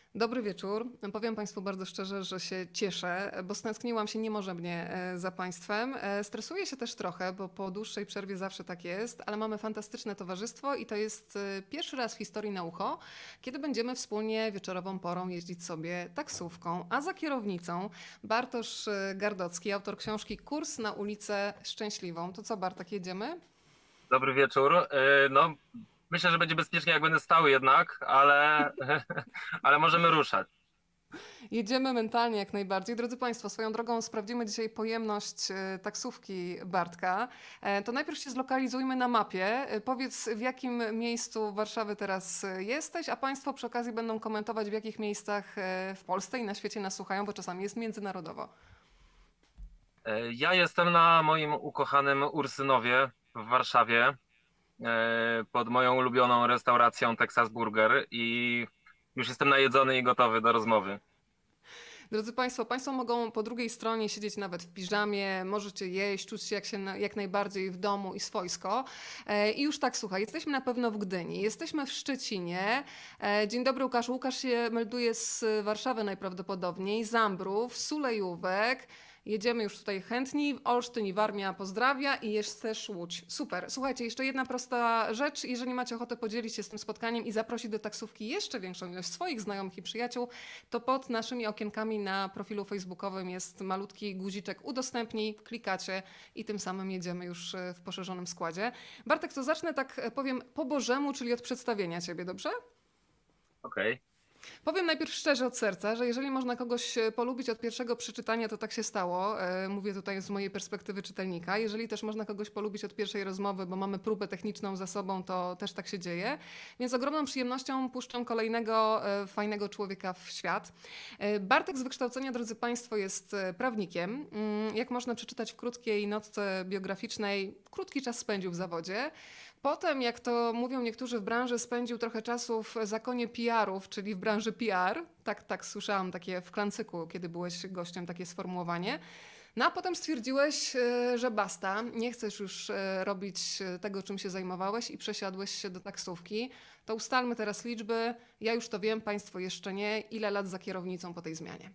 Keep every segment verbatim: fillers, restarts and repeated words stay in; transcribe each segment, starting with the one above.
Dobry wieczór. Powiem Państwu bardzo szczerze, że się cieszę, bo stęskniłam się niemożebnie e, za Państwem. E, Stresuję się też trochę, bo po dłuższej przerwie zawsze tak jest, ale mamy fantastyczne towarzystwo i to jest e, pierwszy raz w historii na ucho, kiedy będziemy wspólnie wieczorową porą jeździć sobie taksówką, a za kierownicą Bartosz e, Gardocki, autor książki Kurs na ulicę Szczęśliwą. To co, Bartek, jedziemy? Dobry wieczór. Y, No, myślę, że będzie bezpiecznie, jak będę stał jednak, ale, ale możemy ruszać. Jedziemy mentalnie jak najbardziej. Drodzy Państwo, swoją drogą sprawdzimy dzisiaj pojemność e, taksówki Bartka. E, To najpierw się zlokalizujmy na mapie. E, Powiedz, w jakim miejscu Warszawy teraz e, jesteś, a Państwo przy okazji będą komentować, w jakich miejscach e, w Polsce i na świecie nas słuchają, bo czasami jest międzynarodowo. Y, Ja jestem na moim ukochanym Ursynowie w Warszawie, y, pod moją ulubioną restauracją Texas Burger i już jestem najedzony i gotowy do rozmowy. Drodzy Państwo, Państwo mogą po drugiej stronie siedzieć nawet w piżamie, możecie jeść, czuć się jak, się na, jak najbardziej w domu i swojsko. E, I już tak, słuchaj, jesteśmy na pewno w Gdyni, jesteśmy w Szczecinie. E, Dzień dobry, Łukasz. Łukasz się melduje z Warszawy najprawdopodobniej, Zambrów, Sulejówek. Jedziemy już tutaj chętni. Olsztyn i Warmia pozdrawia i jest też Łódź. Super. Słuchajcie, jeszcze jedna prosta rzecz. Jeżeli macie ochotę podzielić się z tym spotkaniem i zaprosić do taksówki jeszcze większą ilość swoich znajomych i przyjaciół, to pod naszymi okienkami na profilu facebookowym jest malutki guziczek udostępnij, klikacie i tym samym jedziemy już e, w poszerzonym składzie. Bartek, to zacznę tak e, powiem po bożemu, czyli od przedstawienia ciebie, dobrze? Okej. Powiem najpierw szczerze od serca, że jeżeli można kogoś e, polubić od pierwszego przeczytania, to tak się stało. E, Mówię tutaj z mojej perspektywy czytelnika. Jeżeli też można kogoś polubić od pierwszej rozmowy, bo mamy próbę techniczną za sobą, to też tak się dzieje. Więc ogromną przyjemnością puszczam kolejnego e, fajnego człowieka w świat. E, Bartek z wykształcenia, drodzy Państwo, jest e, prawnikiem. Mm, Jak można przeczytać w krótkiej notce biograficznej, krótki czas spędził w zawodzie. Potem, jak to mówią niektórzy w branży, spędził trochę czasu w zakonie P R-ów, czyli w branży P R. Tak, tak, słyszałam takie w Klancyku, kiedy byłeś gościem, takie sformułowanie. No a potem stwierdziłeś, e, że basta, nie chcesz już e, robić e, tego, czym się zajmowałeś i przesiadłeś się do taksówki. To ustalmy teraz liczby. Ja już to wiem, Państwo jeszcze nie. Ile lat za kierownicą po tej zmianie?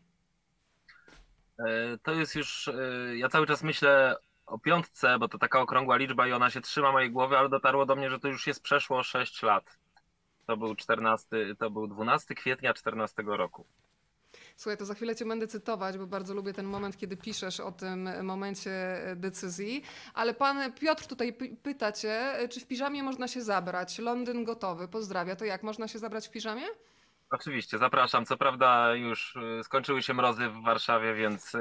Y, To jest już, y, ja cały czas myślę o piątce, bo to taka okrągła liczba i ona się trzyma mojej głowy, ale dotarło do mnie, że to już jest przeszło sześć lat. To był czternasty, to był dwunastego kwietnia czternastego roku. Słuchaj, to za chwilę cię będę cytować, bo bardzo lubię ten moment, kiedy piszesz o tym momencie e, decyzji. Ale pan Piotr tutaj py- pyta cię, e, czy w piżamie można się zabrać? Londyn gotowy, pozdrawia. To jak, można się zabrać w piżamie? Oczywiście, zapraszam. Co prawda już y, skończyły się mrozy w Warszawie, więc y,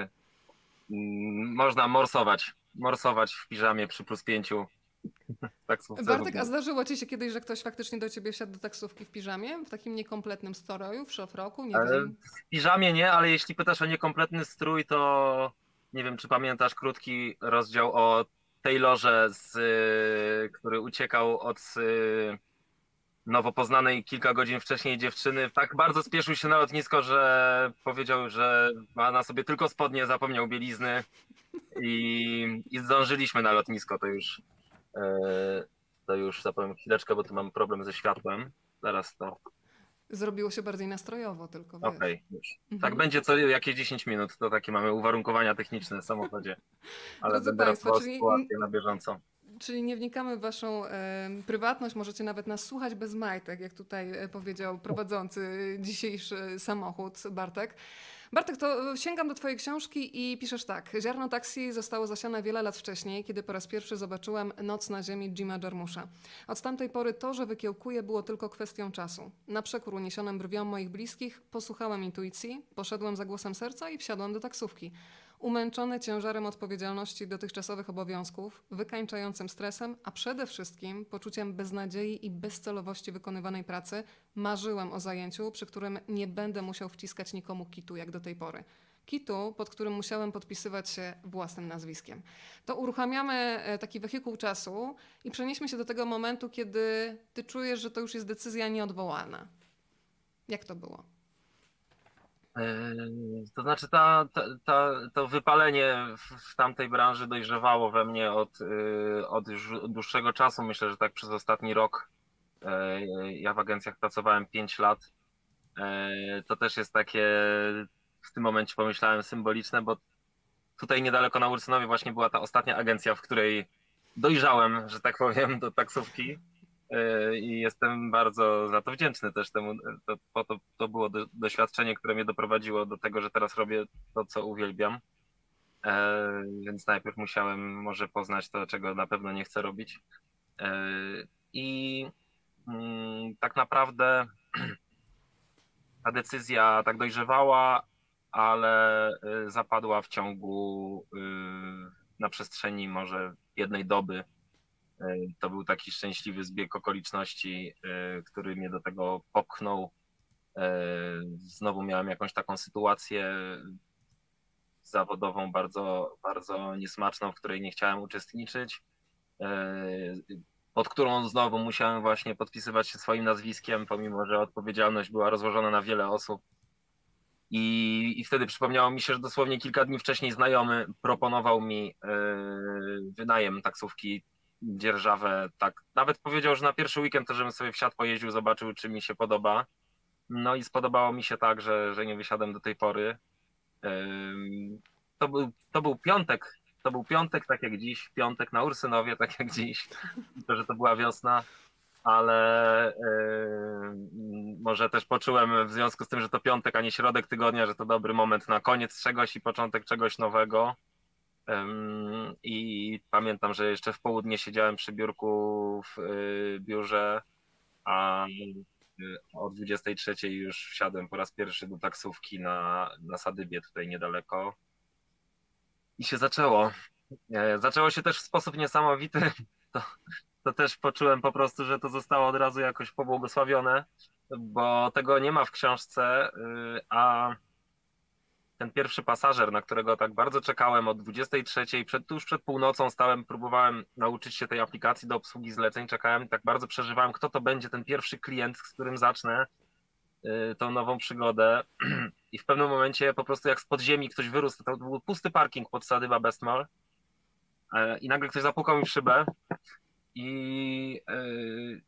mm, można morsować. Morsować w piżamie przy plus pięciu w taksówce Bartek, a również. zdarzyło ci się kiedyś, że ktoś faktycznie do ciebie wsiadł do taksówki w piżamie? W takim niekompletnym stroju, w szlafroku, nie Ale wiem. w piżamie nie, ale jeśli pytasz o niekompletny strój, to nie wiem, czy pamiętasz krótki rozdział o Taylorze, z, y, który uciekał od y, nowo poznanej kilka godzin wcześniej dziewczyny. Tak bardzo spieszył się na lotnisko, że powiedział, że ma na sobie tylko spodnie, zapomniał bielizny i, i zdążyliśmy na lotnisko. To już, e, to już zapowiem chwileczkę, bo tu mam problem ze światłem. Zaraz to. Zrobiło się bardziej nastrojowo, tylko wiesz. Okej, już. Tak Mhm. będzie co jakieś dziesięć minut. To takie mamy uwarunkowania techniczne w samochodzie, ale Drodzy będę Państwo, ratował czyli sytuację na bieżąco. Czyli nie wnikamy w Waszą e, prywatność, możecie nawet nas słuchać bez majtek, jak tutaj e, powiedział prowadzący dzisiejszy samochód Bartek. Bartek, to e, sięgam do Twojej książki i piszesz tak. Ziarno taksi zostało zasiane wiele lat wcześniej, kiedy po raz pierwszy zobaczyłem Noc na ziemi Jima Jarmusza. Od tamtej pory to, że wykiełkuję, było tylko kwestią czasu. Na przekór uniesionym brwiom moich bliskich posłuchałem intuicji, poszedłem za głosem serca i wsiadłem do taksówki. Umęczony ciężarem odpowiedzialności dotychczasowych obowiązków, wykańczającym stresem, a przede wszystkim poczuciem beznadziei i bezcelowości wykonywanej pracy, marzyłem o zajęciu, przy którym nie będę musiał wciskać nikomu kitu jak do tej pory. Kitu, pod którym musiałem podpisywać się własnym nazwiskiem. To uruchamiamy e, taki wehikuł czasu i przenieśmy się do tego momentu, kiedy ty czujesz, że to już jest decyzja nieodwołalna. Jak to było? Yy, To znaczy, ta, ta, ta, to wypalenie w, w tamtej branży dojrzewało we mnie od, yy, od już dłuższego czasu. Myślę, że tak przez ostatni rok. Yy, Ja w agencjach pracowałem pięć lat. To też jest takie, w tym momencie pomyślałem, symboliczne, bo tutaj niedaleko na Ursynowie właśnie była ta ostatnia agencja, w której dojrzałem, że tak powiem, do taksówki. I jestem bardzo za to wdzięczny też temu. To, to, to, to było do, doświadczenie, które mnie doprowadziło do tego, że teraz robię to, co uwielbiam. E, więc najpierw musiałem może poznać to, czego na pewno nie chcę robić. E, I mm, tak naprawdę ta decyzja tak dojrzewała, ale y, zapadła w ciągu y, na przestrzeni może jednej doby. Y, To był taki szczęśliwy zbieg okoliczności, y, który mnie do tego popchnął. Y, Znowu miałem jakąś taką sytuację zawodową bardzo, bardzo niesmaczną, w której nie chciałem uczestniczyć, y, pod którą znowu musiałem właśnie podpisywać się swoim nazwiskiem, pomimo że odpowiedzialność była rozłożona na wiele osób. I, I wtedy przypomniało mi się, że dosłownie kilka dni wcześniej znajomy proponował mi yy, wynajem taksówki, dzierżawę, tak. Nawet powiedział, że na pierwszy weekend to żebym sobie wsiadł, pojeździł, zobaczył, czy mi się podoba. No i spodobało mi się tak, że, że nie wysiadłem do tej pory. Yy, to był, to był piątek, to był piątek, tak jak dziś, piątek na Ursynowie, tak jak dziś, to, że to była wiosna. Ale yy, może też poczułem w związku z tym, że to piątek, a nie środek tygodnia, że to dobry moment na koniec czegoś i początek czegoś nowego. Yy, I pamiętam, że jeszcze w południe siedziałem przy biurku w yy, biurze, a yy, o dwudziestej trzeciej już wsiadłem po raz pierwszy do taksówki na, na Sadybie tutaj niedaleko. I się zaczęło. Yy, zaczęło się też w sposób niesamowity. To, to też poczułem po prostu, że to zostało od razu jakoś pobłogosławione, bo tego nie ma w książce, y, a ten pierwszy pasażer, na którego tak bardzo czekałem od dwudziestej trzeciej, przed, tuż przed północą stałem, próbowałem nauczyć się tej aplikacji do obsługi zleceń, czekałem i tak bardzo przeżywałem, kto to będzie ten pierwszy klient, z którym zacznę y, tą nową przygodę. I w pewnym momencie po prostu jak z podziemi ktoś wyrósł, to był pusty parking pod Sadyba Bestmall y, i nagle ktoś zapukał mi w szybę. I yy,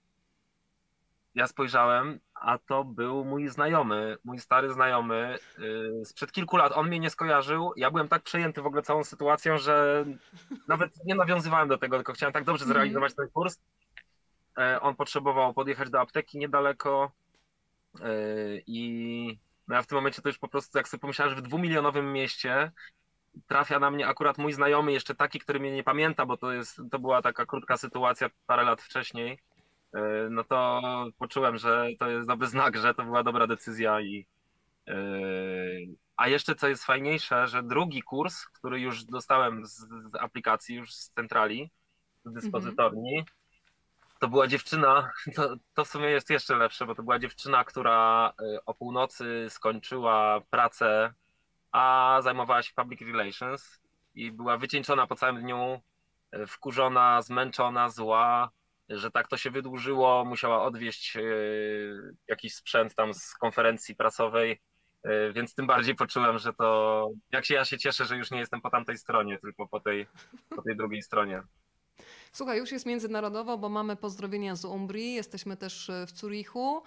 ja spojrzałem, a to był mój znajomy, mój stary znajomy yy, sprzed kilku lat. On mnie nie skojarzył. Ja byłem tak przejęty w ogóle całą sytuacją, że nawet nie nawiązywałem do tego, tylko chciałem tak dobrze zrealizować ten kurs. Yy, on potrzebował podjechać do apteki niedaleko yy, i no ja w tym momencie to już po prostu, jak sobie pomyślałem, że w dwumilionowym mieście trafia na mnie akurat mój znajomy, jeszcze taki, który mnie nie pamięta, bo to jest, to była taka krótka sytuacja parę lat wcześniej, yy, no to poczułem, że to jest dobry znak, że to była dobra decyzja i yy, a jeszcze co jest fajniejsze, że drugi kurs, który już dostałem z, z aplikacji, już z centrali, z dyspozytorni, to była dziewczyna, to, to w sumie jest jeszcze lepsze, bo to była dziewczyna, która yy, o północy skończyła pracę, a zajmowała się public relations i była wycieńczona po całym dniu, wkurzona, zmęczona, zła, że tak to się wydłużyło, musiała odwieźć e, jakiś sprzęt tam z konferencji prasowej, e, więc tym bardziej poczułem, że to, jak się ja się cieszę, że już nie jestem po tamtej stronie, tylko po tej, po tej drugiej stronie. Słuchaj, już jest międzynarodowo, bo mamy pozdrowienia z Umbrii, jesteśmy też w Zurichu.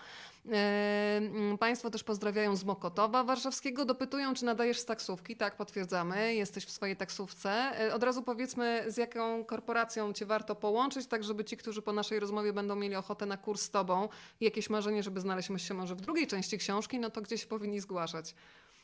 Państwo też pozdrawiają z Mokotowa Warszawskiego. Dopytują, czy nadajesz z taksówki. Tak, potwierdzamy. Jesteś w swojej taksówce. Od razu powiedzmy, z jaką korporacją cię warto połączyć, tak żeby ci, którzy po naszej rozmowie będą mieli ochotę na kurs z tobą i jakieś marzenie, żeby znaleźć się może w drugiej części książki, no to gdzie się powinni zgłaszać?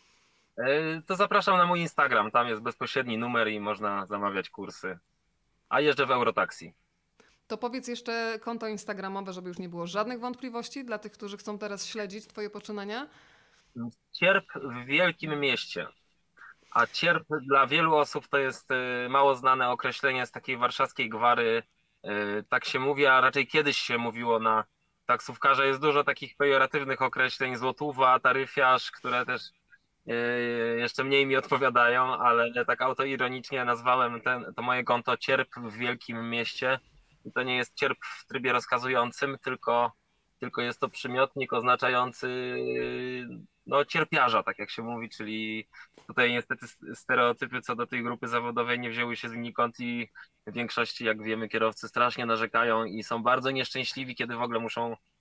To zapraszam na mój Instagram, tam jest bezpośredni numer i można zamawiać kursy. A jeżdżę w Eurotaxi. To powiedz jeszcze konto instagramowe, żeby już nie było żadnych wątpliwości dla tych, którzy chcą teraz śledzić twoje poczynania. Cierp w wielkim mieście. A cierp dla wielu osób to jest mało znane określenie z takiej warszawskiej gwary. Tak się mówi, a raczej kiedyś się mówiło na taksówkarze. Jest dużo takich pejoratywnych określeń, złotówa, taryfiarz, które też jeszcze mniej mi odpowiadają, ale tak autoironicznie nazwałem ten, to moje konto cierp w wielkim mieście. I to nie jest cierp w trybie rozkazującym, tylko, tylko jest to przymiotnik oznaczający no, cierpiarza, tak jak się mówi, czyli tutaj niestety stereotypy co do tej grupy zawodowej nie wzięły się znikąd i w większości, jak wiemy, kierowcy strasznie narzekają i są bardzo nieszczęśliwi, kiedy w ogóle muszą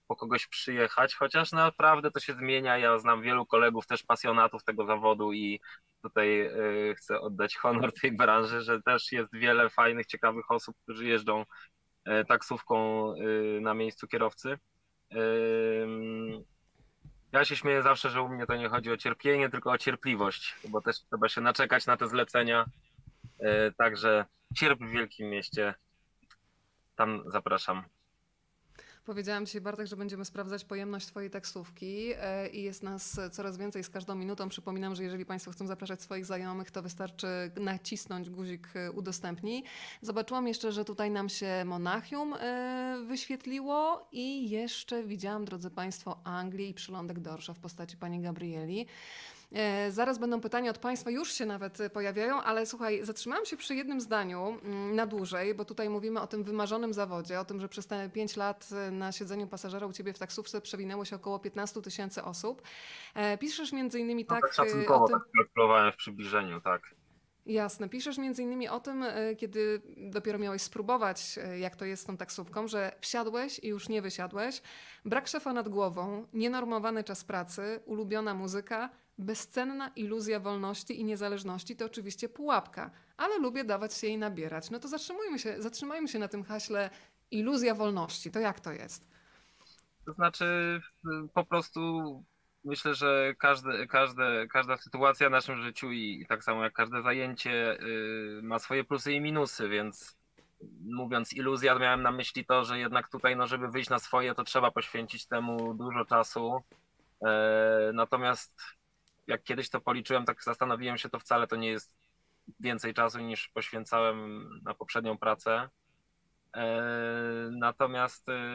po kogoś przyjechać, chociaż naprawdę to się zmienia. Ja znam wielu kolegów, też pasjonatów tego zawodu i tutaj y, chcę oddać honor tej branży, że też jest wiele fajnych, ciekawych osób, którzy jeżdżą y, taksówką y, na miejscu kierowcy. Ym, Ja się śmieję zawsze, że u mnie to nie chodzi o cierpienie, tylko o cierpliwość, bo też trzeba się naczekać na te zlecenia. Y, Także cierp w wielkim mieście, tam zapraszam. Powiedziałam dzisiaj, Bartek, że będziemy sprawdzać pojemność Twojej taksówki e, i jest nas coraz więcej z każdą minutą. Przypominam, że jeżeli Państwo chcą zapraszać swoich znajomych, to wystarczy nacisnąć guzik e, udostępnij. Zobaczyłam jeszcze, że tutaj nam się Monachium e, wyświetliło i jeszcze widziałam, drodzy Państwo, Anglię i przylądek Dorsza w postaci Pani Gabrieli. E, Zaraz będą pytania od Państwa, już się nawet pojawiają, ale słuchaj, zatrzymałam się przy jednym zdaniu mm, na dłużej, bo tutaj mówimy o tym wymarzonym zawodzie, o tym, że przez te pięć lat e, na siedzeniu pasażera u Ciebie w taksówce przewinęło się około piętnaście tysięcy osób. E, Piszesz między innymi No tak tak e, o szacunkowo tym... tak kalkulowałem w przybliżeniu, tak. Jasne. Piszesz między innymi o tym, e, kiedy dopiero miałeś spróbować, e, jak to jest z tą taksówką, że wsiadłeś i już nie wysiadłeś. Brak szefa nad głową, nienormowany czas pracy, ulubiona muzyka, bezcenna iluzja wolności i niezależności to oczywiście pułapka, ale lubię dawać się jej nabierać. No to zatrzymujmy się, zatrzymajmy się na tym haśle iluzja wolności. To jak to jest? To znaczy y, po prostu myślę, że każde, każde, każda sytuacja w naszym życiu i, i tak samo jak każde zajęcie y, ma swoje plusy i minusy, więc mówiąc iluzja, miałem na myśli to, że jednak tutaj, no, żeby wyjść na swoje, to trzeba poświęcić temu dużo czasu. E, natomiast jak kiedyś to policzyłem, tak zastanowiłem się, to wcale to nie jest więcej czasu niż poświęcałem na poprzednią pracę. E, natomiast e,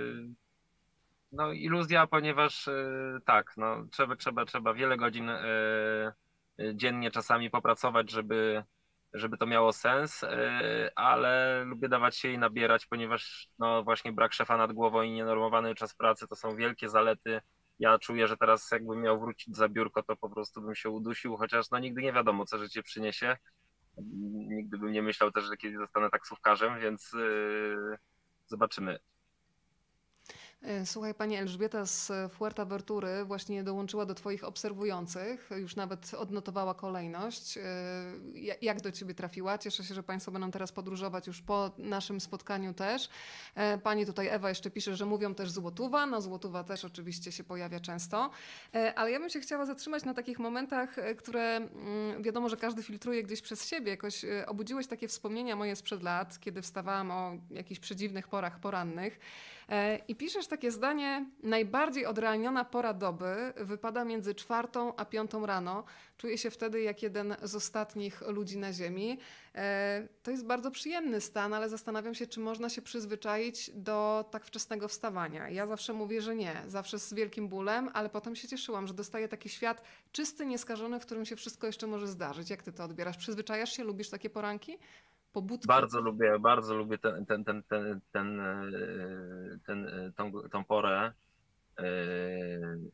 no iluzja, ponieważ e, tak, no trzeba, trzeba, trzeba wiele godzin e, dziennie czasami popracować, żeby, żeby to miało sens, e, ale lubię dawać się jej nabierać, ponieważ no właśnie brak szefa nad głową i nienormowany czas pracy to są wielkie zalety. Ja czuję, że teraz jakbym miał wrócić za biurko, to po prostu bym się udusił, chociaż no nigdy nie wiadomo, co życie przyniesie. Nigdy bym nie myślał też, że kiedyś zostanę taksówkarzem, więc yy, zobaczymy. E, Słuchaj, pani Elżbieta z Fuerteventury właśnie dołączyła do Twoich obserwujących, już nawet odnotowała kolejność. E, ja- Jak do Ciebie trafiła? Cieszę się, że Państwo będą teraz podróżować już po naszym spotkaniu też. E, Pani tutaj Ewa jeszcze pisze, że mówią też Złotówa. No Złotówa też oczywiście się pojawia często. E, Ale ja bym się chciała zatrzymać na takich momentach, e, które mm, wiadomo, że każdy filtruje gdzieś przez siebie. Jakoś e, obudziłeś takie wspomnienia moje sprzed lat, kiedy wstawałam o jakichś przedziwnych porach porannych. E, I piszesz takie zdanie: najbardziej odrealniona pora doby wypada między czwartą a piątą rano. Czuję się wtedy jak jeden z ostatnich ludzi na ziemi. E, To jest bardzo przyjemny stan, ale zastanawiam się, czy można się przyzwyczaić do tak wczesnego wstawania. Ja zawsze mówię, że nie. Zawsze z wielkim bólem, ale potem się cieszyłam, że dostaję taki świat czysty, nieskażony, w którym się wszystko jeszcze może zdarzyć. Jak ty to odbierasz? Przyzwyczajasz się? Lubisz takie poranki? Pobudki? Bardzo lubię, bardzo lubię ten, ten, ten, ten, ten, yy, ten, yy, tą, tą porę. Yy,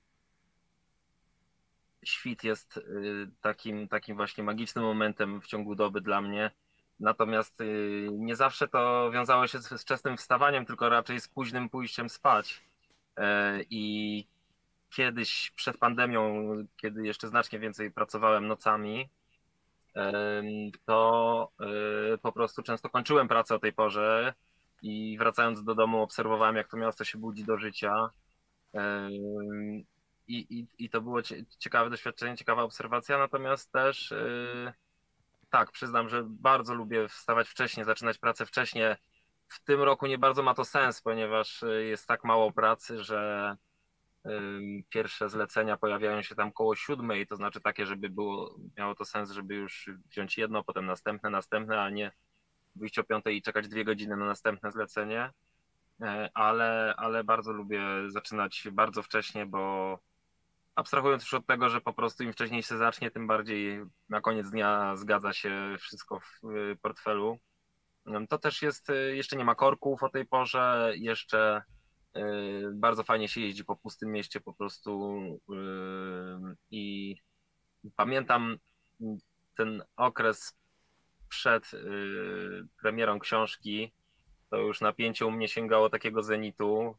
Świt jest yy, takim, takim właśnie magicznym momentem w ciągu doby dla mnie. Natomiast yy, nie zawsze to wiązało się z z wczesnym wstawaniem, tylko raczej z późnym pójściem spać. Yy, I kiedyś przed pandemią, kiedy jeszcze znacznie więcej pracowałem nocami, em, to y, po prostu często kończyłem pracę o tej porze i wracając do domu obserwowałem, jak to miasto się budzi do życia. Em, I, i, i to było cie- ciekawe doświadczenie, ciekawa obserwacja, natomiast też y, tak, przyznam, że bardzo lubię wstawać wcześnie, zaczynać pracę wcześnie. W tym roku nie bardzo ma to sens, ponieważ y, jest tak mało pracy, że Ym, pierwsze zlecenia pojawiają się tam koło siódmej, to znaczy takie, żeby było, miało to sens, żeby już wziąć jedno, potem następne, następne, a nie wyjść o piątej i czekać dwie godziny na następne zlecenie. E, Ale, ale bardzo lubię zaczynać bardzo wcześnie, bo abstrahując już od tego, że po prostu im wcześniej się zacznie, tym bardziej na koniec dnia zgadza się wszystko w y, portfelu. Ym, To też jest, y, jeszcze nie ma korków o tej porze, jeszcze Yy, bardzo fajnie się jeździ po pustym mieście po prostu yy, i pamiętam ten okres przed yy, premierą książki, to już napięcie u mnie sięgało takiego zenitu.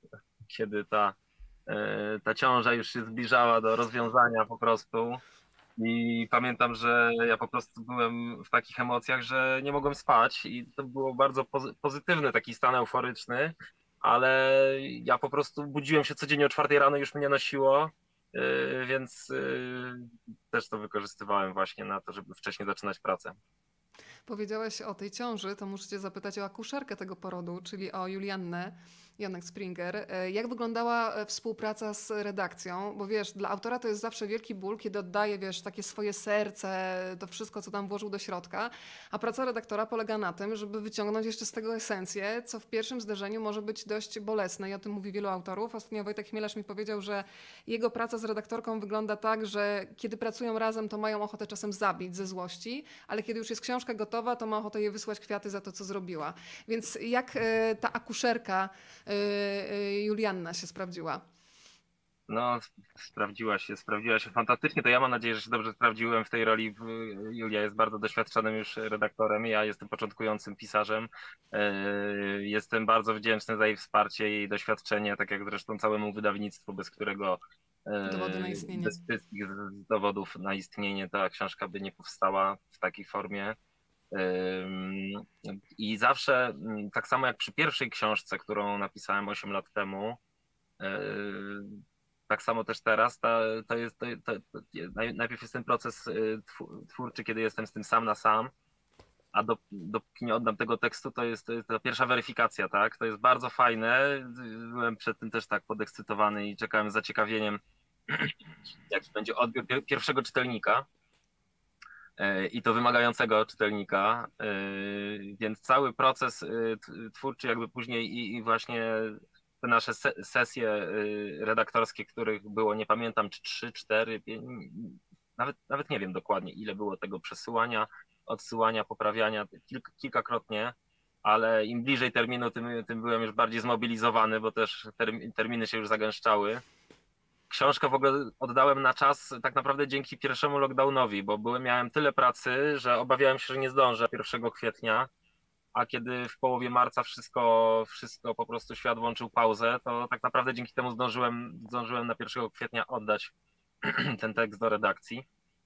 kiedy ta, ta ciąża już się zbliżała do rozwiązania po prostu. I pamiętam, że ja po prostu byłem w takich emocjach, że nie mogłem spać i to było bardzo pozy- pozytywny taki stan euforyczny, ale ja po prostu budziłem się codziennie o czwartej rano, już mnie nosiło, yy, więc yy, też to wykorzystywałem właśnie na to, żeby wcześniej zaczynać pracę. Powiedziałeś o tej ciąży, to muszę cię zapytać o akuszerkę tego porodu, czyli o Juliannę Jonek Springer. E, Jak wyglądała e, współpraca z redakcją? Bo wiesz, dla autora to jest zawsze wielki ból, kiedy oddaje, wiesz, takie swoje serce, to wszystko, co tam włożył do środka, a praca redaktora polega na tym, żeby wyciągnąć jeszcze z tego esencję, co w pierwszym zderzeniu może być dość bolesne i o tym mówi wielu autorów. Ostatnio Wojtek Chmielarz mi powiedział, że jego praca z redaktorką wygląda tak, że kiedy pracują razem, to mają ochotę czasem zabić ze złości, ale kiedy już jest książka gotowa, to ma ochotę jej wysłać kwiaty za to, co zrobiła. Więc jak e, ta akuszerka e, e, Julianna się sprawdziła? No, sp- sprawdziła się, sprawdziła się fantastycznie. To ja mam nadzieję, że się dobrze sprawdziłem w tej roli. W- Julia jest bardzo doświadczonym już redaktorem, ja jestem początkującym pisarzem. E, Jestem bardzo wdzięczny za jej wsparcie, jej doświadczenie, tak jak zresztą całemu wydawnictwu, bez którego e, Dowody na istnienie. bez wszystkich z- z dowodów na istnienie ta książka by nie powstała w takiej formie. Ym, I zawsze, mm, tak samo jak przy pierwszej książce, którą napisałem osiem lat temu, yy, tak samo też teraz, ta, to jest, to, to, to, naj- najpierw jest ten proces y, twu- twórczy, kiedy jestem z tym sam na sam, a do, dopóki nie oddam tego tekstu, to jest, to jest ta pierwsza weryfikacja, tak? To jest bardzo fajne. Byłem przed tym też tak podekscytowany i czekałem z zaciekawieniem, jaki będzie odbiór pier- pierwszego czytelnika. E, I to wymagającego czytelnika, e, więc cały proces e, t- twórczy jakby później i, i właśnie te nasze se- sesje e, redaktorskie, których było, nie pamiętam, czy trzy, cztery, pięć, nawet, nawet nie wiem dokładnie, ile było tego przesyłania, odsyłania, poprawiania, kilk, kilkakrotnie, ale im bliżej terminu, tym, tym byłem już bardziej zmobilizowany, bo też term, terminy się już zagęszczały. Książkę w ogóle oddałem na czas tak naprawdę dzięki pierwszemu lockdownowi, bo byłem, miałem tyle pracy, że obawiałem się, że nie zdążę pierwszego kwietnia, a kiedy w połowie marca wszystko, wszystko po prostu świat włączył pauzę, to tak naprawdę dzięki temu zdążyłem, zdążyłem na pierwszego kwietnia oddać ten tekst do redakcji.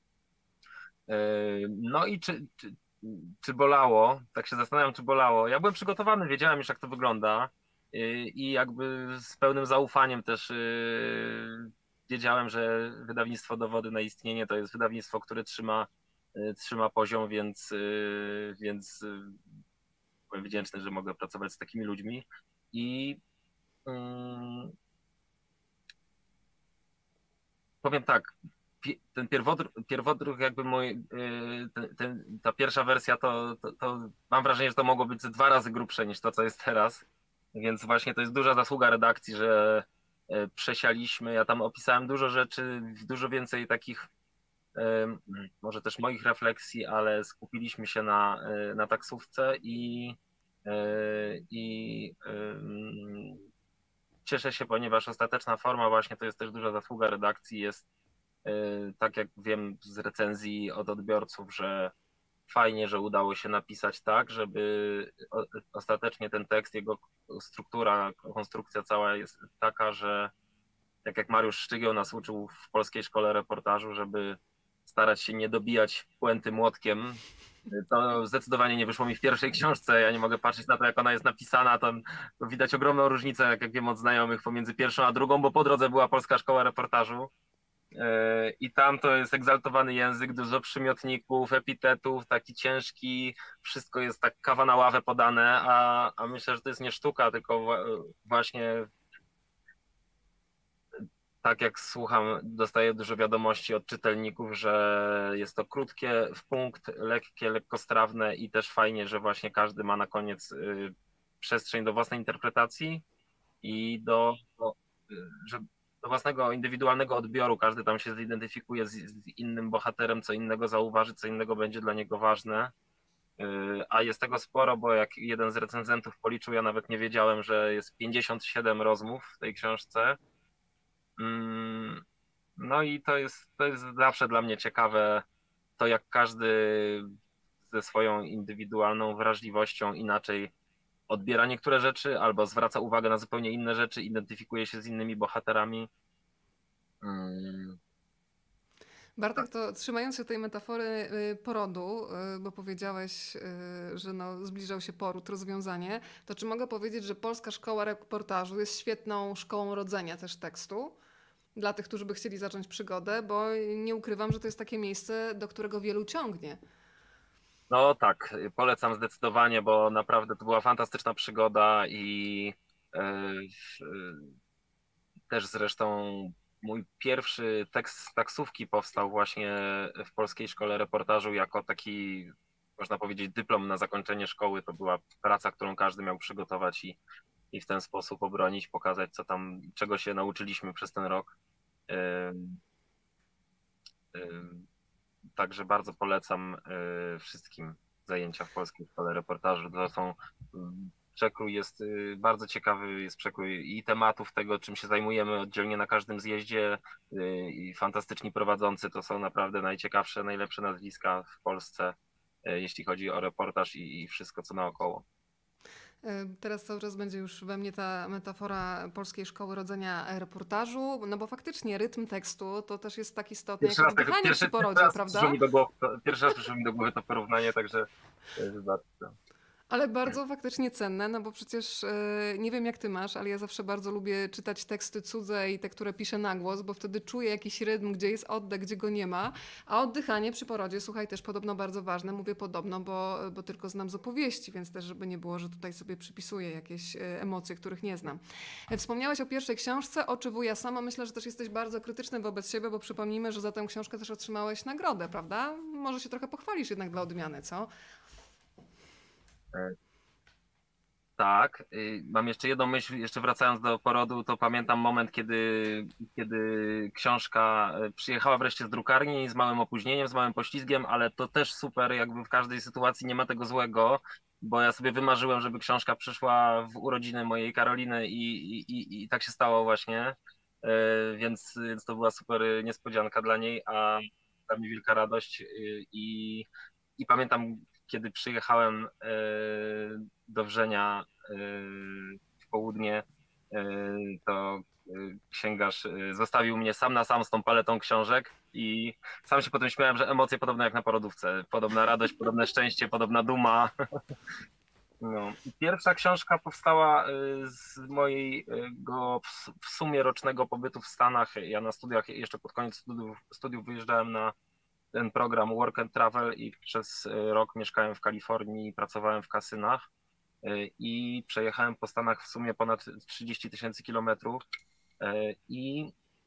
Yy, No i czy, czy, czy bolało? Tak się zastanawiam, czy bolało. Ja byłem przygotowany, wiedziałem już, jak to wygląda. Yy, I jakby z pełnym zaufaniem też yy, wiedziałem, że wydawnictwo Dowody na istnienie to jest wydawnictwo, które trzyma, yy, trzyma poziom, więc, yy, więc yy, byłem wdzięczny, że mogę pracować z takimi ludźmi. I yy, powiem tak, pi- ten pierwodruk, pierwodruk jakby mój, yy, ten, ten, ta pierwsza wersja, to, to, to mam wrażenie, że to mogło być ze dwa razy grubsze niż to, co jest teraz. Więc właśnie to jest duża zasługa redakcji, że yy, przesialiśmy. Ja tam opisałem dużo rzeczy, dużo więcej takich, yy, może też moich refleksji, ale skupiliśmy się na, yy, na taksówce i, yy, i yy, cieszę się, ponieważ ostateczna forma właśnie to jest też duża zasługa redakcji, jest yy, tak jak wiem z recenzji od odbiorców, że fajnie, że udało się napisać tak, żeby o- ostatecznie ten tekst, jego struktura, konstrukcja cała jest taka, że tak jak Mariusz Szczygieł nas uczył w polskiej szkole reportażu, żeby starać się nie dobijać puenty młotkiem, to zdecydowanie nie wyszło mi w pierwszej książce. Ja nie mogę patrzeć na to, jak ona jest napisana. To, to widać ogromną różnicę, jak, jak wiem od znajomych, pomiędzy pierwszą a drugą, bo po drodze była polska szkoła reportażu. Yy, I tam to jest egzaltowany język, dużo przymiotników, epitetów, taki ciężki, wszystko jest tak kawa na ławę podane, a, a myślę, że to jest nie sztuka, tylko wa- właśnie tak jak słucham, dostaję dużo wiadomości od czytelników, że jest to krótkie, w punkt, lekkie, lekkostrawne i też fajnie, że właśnie każdy ma na koniec y, przestrzeń do własnej interpretacji i do, do, y, że do własnego indywidualnego odbioru. Każdy tam się zidentyfikuje z, z innym bohaterem, co innego zauważy, co innego będzie dla niego ważne. Y, A jest tego sporo, bo jak jeden z recenzentów policzył, ja nawet nie wiedziałem, że jest pięćdziesiąt siedem rozmów w tej książce. Mm, No i to jest, to jest zawsze dla mnie ciekawe, to jak każdy ze swoją indywidualną wrażliwością inaczej odbiera niektóre rzeczy, albo zwraca uwagę na zupełnie inne rzeczy, identyfikuje się z innymi bohaterami. Mm. Bartek, to trzymając się tej metafory y, porodu, y, bo powiedziałeś, y, że no, zbliżał się poród, rozwiązanie, to czy mogę powiedzieć, że Polska Szkoła Reportażu jest świetną szkołą rodzenia też tekstu dla tych, którzy by chcieli zacząć przygodę, bo nie ukrywam, że to jest takie miejsce, do którego wielu ciągnie. No tak, polecam zdecydowanie, bo naprawdę to była fantastyczna przygoda i e, e, też zresztą mój pierwszy tekst taksówki powstał właśnie w Polskiej Szkole Reportażu jako taki, można powiedzieć, dyplom na zakończenie szkoły. To była praca, którą każdy miał przygotować i, i w ten sposób obronić, pokazać, co tam, czego się nauczyliśmy przez ten rok. Ym, ym, Także bardzo polecam y, wszystkim zajęcia w Polskiej Szkole Reportażu. To są, y, przekrój jest y, bardzo ciekawy, jest przekrój i tematów tego, czym się zajmujemy oddzielnie na każdym zjeździe, y, i fantastyczni prowadzący. To są naprawdę najciekawsze, najlepsze nazwiska w Polsce, y, jeśli chodzi o reportaż i, i wszystko, co naokoło. Teraz cały czas będzie już we mnie ta metafora Polskiej Szkoły Rodzenia Reportażu, no bo faktycznie rytm tekstu to też jest tak istotny Pierwszy jak raz, tak, oddychanie pierwszy, przy porodzie, pierwszy raz prawda? przyszło mi do głowy, to, pierwszy raz przyszło mi do głowy to porównanie, także to jest bardzo. Ale bardzo faktycznie cenne, no bo przecież e, nie wiem jak ty masz, ale ja zawsze bardzo lubię czytać teksty cudze i te, które piszę na głos, bo wtedy czuję jakiś rytm, gdzie jest oddech, gdzie go nie ma. A oddychanie przy porodzie, słuchaj, też podobno bardzo ważne. Mówię podobno, bo, bo tylko znam z opowieści, więc też żeby nie było, że tutaj sobie przypisuję jakieś e, emocje, których nie znam. E, Wspomniałeś o pierwszej książce, Oczy wuja sama. Myślę, że też jesteś bardzo krytyczny wobec siebie, bo przypomnijmy, że za tę książkę też otrzymałeś nagrodę, prawda? Może się trochę pochwalisz jednak dla odmiany, co? Tak, y, mam jeszcze jedną myśl, jeszcze wracając do porodu, to pamiętam moment, kiedy, kiedy książka y, przyjechała wreszcie z drukarni z małym opóźnieniem, z małym poślizgiem, ale to też super, jakby w każdej sytuacji nie ma tego złego, bo ja sobie wymarzyłem, żeby książka przyszła w urodziny mojej Karoliny i, i, i, i tak się stało właśnie, y, więc, więc to była super niespodzianka dla niej, a dla mnie wielka radość y, i, i pamiętam, kiedy przyjechałem e, do Wrzenia e, w południe, e, to e, księgarz e, zostawił mnie sam na sam z tą paletą książek i sam się potem śmiałem, że emocje podobne jak na porodówce. Podobna radość, podobne szczęście, podobna duma. No. I pierwsza książka powstała e, z mojego w w sumie rocznego pobytu w Stanach. Ja na studiach, jeszcze pod koniec studiów, studiów wyjeżdżałem na ten program Work and Travel i przez rok mieszkałem w Kalifornii i pracowałem w kasynach i przejechałem po Stanach w sumie ponad trzydzieści tysięcy kilometrów i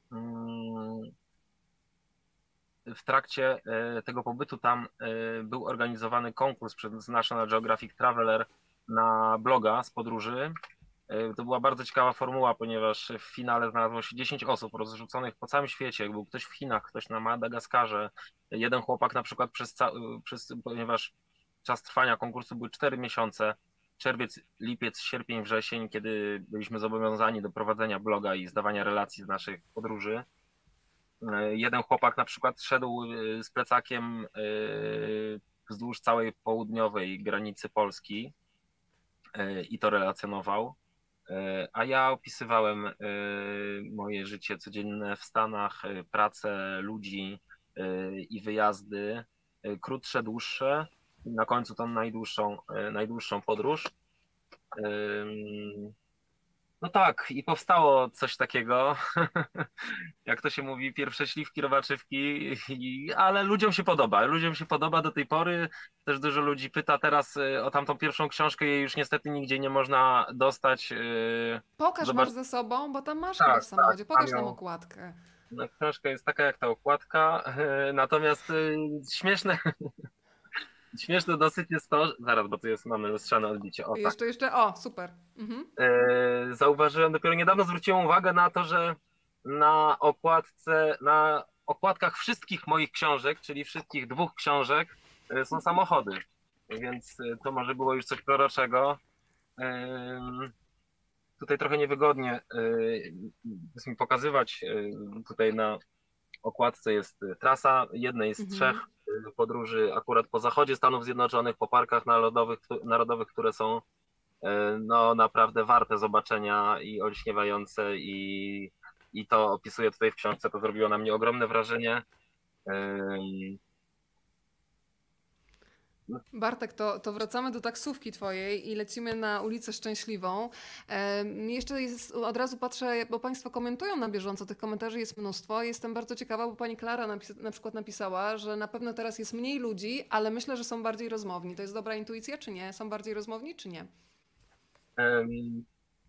w trakcie tego pobytu tam był organizowany konkurs przez National Geographic Traveler na bloga z podróży. To była bardzo ciekawa formuła, ponieważ w finale znalazło się dziesięć osób rozrzuconych po całym świecie. Był ktoś w Chinach, ktoś na Madagaskarze. Jeden chłopak na przykład przez, ca... przez ponieważ czas trwania konkursu były cztery miesiące, czerwiec, lipiec, sierpień, wrzesień, kiedy byliśmy zobowiązani do prowadzenia bloga i zdawania relacji z naszych podróży. Jeden chłopak na przykład szedł z plecakiem wzdłuż całej południowej granicy Polski i to relacjonował. A ja opisywałem moje życie codzienne w Stanach, pracę ludzi i wyjazdy, krótsze, dłuższe, na końcu tą najdłuższą, najdłuższą podróż. No tak, i powstało coś takiego, jak to się mówi, pierwsze śliwki, robaczywki, i, ale ludziom się podoba, ludziom się podoba do tej pory, też dużo ludzi pyta teraz o tamtą pierwszą książkę, jej już niestety nigdzie nie można dostać. Pokaż, Zobacz... masz ze sobą, bo tam masz tak, chyba w samochodzie, tak, pokaż ją... nam okładkę. No, książka jest taka jak ta okładka, natomiast śmieszne... Śmieszne dosyć jest to, zaraz, bo tu jest, mamy lustrzane odbicie. O, jeszcze, tak. jeszcze, o, super. Mhm. E, zauważyłem, dopiero niedawno zwróciłem uwagę na to, że na okładce, na okładkach wszystkich moich książek, czyli wszystkich dwóch książek, e, są samochody. Więc e, to może było już coś proroczego. E, tutaj trochę niewygodnie e, jest mi pokazywać. E, tutaj na okładce jest trasa jednej z Mhm. trzech podróży akurat po zachodzie Stanów Zjednoczonych, po parkach narodowych, narodowych, które są no naprawdę warte zobaczenia i olśniewające i, i to opisuję tutaj w książce, to zrobiło na mnie ogromne wrażenie. Bartek, to, to wracamy do taksówki twojej i lecimy na ulicę Szczęśliwą. Em, jeszcze jest, od razu patrzę, bo państwo komentują na bieżąco, tych komentarzy jest mnóstwo. Jestem bardzo ciekawa, bo pani Klara napis- na przykład napisała, że na pewno teraz jest mniej ludzi, ale myślę, że są bardziej rozmowni. To jest dobra intuicja, czy nie? Są bardziej rozmowni, czy nie? Um,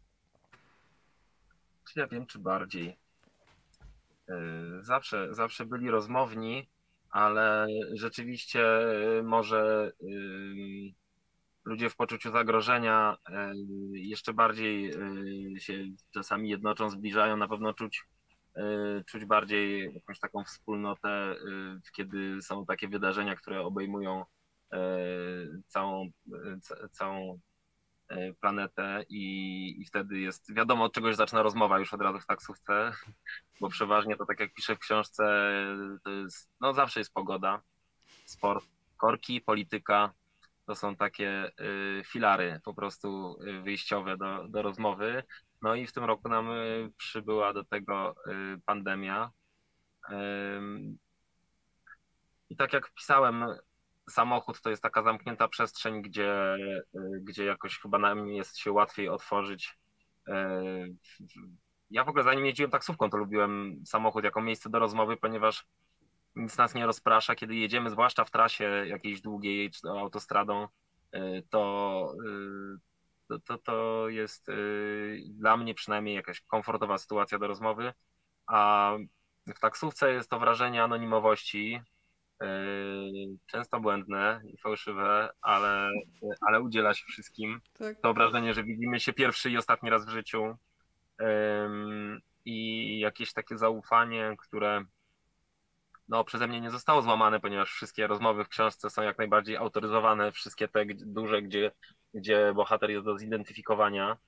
czy ja wiem, czy bardziej. Zawsze, zawsze byli rozmowni, ale rzeczywiście może ludzie w poczuciu zagrożenia jeszcze bardziej się czasami jednoczą, zbliżają, na pewno czuć, czuć bardziej jakąś taką wspólnotę, kiedy są takie wydarzenia, które obejmują całą, całą planetę i, i wtedy jest, wiadomo, od czegoś zaczyna rozmowa już od razu w taksówce, bo przeważnie to, tak jak piszę w książce, to jest, no zawsze jest pogoda, sport, korki, polityka, to są takie y, filary po prostu y, wyjściowe do, do rozmowy. No i w tym roku nam y, przybyła do tego y, pandemia. Ym, I tak jak pisałem, samochód to jest taka zamknięta przestrzeń, gdzie, y, gdzie jakoś chyba nam jest się łatwiej otworzyć. Y, Ja w ogóle zanim jeździłem taksówką, to lubiłem samochód jako miejsce do rozmowy, ponieważ nic nas nie rozprasza. Kiedy jedziemy, zwłaszcza w trasie jakiejś długiej czy autostradą, y, to, y, to, to, to jest y, dla mnie przynajmniej jakaś komfortowa sytuacja do rozmowy. A w taksówce jest to wrażenie anonimowości, y, często błędne i fałszywe, ale, ale udziela się wszystkim. Tak. To wrażenie, że widzimy się pierwszy i ostatni raz w życiu. Ym, I jakieś takie zaufanie, które no, przeze mnie nie zostało złamane, ponieważ wszystkie rozmowy w książce są jak najbardziej autoryzowane, wszystkie te g- duże, gdzie, gdzie bohater jest do zidentyfikowania,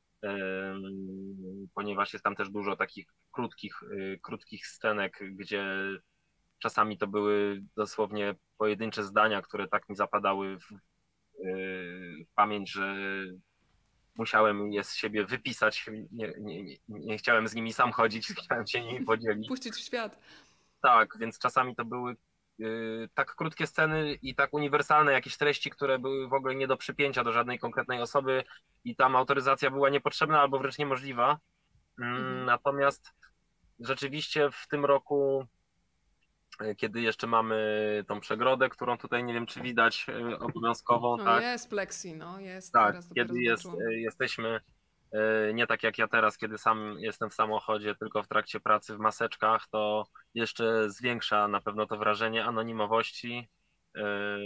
ym, ponieważ jest tam też dużo takich krótkich, y, krótkich scenek, gdzie czasami to były dosłownie pojedyncze zdania, które tak mi zapadały w, y, w pamięć, że musiałem je z siebie wypisać. Nie, nie, nie, nie chciałem z nimi sam chodzić, chciałem się nimi podzielić. Puścić w świat. Tak, więc czasami to były y, tak krótkie sceny i tak uniwersalne jakieś treści, które były w ogóle nie do przypięcia do żadnej konkretnej osoby i tam autoryzacja była niepotrzebna albo wręcz niemożliwa. Mm, Mhm. Natomiast rzeczywiście w tym roku, y, kiedy jeszcze mamy tą przegrodę, którą tutaj nie wiem, czy widać, y, obowiązkową, No tak? jest plexi, no jest, Tak, teraz dopiero kiedy jest, zobaczyłam. jesteśmy e, nie tak jak ja teraz, kiedy sam jestem w samochodzie, tylko w trakcie pracy w maseczkach, to jeszcze zwiększa na pewno to wrażenie anonimowości. e,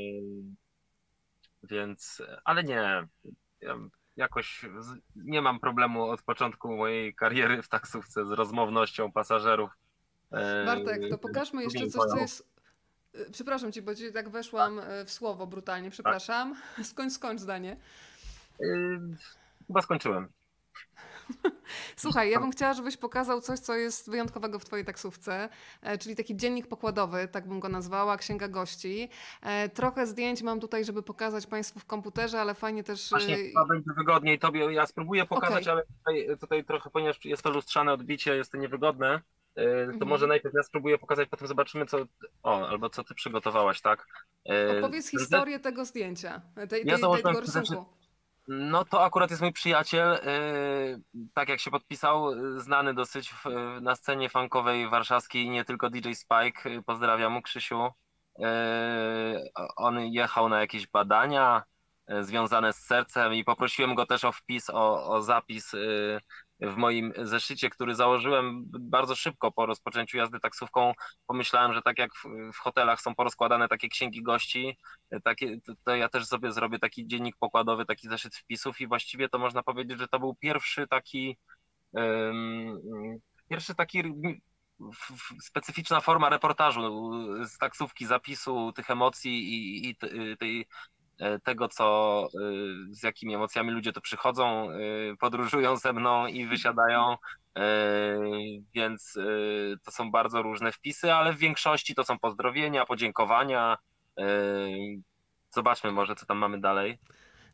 Więc, ale nie, ja jakoś z- nie mam problemu od początku mojej kariery w taksówce z rozmownością pasażerów. e, Bartek, to pokażmy Lubię jeszcze coś, co moją- jest. y, Przepraszam cię, bo ci tak weszłam y, w słowo brutalnie, tak. przepraszam. Skończ, skończ zdanie. E, Chyba skończyłem. Słuchaj, ja bym chciała, żebyś pokazał coś, co jest wyjątkowego w twojej taksówce, e, czyli taki dziennik pokładowy, tak bym go nazwała, księga gości. E, Trochę zdjęć mam tutaj, żeby pokazać państwu w komputerze, ale fajnie też... Właśnie y, chyba będzie wygodniej tobie. Ja spróbuję pokazać, Okej. ale tutaj, tutaj trochę, ponieważ jest to lustrzane odbicie, jest to niewygodne, yy, to może Mhm. najpierw ja spróbuję pokazać, potem zobaczymy, co. O, albo co ty przygotowałaś, tak? Yy, Opowiedz prezent- historię tego zdjęcia, tej, tej, Ja tej, założyłem tego prezencie. rysunku. No to akurat jest mój przyjaciel, yy, tak jak się podpisał, yy, znany dosyć w, na scenie funkowej warszawskiej, nie tylko D J Spike. Yy, Pozdrawiam mu, Krzysiu. Yy, On jechał na jakieś badania yy, związane z sercem i poprosiłem go też o wpis, o, o zapis yy, w moim zeszycie, który założyłem bardzo szybko po rozpoczęciu jazdy taksówką. Pomyślałem, że tak jak w, w hotelach są porozkładane takie księgi gości, takie, to, to ja też sobie zrobię taki dziennik pokładowy, taki zeszyt wpisów i właściwie to można powiedzieć, że to był pierwszy taki um, pierwszy taki w- w- specyficzna forma reportażu z taksówki, zapisu tych emocji i, i te- tej, e, tego, co, e, z jakimi emocjami ludzie tu przychodzą, e, podróżują ze mną i wysiadają. E, Więc e, to są bardzo różne wpisy, ale w większości to są pozdrowienia, podziękowania. e, Zobaczmy może, co tam mamy dalej.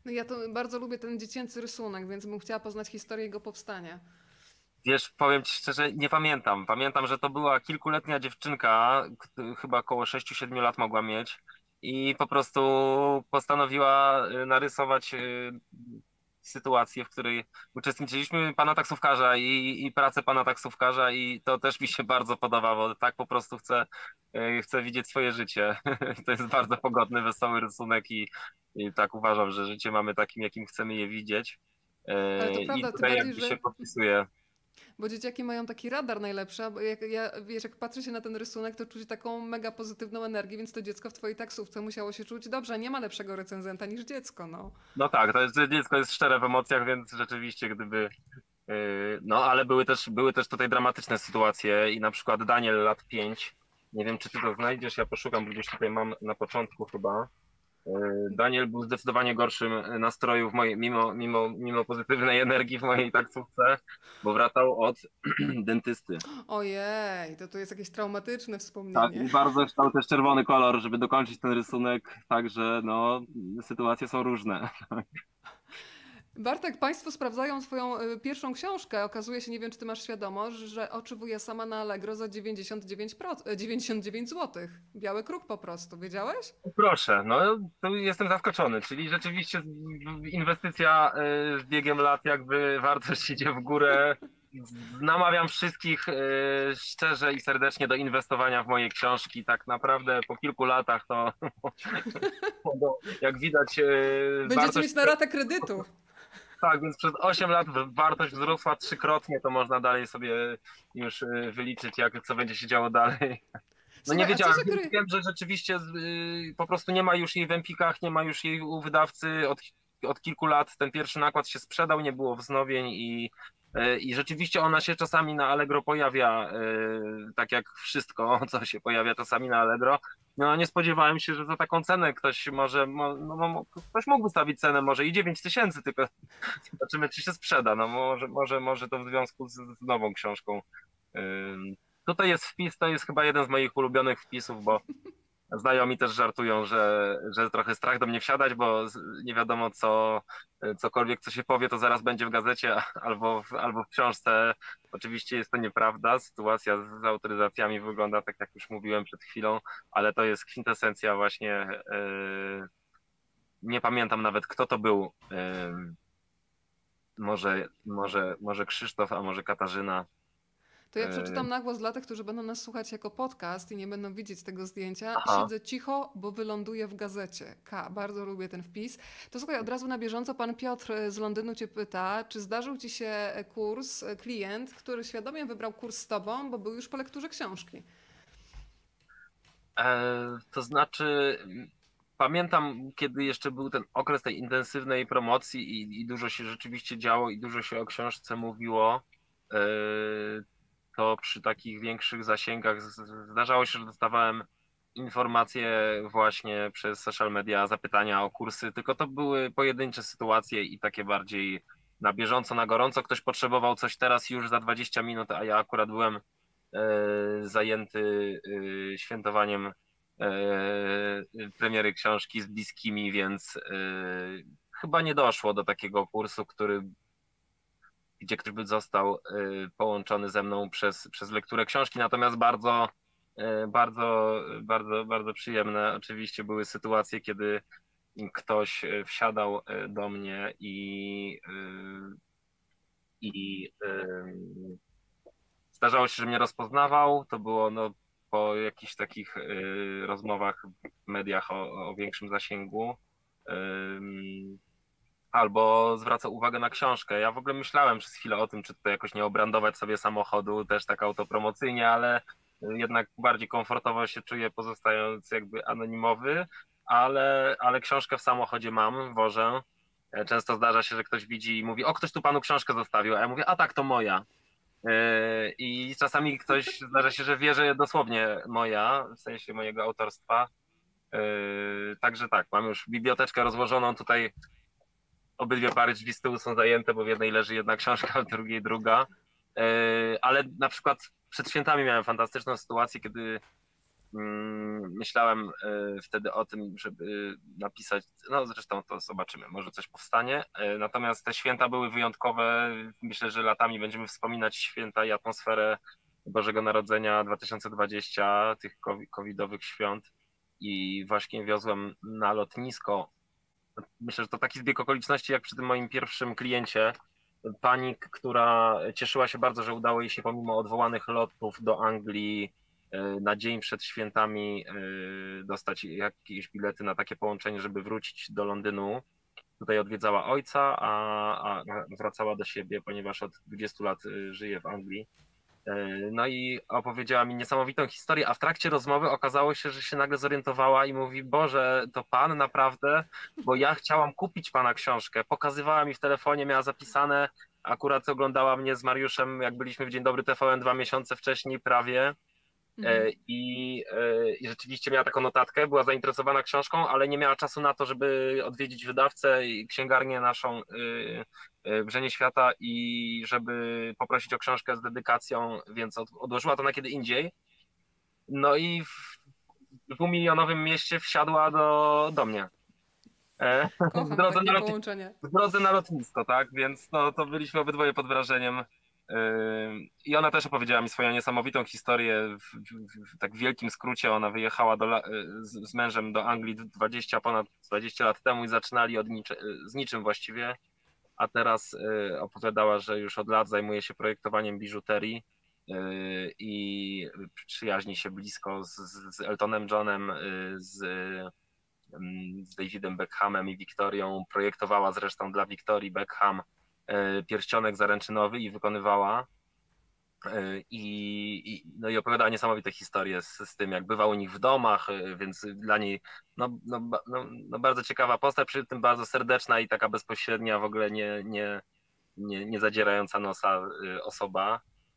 No ja to bardzo lubię ten dziecięcy rysunek, więc bym chciała poznać historię jego powstania. Wiesz, powiem ci szczerze, nie pamiętam. Pamiętam, że to była kilkuletnia dziewczynka, k- chyba około sześciu siedmiu lat mogła mieć i po prostu postanowiła y, narysować y, sytuację, w której uczestniczyliśmy, pana taksówkarza i, i pracę pana taksówkarza i to też mi się bardzo podoba, bo tak po prostu chcę, y, chcę widzieć swoje życie. To jest bardzo pogodny, wesoły rysunek i, i tak uważam, że życie mamy takim, jakim chcemy je widzieć. Ale Y, to I prawda, tym tutaj bardziej, jakby że się podpisuje. bo dzieciaki mają taki radar najlepszy, bo jak ja, wiesz, jak patrzy się na ten rysunek, to czuć taką mega pozytywną energię, więc to dziecko w twojej taksówce musiało się czuć dobrze. Nie ma lepszego recenzenta niż dziecko, no. No tak, to jest, dziecko jest szczere w emocjach, więc rzeczywiście gdyby. Yy, no ale były też, były też tutaj dramatyczne sytuacje i na przykład Daniel lat pięć. Nie wiem, czy ty to znajdziesz, ja poszukam, bo gdzieś tutaj mam na początku chyba. Yy, Daniel był zdecydowanie gorszym nastroju w mojej, mimo, mimo, mimo pozytywnej energii w mojej taksówce, bo wracał od dentysty. Ojej, to tu jest jakieś traumatyczne Tak, wspomnienie. i bardzo chciał też czerwony kolor, żeby dokończyć ten rysunek, także no, sytuacje są różne. Bartek, Państwo sprawdzają Twoją y, pierwszą książkę. Okazuje się, nie wiem, czy Ty masz świadomość, że Oczy wuja sama na Allegro za dziewięćdziesiąt dziewięć procent, e, dziewięćdziesiąt dziewięć złotych. Biały kruk po prostu. Wiedziałeś? Proszę, no tu jestem zaskoczony, czyli rzeczywiście inwestycja y, z biegiem lat jakby wartość idzie w górę. Namawiam wszystkich y, szczerze i serdecznie do inwestowania w moje książki. Tak naprawdę po kilku latach to jak widać y, Będziecie wartość, mieć na ratę kredytu. tak, więc przez osiem lat wartość wzrosła trzykrotnie, to można dalej sobie już y, wyliczyć jak co będzie się działo dalej. No nie Słuchaj, a co wiedziałem, się kryje? wiem, że rzeczywiście y, po prostu nie ma już jej w Empikach, nie ma już jej u wydawcy od, od kilku lat. Ten pierwszy nakład się sprzedał, nie było wznowień i, y, i rzeczywiście ona się czasami na Allegro pojawia, y, tak jak wszystko, co się pojawia czasami na Allegro. No nie spodziewałem się, że za taką cenę ktoś może, mo, no, mo- ktoś mógł stawić cenę może i dziewięć tysięcy, tylko zobaczymy, czy się sprzeda. No może, może, może to w związku z, z nową książką. Ym, Tutaj jest wpis, to jest chyba jeden z moich ulubionych wpisów, bo znajomi też żartują, że, że trochę strach do mnie wsiadać, bo z- nie wiadomo co, cokolwiek co się powie, to zaraz będzie w gazecie albo w, albo w książce. Oczywiście jest to nieprawda, sytuacja z, z autoryzacjami wygląda tak, jak już mówiłem przed chwilą, ale to jest kwintesencja właśnie, yy, nie pamiętam nawet kto to był, yy, może, może, może Krzysztof, a może Katarzyna. To ja Yy, przeczytam na głos dla tych, którzy będą nas słuchać jako podcast i nie będą widzieć tego zdjęcia. aha. Siedzę cicho, bo wyląduję w gazecie. K. Bardzo lubię ten wpis. To słuchaj, od razu na bieżąco pan Piotr z Londynu cię pyta, czy zdarzył ci się kurs, klient, który świadomie wybrał kurs z tobą, bo był już po lekturze książki. E, to znaczy, m, pamiętam, kiedy jeszcze był ten okres tej intensywnej promocji i, i dużo się rzeczywiście działo i dużo się o książce mówiło, e, to przy takich większych zasięgach z- z- zdarzało się, że dostawałem informacje właśnie przez social media, zapytania o kursy, tylko to były pojedyncze sytuacje i takie bardziej na bieżąco, na gorąco. Ktoś potrzebował coś teraz już za dwadzieścia minut, a ja akurat byłem e, zajęty e, świętowaniem e, premiery książki z bliskimi, więc e, chyba nie doszło do takiego kursu, który, gdzie ktoś by został e, połączony ze mną przez, przez lekturę książki. Natomiast bardzo, e, bardzo, bardzo, bardzo przyjemne oczywiście były sytuacje, kiedy ktoś e, wsiadał e, do mnie i, e, i e, zdarzało się, że mnie rozpoznawał. To było no, po jakichś takich y, rozmowach w mediach o, o większym zasięgu. Ym, albo zwracał uwagę na książkę. Ja w ogóle myślałem przez chwilę o tym, czy to jakoś nie obrandować sobie samochodu też tak autopromocyjnie, ale jednak bardziej komfortowo się czuję pozostając jakby anonimowy, ale, ale książkę w samochodzie mam, wożę. Często zdarza się, że ktoś widzi i mówi, o, ktoś tu panu książkę zostawił, a ja mówię, a tak, to moja. Yy, I czasami ktoś zdarza się, że wie, że dosłownie moja, w sensie mojego autorstwa. Yy, Także tak, mam już biblioteczkę rozłożoną. Tutaj obydwie pary drzwi z tyłu są zajęte, bo w jednej leży jedna książka, w drugiej druga. Yy, Ale na przykład przed świętami miałem fantastyczną sytuację, kiedy myślałem wtedy o tym, żeby napisać, no zresztą to zobaczymy, może coś powstanie. Natomiast te święta były wyjątkowe. Myślę, że latami będziemy wspominać święta i atmosferę Bożego Narodzenia dwa tysiące dwudziestego, tych covidowych świąt. I właśnie wiozłem na lotnisko. Myślę, że to taki zbieg okoliczności, jak przy tym moim pierwszym kliencie. Pani, która cieszyła się bardzo, że udało jej się pomimo odwołanych lotów do Anglii na dzień przed świętami dostać jakieś bilety na takie połączenie, żeby wrócić do Londynu. Tutaj odwiedzała ojca, a, a wracała do siebie, ponieważ od dwudziestu lat żyje w Anglii. No i opowiedziała mi niesamowitą historię, a w trakcie rozmowy okazało się, że się nagle zorientowała i mówi: Boże, to pan naprawdę, bo ja chciałam kupić pana książkę. Pokazywała mi w telefonie, miała zapisane, akurat oglądała mnie z Mariuszem, jak byliśmy w Dzień Dobry T V N dwa miesiące wcześniej prawie. Mhm. I, I rzeczywiście miała taką notatkę, była zainteresowana książką, ale nie miała czasu na to, żeby odwiedzić wydawcę i księgarnię naszą Brzenie Świata i żeby poprosić o książkę z dedykacją, więc odłożyła to na kiedy indziej. No i w dwumilionowym mieście wsiadła do, do mnie. Kocham w, drodze takie na połączenie. w drodze na lotnisko, tak? Więc no, to byliśmy obydwoje pod wrażeniem. I ona też opowiedziała mi swoją niesamowitą historię. W, w, w tak wielkim skrócie ona wyjechała do, z, z mężem do Anglii dwadzieścia, ponad dwadzieścia lat temu i zaczynali od niczy, z niczym właściwie, a teraz opowiadała, że już od lat zajmuje się projektowaniem biżuterii i przyjaźni się blisko z, z Eltonem Johnem, z, z Davidem Beckhamem i Wiktorią. Projektowała zresztą dla Wiktorii Beckham pierścionek zaręczynowy i wykonywała. I, i, no i opowiadała niesamowite historie z, z tym, jak bywa u nich w domach, więc dla niej no, no, no, no bardzo ciekawa postać, przy tym bardzo serdeczna i taka bezpośrednia, w ogóle nie, nie, nie, nie zadzierająca nosa osoba.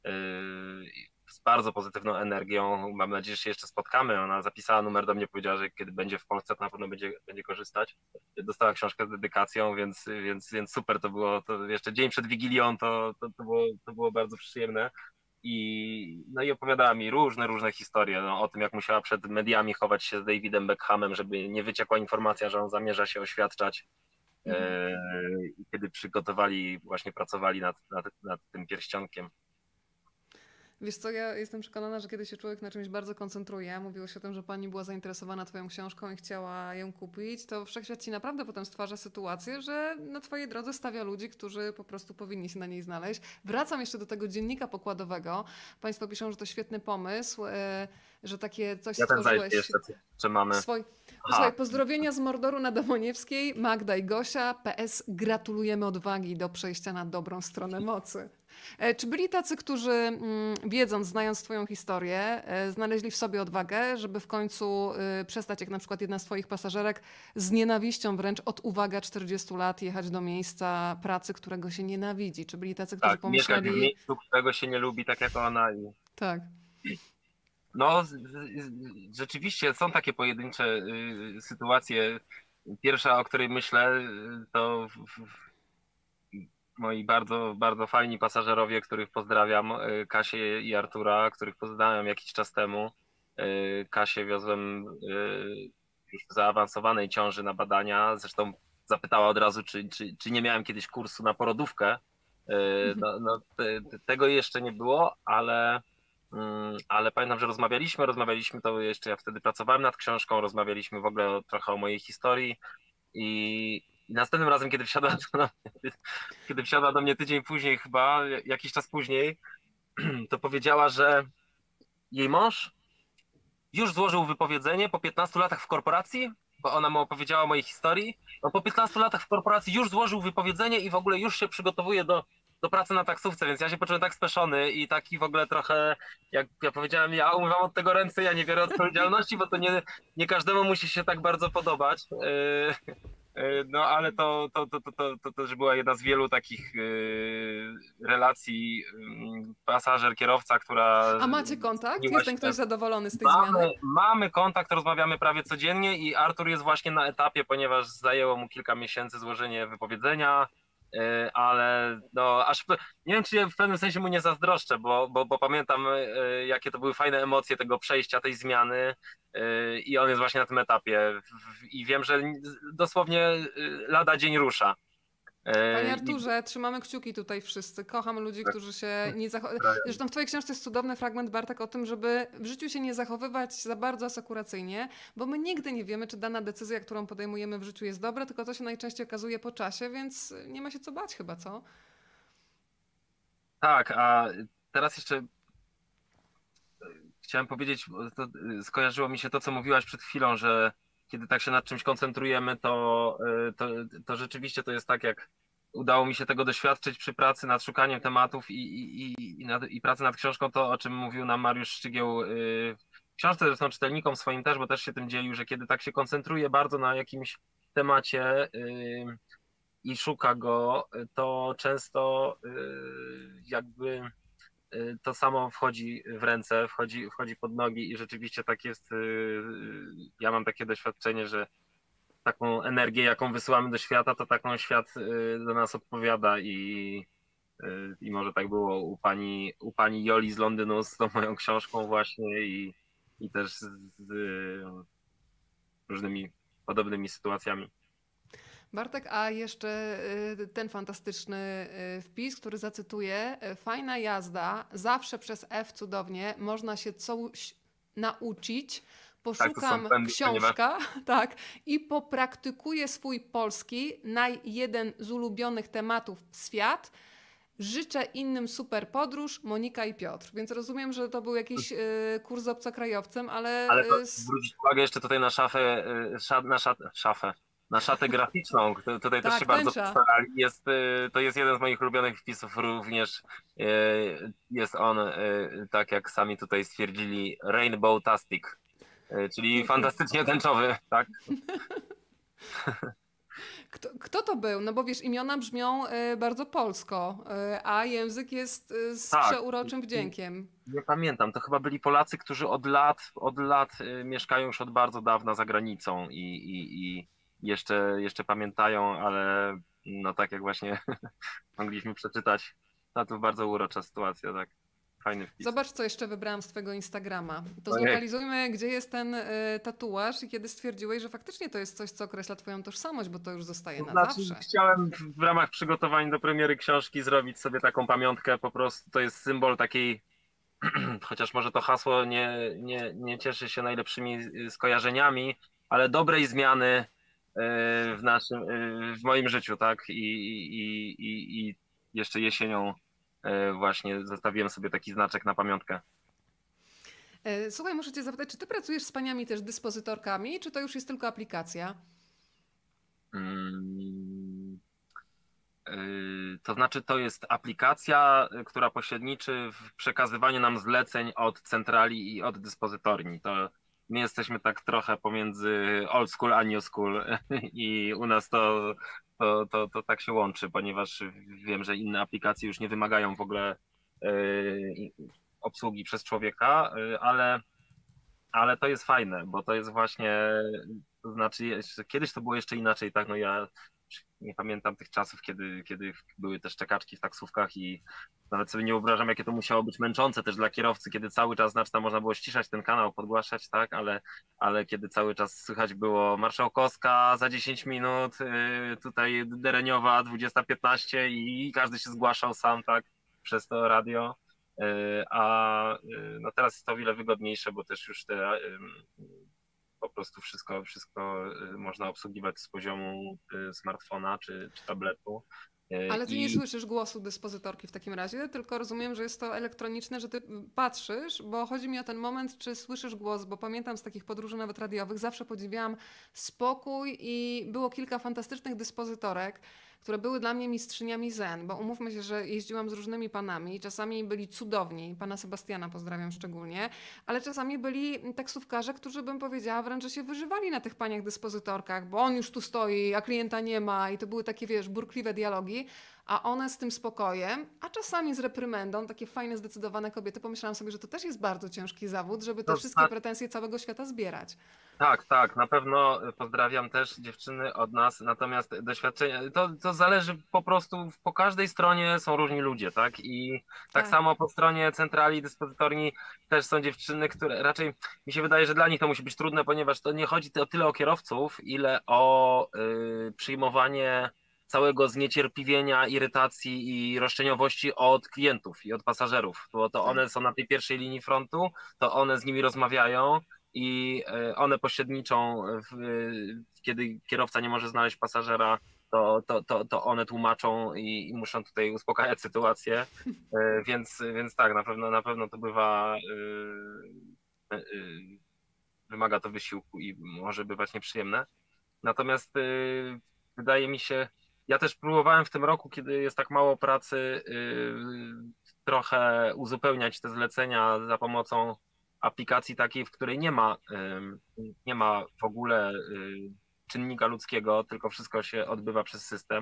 Z bardzo pozytywną energią. Mam nadzieję, że się jeszcze spotkamy. Ona zapisała numer do mnie, powiedziała, że kiedy będzie w Polsce, to na pewno będzie, będzie korzystać. Dostała książkę z dedykacją, więc, więc, więc super to było. To jeszcze dzień przed Wigilią to, to, to, było, to było bardzo przyjemne. I, no i opowiadała mi różne, różne historie no, o tym, jak musiała przed mediami chować się z Davidem Beckhamem, żeby nie wyciekła informacja, że on zamierza się oświadczać. Mm. E, kiedy przygotowali, właśnie pracowali nad, nad, nad tym pierścionkiem. Wiesz co, ja jestem przekonana, że kiedy się człowiek na czymś bardzo koncentruje, mówiło się o tym, że pani była zainteresowana twoją książką i chciała ją kupić, to wszechświat ci naprawdę potem stwarza sytuację, że na twojej drodze stawia ludzi, którzy po prostu powinni się na niej znaleźć. Wracam jeszcze do tego dziennika pokładowego. Państwo piszą, że to świetny pomysł, że takie coś ja stworzyłeś. Jeszcze, czy mamy... Swój... Słuchaj, pozdrowienia z Mordoru na Domoniewskiej, Magda i Gosia. P S. Gratulujemy odwagi do przejścia na dobrą stronę mocy. Czy byli tacy, którzy mm, wiedząc, znając twoją historię, e, znaleźli w sobie odwagę, żeby w końcu e, przestać, jak na przykład jedna z twoich pasażerek, z nienawiścią wręcz od uwaga czterdziestu lat jechać do miejsca pracy, którego się nienawidzi? Czy byli tacy, którzy tak, pomyśleli... mieszkać w miejscu, którego się nie lubi, tak jak ona. I... Tak. No, z, z, rzeczywiście są takie pojedyncze y, sytuacje. Pierwsza, o której myślę, to w, w, moi bardzo, bardzo fajni pasażerowie, których pozdrawiam, Kasię i Artura, których poznałem jakiś czas temu. Kasię wiozłem już w zaawansowanej ciąży na badania, zresztą zapytała od razu, czy, czy, czy nie miałem kiedyś kursu na porodówkę. No, no, te, tego jeszcze nie było, ale, ale pamiętam, że rozmawialiśmy, rozmawialiśmy, to jeszcze ja wtedy pracowałem nad książką, rozmawialiśmy w ogóle trochę o mojej historii i I następnym razem, kiedy wsiadła, do mnie, kiedy wsiadła do mnie tydzień później chyba, jakiś czas później, to powiedziała, że jej mąż już złożył wypowiedzenie po piętnastu latach w korporacji, bo ona mu opowiedziała o mojej historii. No, po piętnastu latach w korporacji już złożył wypowiedzenie i w ogóle już się przygotowuje do, do pracy na taksówce, więc ja się poczułem tak speszony i taki w ogóle trochę, jak ja powiedziałem, ja umywam od tego ręce, ja nie biorę odpowiedzialności, bo to nie, nie każdemu musi się tak bardzo podobać. No ale to, to, to, to, to, to też była jedna z wielu takich yy, relacji yy, pasażer-kierowca, która... A macie kontakt? Jest ten ktoś zadowolony z tej mamy, zmiany? Mamy kontakt, rozmawiamy prawie codziennie i Artur jest właśnie na etapie, ponieważ zajęło mu kilka miesięcy złożenie wypowiedzenia. e, ale no aż pe- nie wiem, czy w pewnym sensie mu nie zazdroszczę, bo, bo, bo pamiętam e, jakie to były fajne emocje tego przejścia, tej zmiany e, i on jest właśnie na tym etapie W- w- i wiem, że dosłownie e, lada dzień rusza. Panie E, I Arturze, trzymamy kciuki tutaj wszyscy. Kocham ludzi, którzy się nie zachowują. pozdrawiam. Zresztą w Twojej książce jest cudowny fragment, Bartek, o tym, żeby w życiu się nie zachowywać za bardzo asekuracyjnie, bo my nigdy nie wiemy, czy dana decyzja, którą podejmujemy w życiu jest dobra, tylko to się najczęściej okazuje po czasie, więc nie ma się co bać chyba, co? Tak, a teraz jeszcze chciałem powiedzieć, bo to y, skojarzyło mi się to, co mówiłaś przed chwilą, że kiedy tak się nad czymś koncentrujemy, to, y, to, to rzeczywiście to jest tak, jak udało mi się tego doświadczyć przy pracy nad szukaniem tematów i, i, i, i, nad, i pracy nad książką, to o czym mówił nam Mariusz Szczygieł y, w książce, zresztą czytelnikom swoim też, bo też się tym dzielił, że kiedy tak się koncentruje bardzo na jakimś temacie y, i szuka go, to często y, jakby y, to samo wchodzi w ręce, wchodzi, wchodzi pod nogi i rzeczywiście tak jest. y, Ja mam takie doświadczenie, że taką energię, jaką wysyłamy do świata, to taką świat y, do nas odpowiada i, y, i może tak było u pani, u pani Joli z Londynu z tą moją książką właśnie i, i też z, z różnymi podobnymi sytuacjami. Bartek, a jeszcze y, ten fantastyczny y, wpis, który zacytuję. Y, Fajna jazda, zawsze przez F cudownie, można się coś nauczyć. Tak, to są Poszukam błędy, ponieważ książka, tak, i popraktykuję swój polski na jeden z ulubionych tematów świat. Życzę innym super podróż, Monika i Piotr. Więc rozumiem, że to był jakiś y, kurs z obcokrajowcem, ale ale to y, s- zwrócić uwagę jeszcze tutaj na szafę, y, sza, na szat, szafę, na szatę graficzną. T- Tutaj też się tak, bardzo tęcza. postarali. Jest, y, to jest jeden z moich ulubionych wpisów również. y, Jest on, y, tak jak sami tutaj stwierdzili, Rainbow Tastic, y, czyli Pięknie. fantastycznie tęczowy, tak? Kto, kto to był? No bo wiesz, imiona brzmią y, bardzo polsko, y, a język jest y, z Tak. przeuroczym wdziękiem. Nie pamiętam. To chyba byli Polacy, którzy od lat, od lat y, mieszkają już od bardzo dawna za granicą i, i, i jeszcze, jeszcze pamiętają, ale no tak jak właśnie mogliśmy przeczytać, no to bardzo urocza sytuacja, tak. Fajny wpis. Zobacz, co jeszcze wybrałam z twojego Instagrama. To Ojej. zlokalizujmy, gdzie jest ten y, tatuaż i kiedy stwierdziłeś, że faktycznie to jest coś, co określa twoją tożsamość, bo to już zostaje To na znaczy, zawsze. chciałem w w ramach przygotowań do premiery książki zrobić sobie taką pamiątkę, po prostu to jest symbol takiej, chociaż może to hasło nie, nie, nie cieszy się najlepszymi y, skojarzeniami, ale dobrej zmiany y, w naszym, y, w moim życiu, tak? I, i, i, i jeszcze jesienią y, właśnie zostawiłem sobie taki znaczek na pamiątkę. Y, Słuchaj, muszę cię zapytać, czy ty pracujesz z paniami też dyspozytorkami, czy to już jest tylko aplikacja? Mm, y, To znaczy, to jest aplikacja, y, która pośredniczy w przekazywaniu nam zleceń od centrali i od dyspozytorni. To my jesteśmy tak trochę pomiędzy old school a new school i u nas to, to, to, to tak się łączy, ponieważ wiem, że inne aplikacje już nie wymagają w ogóle y, obsługi przez człowieka, y, ale, ale to jest fajne, bo to jest właśnie, to znaczy jeszcze- kiedyś to było jeszcze inaczej, tak, no ja nie pamiętam tych czasów, kiedy, kiedy były też czekaczki w taksówkach i nawet sobie nie wyobrażam, jakie to musiało być męczące też dla kierowcy, kiedy cały czas, znaczy tam można było ściszać ten kanał, podgłaszać, tak, ale, ale kiedy cały czas słychać było Marszałkowska za dziesięć minut, yy, tutaj Dereniowa dwudziesta piętnaście i każdy się zgłaszał sam, tak, przez to radio. Yy, A yy, no teraz jest to o wiele wygodniejsze, bo też już te yy, po prostu wszystko, wszystko y, można obsługiwać z poziomu y, smartfona czy, czy tabletu. Y, Ale ty nie I słyszysz głosu dyspozytorki w takim razie, tylko rozumiem, że jest to elektroniczne, że ty patrzysz, bo chodzi mi o ten moment, czy słyszysz głos, bo pamiętam z takich podróży nawet radiowych, zawsze podziwiałam spokój i było kilka fantastycznych dyspozytorek, które były dla mnie mistrzyniami zen, bo umówmy się, że jeździłam z różnymi panami, czasami byli cudowni, pana Sebastiana pozdrawiam szczególnie, ale czasami byli taksówkarze, którzy bym powiedziała wręcz, że się wyżywali na tych paniach dyspozytorkach, bo on już tu stoi, a klienta nie ma i to były takie, wiesz, burkliwe dialogi. a one z tym spokojem, a czasami z reprymendą, takie fajne, zdecydowane kobiety. Pomyślałam sobie, że to też jest bardzo ciężki zawód, żeby te No, wszystkie pretensje całego świata zbierać. tak, tak, na pewno pozdrawiam też dziewczyny od nas, natomiast doświadczenie, to, to zależy po prostu, po każdej stronie są różni ludzie, tak? I tak Tak. samo po stronie centrali, dyspozytorni też są dziewczyny, które raczej mi się wydaje, że dla nich to musi być trudne, ponieważ to nie chodzi o tyle o kierowców, ile o y, przyjmowanie całego zniecierpliwienia, irytacji i roszczeniowości od klientów i od pasażerów, bo to Tak. one są na tej pierwszej linii frontu, to one z nimi rozmawiają i one pośredniczą, w, kiedy kierowca nie może znaleźć pasażera, to, to, to, to one tłumaczą i, i muszą tutaj uspokajać sytuację, więc, więc tak, na pewno, na pewno to bywa, yy, yy, wymaga to wysiłku i może bywać nieprzyjemne. Natomiast yy, wydaje mi się, ja też próbowałem w tym roku, kiedy jest tak mało pracy, yy, trochę uzupełniać te zlecenia za pomocą aplikacji takiej, w której nie ma, nie ma w ogóle czynnika ludzkiego, tylko wszystko się odbywa przez system.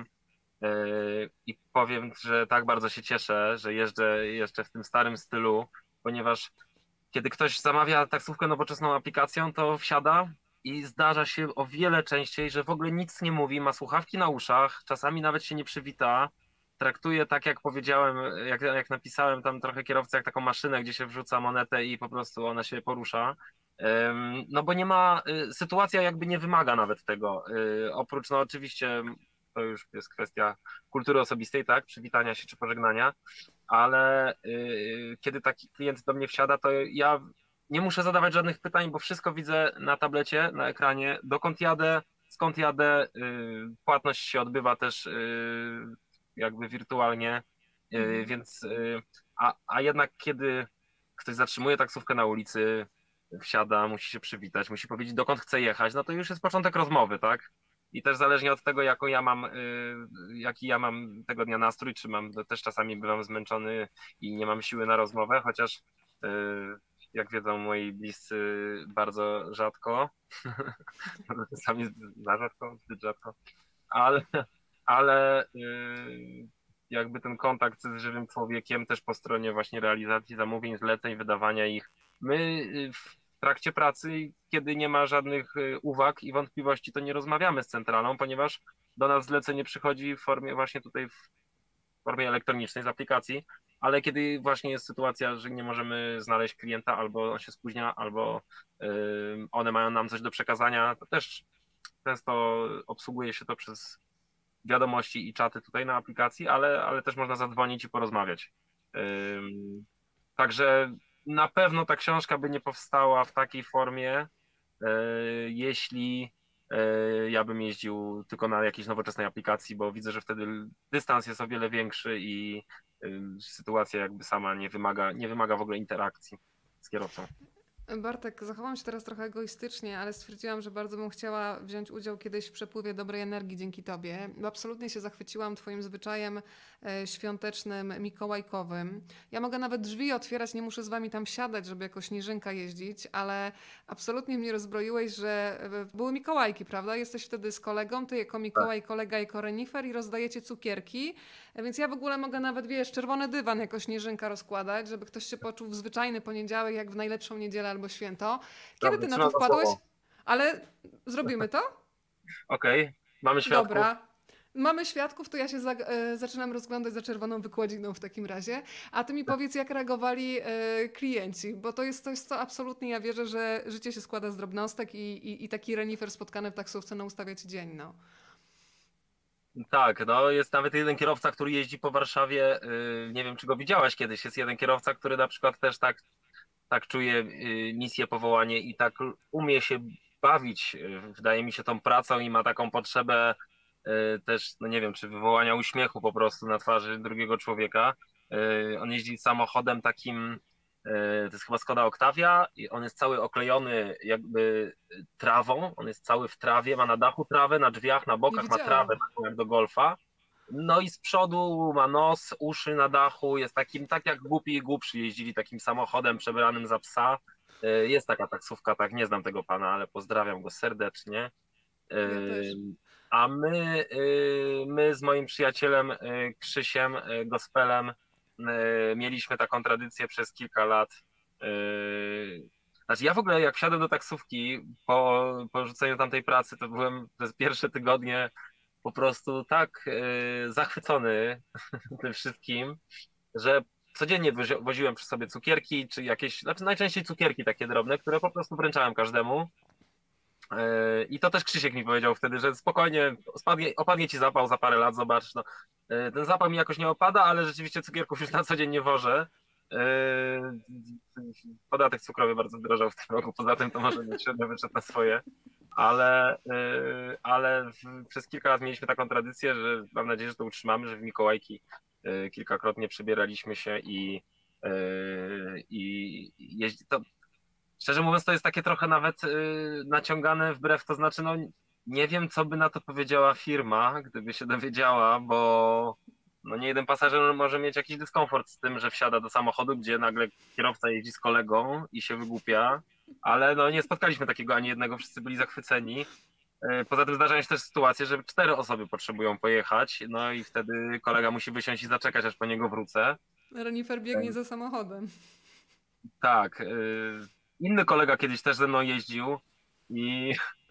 I powiem, że tak bardzo się cieszę, że jeżdżę jeszcze w tym starym stylu, ponieważ kiedy ktoś zamawia taksówkę nowoczesną aplikacją, to wsiada i zdarza się o wiele częściej, że w ogóle nic nie mówi, ma słuchawki na uszach, czasami nawet się nie przywita, traktuje tak, jak powiedziałem, jak, jak napisałem tam trochę kierowcę, jak taką maszynę, gdzie się wrzuca monetę i po prostu ona się porusza. No bo nie ma, sytuacja jakby nie wymaga nawet tego. Oprócz, no oczywiście, to już jest kwestia kultury osobistej, tak, przywitania się czy pożegnania, ale kiedy taki klient do mnie wsiada, to ja nie muszę zadawać żadnych pytań, bo wszystko widzę na tablecie, na ekranie, dokąd jadę, skąd jadę, płatność się odbywa też jakby wirtualnie, Mhm. więc a, a jednak kiedy ktoś zatrzymuje taksówkę na ulicy, wsiada, musi się przywitać, musi powiedzieć dokąd chce jechać, no to już jest początek rozmowy, tak? I też zależnie od tego, jaką ja mam, jaki ja mam tego dnia nastrój, czy mam, też czasami bywam zmęczony i nie mam siły na rozmowę, chociaż jak wiedzą moi bliscy, bardzo rzadko, czasami za rzadko, zbyt rzadko, ale ale jakby ten kontakt z żywym człowiekiem też po stronie właśnie realizacji zamówień, zleceń, wydawania ich. My w trakcie pracy, kiedy nie ma żadnych uwag i wątpliwości, to nie rozmawiamy z centralą, ponieważ do nas zlecenie przychodzi w formie właśnie tutaj w formie elektronicznej z aplikacji, ale kiedy właśnie jest sytuacja, że nie możemy znaleźć klienta, albo on się spóźnia, albo one mają nam coś do przekazania, to też często obsługuje się to przez wiadomości i czaty tutaj na aplikacji, ale, ale też można zadzwonić i porozmawiać. Ym, Także na pewno ta książka by nie powstała w takiej formie, yy, jeśli yy, ja bym jeździł tylko na jakiejś nowoczesnej aplikacji, bo widzę, że wtedy dystans jest o wiele większy i yy, sytuacja jakby sama nie wymaga, nie wymaga w ogóle interakcji z kierowcą. Bartek, zachowałam się teraz trochę egoistycznie, ale stwierdziłam, że bardzo bym chciała wziąć udział kiedyś w przepływie dobrej energii dzięki Tobie. Absolutnie się zachwyciłam Twoim zwyczajem e, świątecznym, mikołajkowym. Ja mogę nawet drzwi otwierać, nie muszę z Wami tam siadać, żeby jako śnieżynka jeździć, ale absolutnie mnie rozbroiłeś, że e, były Mikołajki, prawda? Jesteś wtedy z kolegą, Ty jako Tak. Mikołaj, kolega jako renifer i rozdajecie cukierki, e, więc ja w ogóle mogę nawet, wiesz, czerwony dywan jako śnieżynka rozkładać, żeby ktoś się poczuł w zwyczajny poniedziałek, jak w najlepszą niedzielę albo święto. Kiedy ty Dobrze, na to trzymam za wpadłeś? słowo. Ale zrobimy to? Okej, okay. Mamy świadków. Dobra. Mamy świadków, to ja się za, e, zaczynam rozglądać za czerwoną wykładziną w takim razie. A ty mi powiedz, jak reagowali e, klienci, bo to jest coś, co absolutnie ja wierzę, że życie się składa z drobnostek i, i, i taki renifer spotkany w taksówce no, ustawia ci dzień. No. Tak, no jest nawet jeden kierowca, który jeździ po Warszawie, yy, nie wiem czy go widziałaś kiedyś, jest jeden kierowca, który na przykład też tak, tak czuje yy, misję, powołanie i tak umie się bawić, yy, wydaje mi się, tą pracą i ma taką potrzebę yy, też, no nie wiem, czy wywołania uśmiechu po prostu na twarzy drugiego człowieka. Yy, on jeździ samochodem takim, yy, to jest chyba Skoda Octavia i on jest cały oklejony jakby trawą, on jest cały w trawie, ma na dachu trawę, na drzwiach, na bokach ma widziałam. trawę, taką jak do golfa. No i z przodu ma nos, uszy na dachu, jest takim, tak jak Głupi i Głupszy jeździli takim samochodem przebranym za psa. Jest taka taksówka, tak, nie znam tego pana, ale pozdrawiam go serdecznie. Ja też. A my, y, my z moim przyjacielem y, Krzysiem y, Gospelem y, mieliśmy taką tradycję przez kilka lat. y, Znaczy ja w ogóle jak wsiadłem do taksówki po, po rzuceniu tamtej pracy, to byłem przez pierwsze tygodnie po prostu tak y, zachwycony tym wszystkim, że codziennie wozi- woziłem przy sobie cukierki, czy jakieś, znaczy najczęściej cukierki takie drobne, które po prostu wręczałem każdemu. Yy, I to też Krzysiek mi powiedział wtedy, że spokojnie, spadnie, opadnie ci zapał za parę lat, zobacz. No. Yy, Ten zapał mi jakoś nie opada, ale rzeczywiście cukierków już na co dzień nie wożę. Yy, Podatek cukrowy bardzo zdrożał w tym roku, poza tym to może być średnio wyszedł na swoje. Ale, yy, ale w, przez kilka lat mieliśmy taką tradycję, że mam nadzieję, że to utrzymamy, że w Mikołajki yy, kilkakrotnie przebieraliśmy się i, yy, i jeździ, to szczerze mówiąc, to jest takie trochę nawet y, naciągane wbrew, to znaczy, no nie wiem, co by na to powiedziała firma, gdyby się dowiedziała, bo no nie jeden pasażer może mieć jakiś dyskomfort z tym, że wsiada do samochodu, gdzie nagle kierowca jeździ z kolegą i się wygłupia, ale no nie spotkaliśmy takiego ani jednego, wszyscy byli zachwyceni. Y, Poza tym zdarzają się też sytuacje, że cztery osoby potrzebują pojechać, no i wtedy kolega musi wysiąść i zaczekać, aż po niego wrócę. Renifer biegnie za samochodem. Tak. y, Inny kolega kiedyś też ze mną jeździł i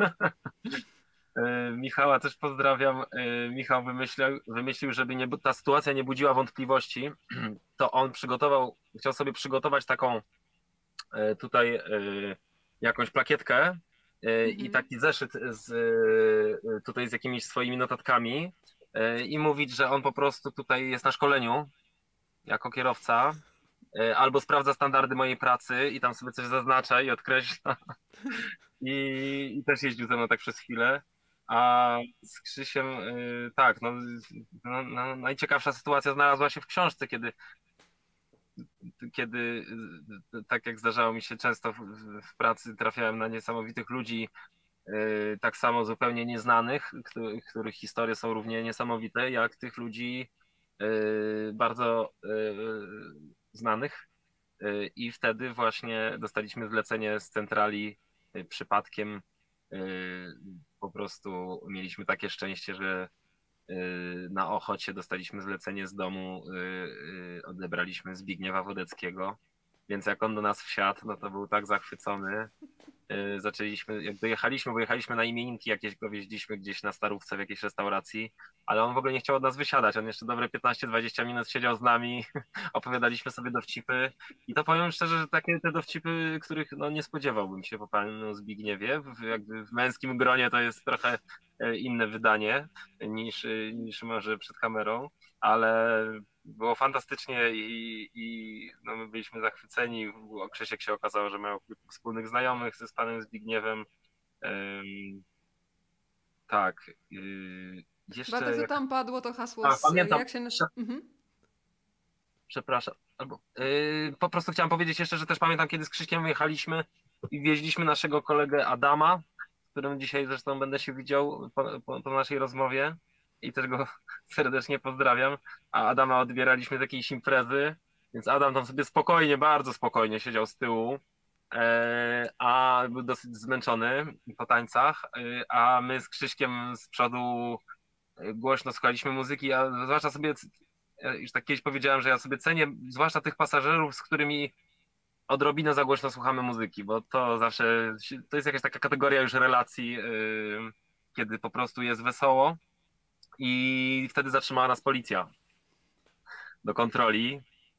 y, Michała też pozdrawiam. y, Michał wymyślił, wymyślił, żeby nie, bu- ta sytuacja nie budziła wątpliwości, to on przygotował, chciał sobie przygotować taką y, tutaj y, jakąś plakietkę y, i Mhm. taki zeszyt z, y, tutaj z jakimiś swoimi notatkami y, i mówić, że on po prostu tutaj jest na szkoleniu jako kierowca. y, Albo sprawdza standardy mojej pracy i tam sobie coś zaznacza i odkreśla. I, i też jeździł ze mną tak przez chwilę. A z Krzysiem, y, tak, no, no, no, najciekawsza sytuacja znalazła się w książce, kiedy, kiedy y, tak jak zdarzało mi się często w, w w pracy, trafiałem na niesamowitych ludzi, y, tak samo zupełnie nieznanych, których, których historie są równie niesamowite, jak tych ludzi y, bardzo y, znanych. Y, I wtedy właśnie dostaliśmy zlecenie z centrali y, przypadkiem. y, Po prostu mieliśmy takie szczęście, że y, na Ochocie dostaliśmy zlecenie z domu, y, y, odebraliśmy Zbigniewa Wodeckiego, więc jak on do nas wsiadł, no to był tak zachwycony. Y, Zaczęliśmy, jak dojechaliśmy, bo jechaliśmy na imieninki jakieś, go wieźliśmy gdzieś na Starówce w jakiejś restauracji, ale on w ogóle nie chciał od nas wysiadać. On jeszcze dobre piętnaście dwadzieścia minut siedział z nami, opowiadaliśmy sobie dowcipy i to powiem szczerze, że takie te dowcipy, których no, nie spodziewałbym się po panu Zbigniewie. W, jakby w męskim gronie to jest trochę e, inne wydanie niż, e, niż może przed kamerą, ale było fantastycznie i, i no, my byliśmy zachwyceni. Krzysiek się okazało, że miał kilku wspólnych znajomych ze z panem Zbigniewem. Ym, tak. Yy, Bartek, jeszcze to jak... tam padło to hasło A, z... pamiętam. Jak się... nasz- Prze- Mhm. Przepraszam. Albo, yy, po prostu chciałem powiedzieć jeszcze, że też pamiętam, kiedy z Krzyśkiem jechaliśmy i wieźliśmy naszego kolegę Adama, z którym dzisiaj zresztą będę się widział po, po, po naszej rozmowie i też go serdecznie pozdrawiam. A Adama odbieraliśmy z jakiejś imprezy, więc Adam tam sobie spokojnie, bardzo spokojnie siedział z tyłu, e, a był dosyć zmęczony po tańcach, e, a my z Krzyśkiem z przodu e, głośno słuchaliśmy muzyki, a zwłaszcza sobie, ja już tak kiedyś powiedziałem, że ja sobie cenię, zwłaszcza tych pasażerów, z którymi odrobinę za głośno słuchamy muzyki, bo to zawsze, to jest jakaś taka kategoria już relacji, e, kiedy po prostu jest wesoło i wtedy zatrzymała nas policja do kontroli.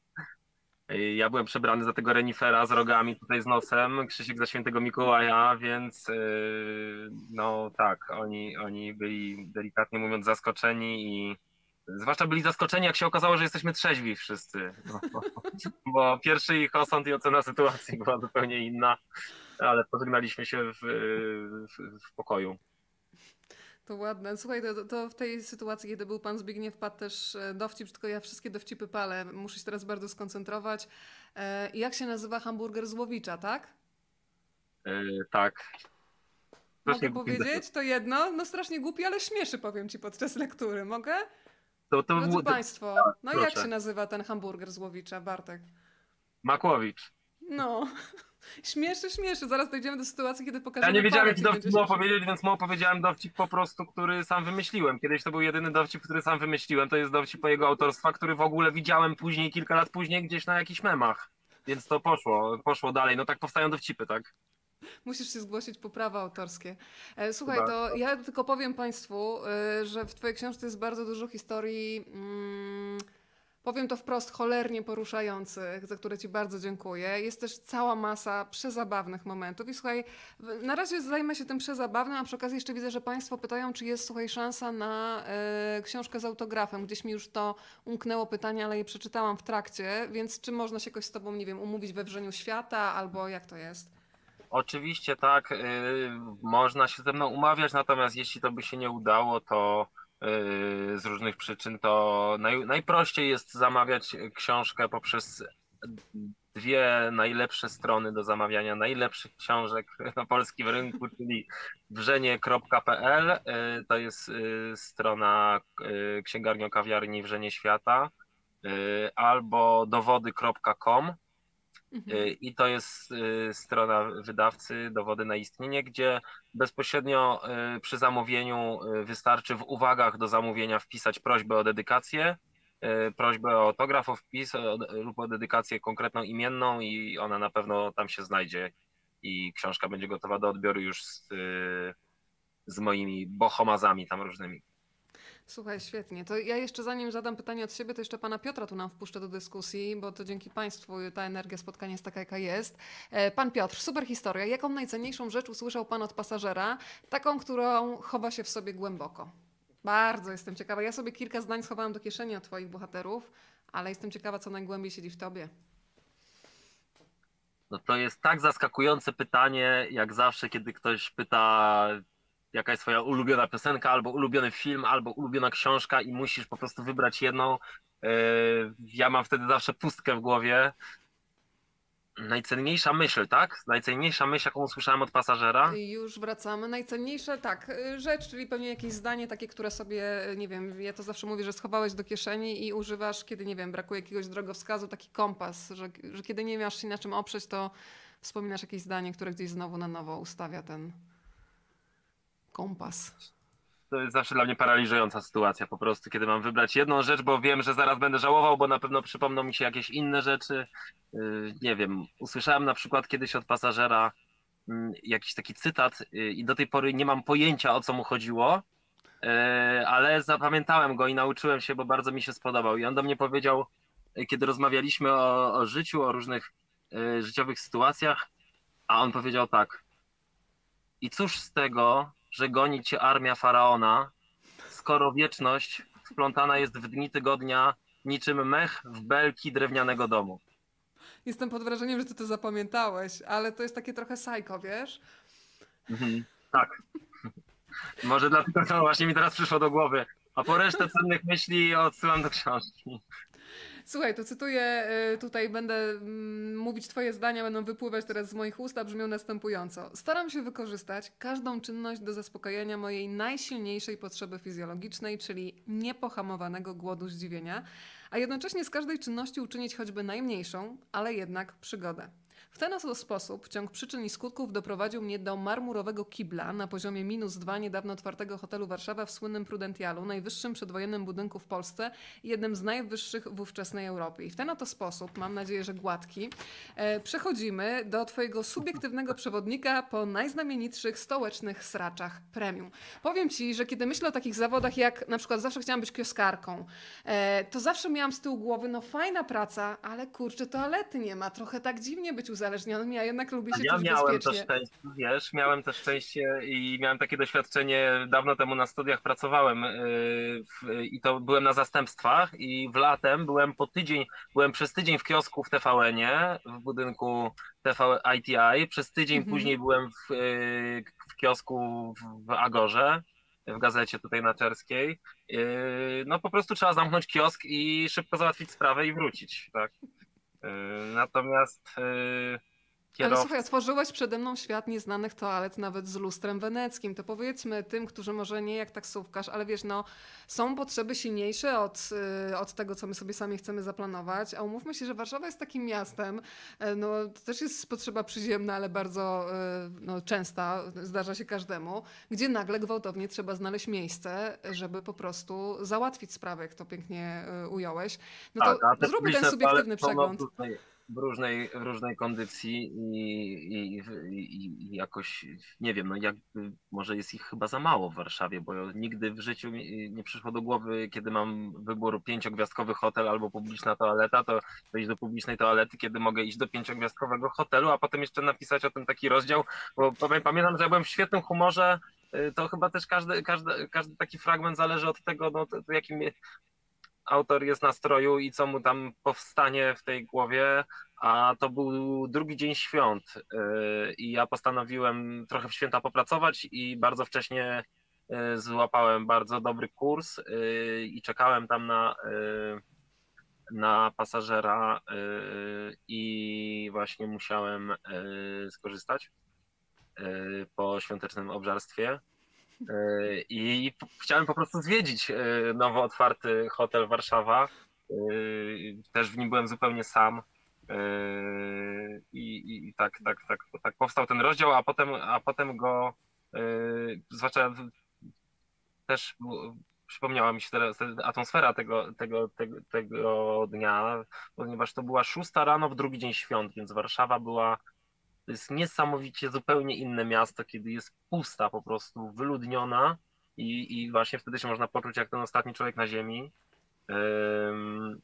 Ja byłem przebrany za tego renifera z rogami tutaj z nosem, Krzysiek za świętego Mikołaja, więc yy, no tak, oni, oni byli delikatnie mówiąc zaskoczeni i zwłaszcza byli zaskoczeni, jak się okazało, że jesteśmy trzeźwi wszyscy. No, bo pierwszy ich osąd i ocena sytuacji była zupełnie inna, ale pożegnaliśmy się w, w, w pokoju. To ładne. Słuchaj, to, to w tej sytuacji, kiedy był pan Zbigniew, padł też e, dowcip, tylko ja wszystkie dowcipy palę. Muszę się teraz bardzo skoncentrować. E, jak się nazywa hamburger z Łowicza, tak? Yy, tak. Mogę Strasznie głupi. powiedzieć to jedno? No strasznie głupi, ale śmieszy, powiem ci podczas lektury. Mogę? To, to Drodzy było, to, Państwo, no jak proszę. się nazywa ten hamburger z Łowicza, Bartek? Makłowicz. No, Śmieszy, śmieszy. Zaraz dojdziemy do sytuacji, kiedy Ja pokażemy nie wiedziałem, palec jaki i dowcip będzie było się powiedzieć, więc mu opowiedziałem dowcip po prostu, który sam wymyśliłem. Kiedyś to był jedyny dowcip, który sam wymyśliłem. To jest dowcip po jego autorstwa, który w ogóle widziałem później, kilka lat później gdzieś na jakichś memach. Więc to poszło, poszło dalej. No tak powstają dowcipy, tak? Musisz się zgłosić po prawa autorskie. E, Słuchaj, Chyba. to ja tylko powiem Państwu, e, że w Twojej książce jest bardzo dużo historii, mm, powiem to wprost, cholernie poruszających, za które Ci bardzo dziękuję. Jest też cała masa przezabawnych momentów. I słuchaj, w- na razie zajmę się tym przezabawnym, a przy okazji jeszcze widzę, że Państwo pytają, czy jest, słuchaj, szansa na e, książkę z autografem. Gdzieś mi już to umknęło pytanie, ale je przeczytałam w trakcie, więc czy można się jakoś z Tobą, nie wiem, umówić we Wrzeniu Świata, albo jak to jest? Oczywiście tak, y, można się ze mną umawiać, natomiast jeśli to by się nie udało, to y, z różnych przyczyn to naj, najprościej jest zamawiać książkę poprzez dwie najlepsze strony do zamawiania najlepszych książek na polskim rynku, czyli wrzenie kropka pe el, y, to jest y, strona y, księgarni kawiarni Wrzenie Świata, y, albo dowody kropka com. Mhm. I to jest y, strona wydawcy Dowody na istnienie, gdzie bezpośrednio y, przy zamówieniu y, wystarczy w uwagach do zamówienia wpisać prośbę o dedykację, y, prośbę o autograf, o wpis o, lub o dedykację konkretną imienną i ona na pewno tam się znajdzie i książka będzie gotowa do odbioru już z, y, z moimi bohomazami tam różnymi. Słuchaj, świetnie. To ja jeszcze zanim zadam pytanie od siebie, to jeszcze pana Piotra tu nam wpuszczę do dyskusji, bo to dzięki państwu ta energia spotkania jest taka, jaka jest. E, Pan Piotr, super historia. Jaką najcenniejszą rzecz usłyszał pan od pasażera? Taką, którą chowa się w sobie głęboko. Bardzo jestem ciekawa. Ja sobie kilka zdań schowałam do kieszeni od twoich bohaterów, ale jestem ciekawa, co najgłębiej siedzi w tobie. No to jest tak zaskakujące pytanie, jak zawsze, kiedy ktoś pyta, jaka jest twoja ulubiona piosenka, albo ulubiony film, albo ulubiona książka i musisz po prostu wybrać jedną. Yy, Ja mam wtedy zawsze pustkę w głowie. Najcenniejsza myśl, tak? Najcenniejsza myśl, jaką usłyszałem od pasażera. Już wracamy. Najcenniejsze, tak, y, rzecz, czyli pewnie jakieś zdanie takie, które sobie, y, nie wiem, ja to zawsze mówię, że schowałeś do kieszeni i używasz, kiedy, nie wiem, brakuje jakiegoś drogowskazu, taki kompas, że, że kiedy nie masz się na czym oprzeć, to wspominasz jakieś zdanie, które gdzieś znowu na nowo ustawia ten kompas. To jest zawsze dla mnie paraliżująca sytuacja po prostu, kiedy mam wybrać jedną rzecz, bo wiem, że zaraz będę żałował, bo na pewno przypomną mi się jakieś inne rzeczy. Yy, Nie wiem, usłyszałem na przykład kiedyś od pasażera mm, jakiś taki cytat yy, i do tej pory nie mam pojęcia, o co mu chodziło, yy, ale zapamiętałem go i nauczyłem się, bo bardzo mi się spodobał. I on do mnie powiedział, yy, kiedy rozmawialiśmy o, o życiu, o różnych yy, życiowych sytuacjach, a on powiedział tak: i cóż z tego, że goni cię armia faraona, skoro wieczność wplątana jest w dni tygodnia niczym mech w belki drewnianego domu. Jestem pod wrażeniem, że ty to zapamiętałeś, ale to jest takie trochę psycho, wiesz? Mhm. Tak, może dlatego to właśnie mi teraz przyszło do głowy. A po resztę cennych myśli odsyłam do książki. Słuchaj, to cytuję, y, tutaj będę mm, mówić twoje zdania, będą wypływać teraz z moich ust, a brzmią następująco. Staram się wykorzystać każdą czynność do zaspokojenia mojej najsilniejszej potrzeby fizjologicznej, czyli niepohamowanego głodu zdziwienia, a jednocześnie z każdej czynności uczynić choćby najmniejszą, ale jednak przygodę. W ten oto sposób ciąg przyczyn i skutków doprowadził mnie do marmurowego kibla na poziomie minus dwa niedawno otwartego hotelu Warszawa w słynnym Prudentialu, najwyższym przedwojennym budynku w Polsce i jednym z najwyższych w ówczesnej Europie. I w ten oto sposób, mam nadzieję, że gładki, e, przechodzimy do twojego subiektywnego przewodnika po najznamienitszych stołecznych sraczach premium. Powiem ci, że kiedy myślę o takich zawodach jak na przykład zawsze chciałam być kioskarką, e, to zawsze miałam z tyłu głowy, no fajna praca, ale kurczę, toalety nie ma, trochę tak dziwnie być uzależnionym, ja jednak lubię się Ja czuć miałem to bezpiecznie. szczęście, wiesz, miałem to szczęście i miałem takie doświadczenie dawno temu na studiach, pracowałem yy, w, i to byłem na zastępstwach i w latem byłem po tydzień, byłem przez tydzień w kiosku w te ve enie, w budynku te ve i te i, przez tydzień Mhm. później byłem w, yy, w kiosku w, w Agorze, w gazecie tutaj na Czerskiej. Yy, no po prostu trzeba zamknąć kiosk i szybko załatwić sprawę i wrócić, tak. Yy, Natomiast yy, Ale kierowcy. słuchaj, otworzyłeś przede mną świat nieznanych toalet, nawet z lustrem weneckim. To powiedzmy tym, którzy może nie jak taksówkarz, ale wiesz, no są potrzeby silniejsze od, y, od tego, co my sobie sami chcemy zaplanować. A umówmy się, że Warszawa jest takim miastem, e, no to też jest potrzeba przyziemna, ale bardzo y, no, częsta, zdarza się każdemu, gdzie nagle gwałtownie trzeba znaleźć miejsce, żeby po prostu załatwić sprawę, jak to pięknie y, ująłeś. No Tak, to a te zróbmy ten publiczne toalety subiektywny są no, w przegląd. różnej, w różnej, w różnej kondycji i, i, i, i jakoś, nie wiem, no jakby może jest ich chyba za mało w Warszawie, bo nigdy w życiu mi nie przyszło do głowy, kiedy mam wybór pięciogwiazdkowy hotel albo publiczna toaleta, to iść do publicznej toalety, kiedy mogę iść do pięciogwiazdkowego hotelu, a potem jeszcze napisać o tym taki rozdział, bo pamię- pamiętam, że ja byłem w świetnym humorze, y, to chyba też każdy, każdy, każdy taki fragment zależy od tego, no, to, to jakim autor jest nastroju i co mu tam powstanie w tej głowie, a to był drugi dzień świąt yy, i ja postanowiłem trochę w święta popracować i bardzo wcześnie yy, złapałem bardzo dobry kurs yy, i czekałem tam na, yy, na pasażera yy, i właśnie musiałem yy, skorzystać yy, po świątecznym obżarstwie. Yy, I p- chciałem po prostu zwiedzić yy, nowo otwarty hotel Warszawa. Yy, Też w nim byłem zupełnie sam. Yy, I, i, i tak, tak, tak, tak powstał ten rozdział, a potem, a potem go yy, zwłaszcza w- też było- przypomniała mi się teraz atmosfera tego, tego, tego, tego dnia, ponieważ to była szósta rano w drugi dzień świąt, więc Warszawa była to jest niesamowicie zupełnie inne miasto, kiedy jest pusta, po prostu wyludniona i, i właśnie wtedy się można poczuć jak ten ostatni człowiek na ziemi. Ym,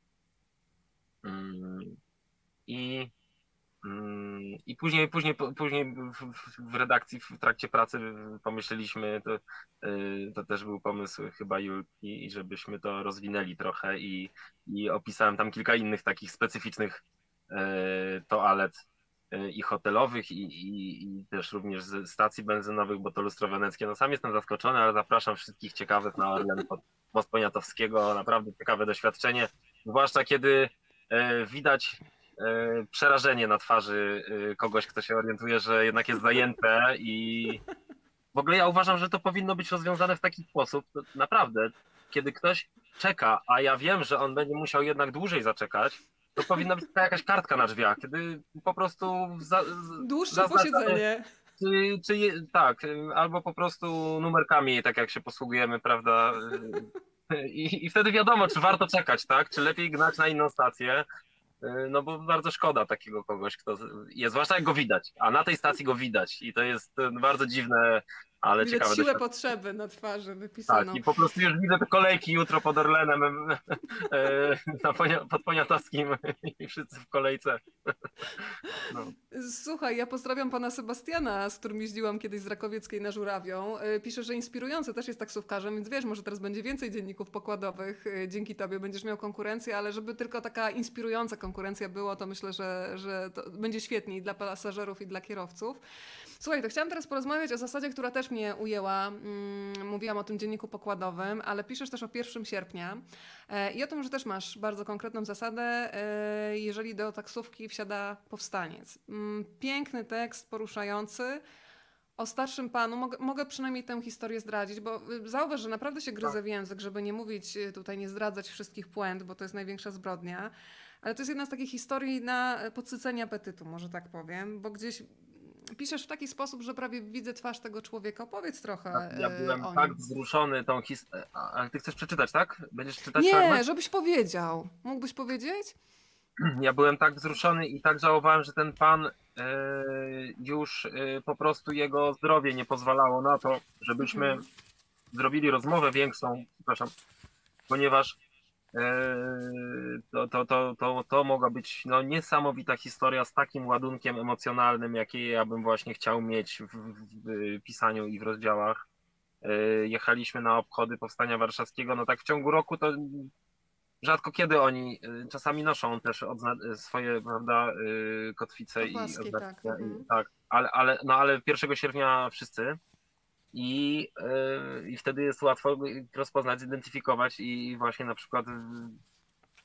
ym, I, ym, i później, później, później w, w- w redakcji, w trakcie pracy pomyśleliśmy, to, y, to też był pomysł chyba Julki, i żebyśmy to rozwinęli trochę i, i opisałem tam kilka innych takich specyficznych y, toalet y, i hotelowych, i, i, i też również z stacji benzynowych, bo to lustro weneckie. No sam jestem zaskoczony, ale zapraszam wszystkich ciekawych na Orlen pod Most Poniatowskiego. Naprawdę ciekawe doświadczenie, zwłaszcza kiedy y, widać y, przerażenie na twarzy y, kogoś, kto się orientuje, że jednak jest zajęte i w ogóle ja uważam, że to powinno być rozwiązane w taki sposób, to naprawdę, kiedy ktoś czeka, a ja wiem, że on będzie musiał jednak dłużej zaczekać, to powinna być taka jakaś kartka na drzwiach, kiedy po prostu za, z- Dłuższe zaznaczamy, posiedzenie. czy, czy je, tak, y, albo po prostu numerkami, tak jak się posługujemy, prawda? y, I, I wtedy wiadomo, czy warto czekać, tak? Czy lepiej gnać na inną stację. Y, No bo bardzo szkoda takiego kogoś, kto jest, zwłaszcza jak go widać, a na tej stacji go widać i to jest y, bardzo dziwne, ale Widać ciekawe siłę doświadczenie. potrzeby na twarzy Tak, wypisaną. i po prostu już widzę te kolejki jutro pod Orlenem e, na Ponia- pod Poniatowskim i wszyscy w kolejce. No. Słuchaj, ja pozdrawiam pana Sebastiana, z którym jeździłam kiedyś z Rakowieckiej na Żurawią. Y, Pisze, że inspirujący też jest taksówkarzem, więc wiesz, może teraz będzie więcej dzienników pokładowych. y, Dzięki tobie będziesz miał konkurencję, ale żeby tylko taka inspirująca konkurencja była, to myślę, że, że to będzie świetnie i dla pasażerów, i dla kierowców. Słuchaj, to chciałam teraz porozmawiać o zasadzie, która też mnie ujęła. Mm, mówiłam o tym dzienniku pokładowym, ale piszesz też o pierwszego sierpnia e, i o tym, że też masz bardzo konkretną zasadę, e, jeżeli do taksówki wsiada powstaniec. Mm, piękny tekst, poruszający. O starszym panu mogę, mogę przynajmniej tę historię zdradzić, bo y, zauważ, że naprawdę się gryzę w język, żeby nie mówić y, tutaj, nie zdradzać wszystkich puent, bo to jest największa zbrodnia. Ale to jest jedna z takich historii na y, podsycenie apetytu, może tak powiem, bo gdzieś piszesz w taki sposób, że prawie widzę twarz tego człowieka. Opowiedz trochę Ja y, byłem o tak nim. wzruszony tą historią. Ale ty chcesz przeczytać, tak? Będziesz czytać Nie, fragment? żebyś powiedział. Mógłbyś powiedzieć? Ja byłem tak wzruszony i tak żałowałem, że ten pan e, już e, po prostu jego zdrowie nie pozwalało na to, żebyśmy Mhm. zrobili rozmowę większą, przepraszam, ponieważ Eee, To, to, to, to, to mogła być no, niesamowita historia z takim ładunkiem emocjonalnym, jaki ja bym właśnie chciał mieć w, w, w pisaniu i w rozdziałach. Eee, Jechaliśmy na obchody Powstania Warszawskiego. No tak w ciągu roku to rzadko kiedy oni e, czasami noszą też odzna- swoje, prawda, e, kotwice i Opaski, oznaki. tak. i- Mhm. Tak, ale, ale, no, ale pierwszego sierpnia wszyscy. I, e, I wtedy jest łatwo rozpoznać, zidentyfikować i właśnie na przykład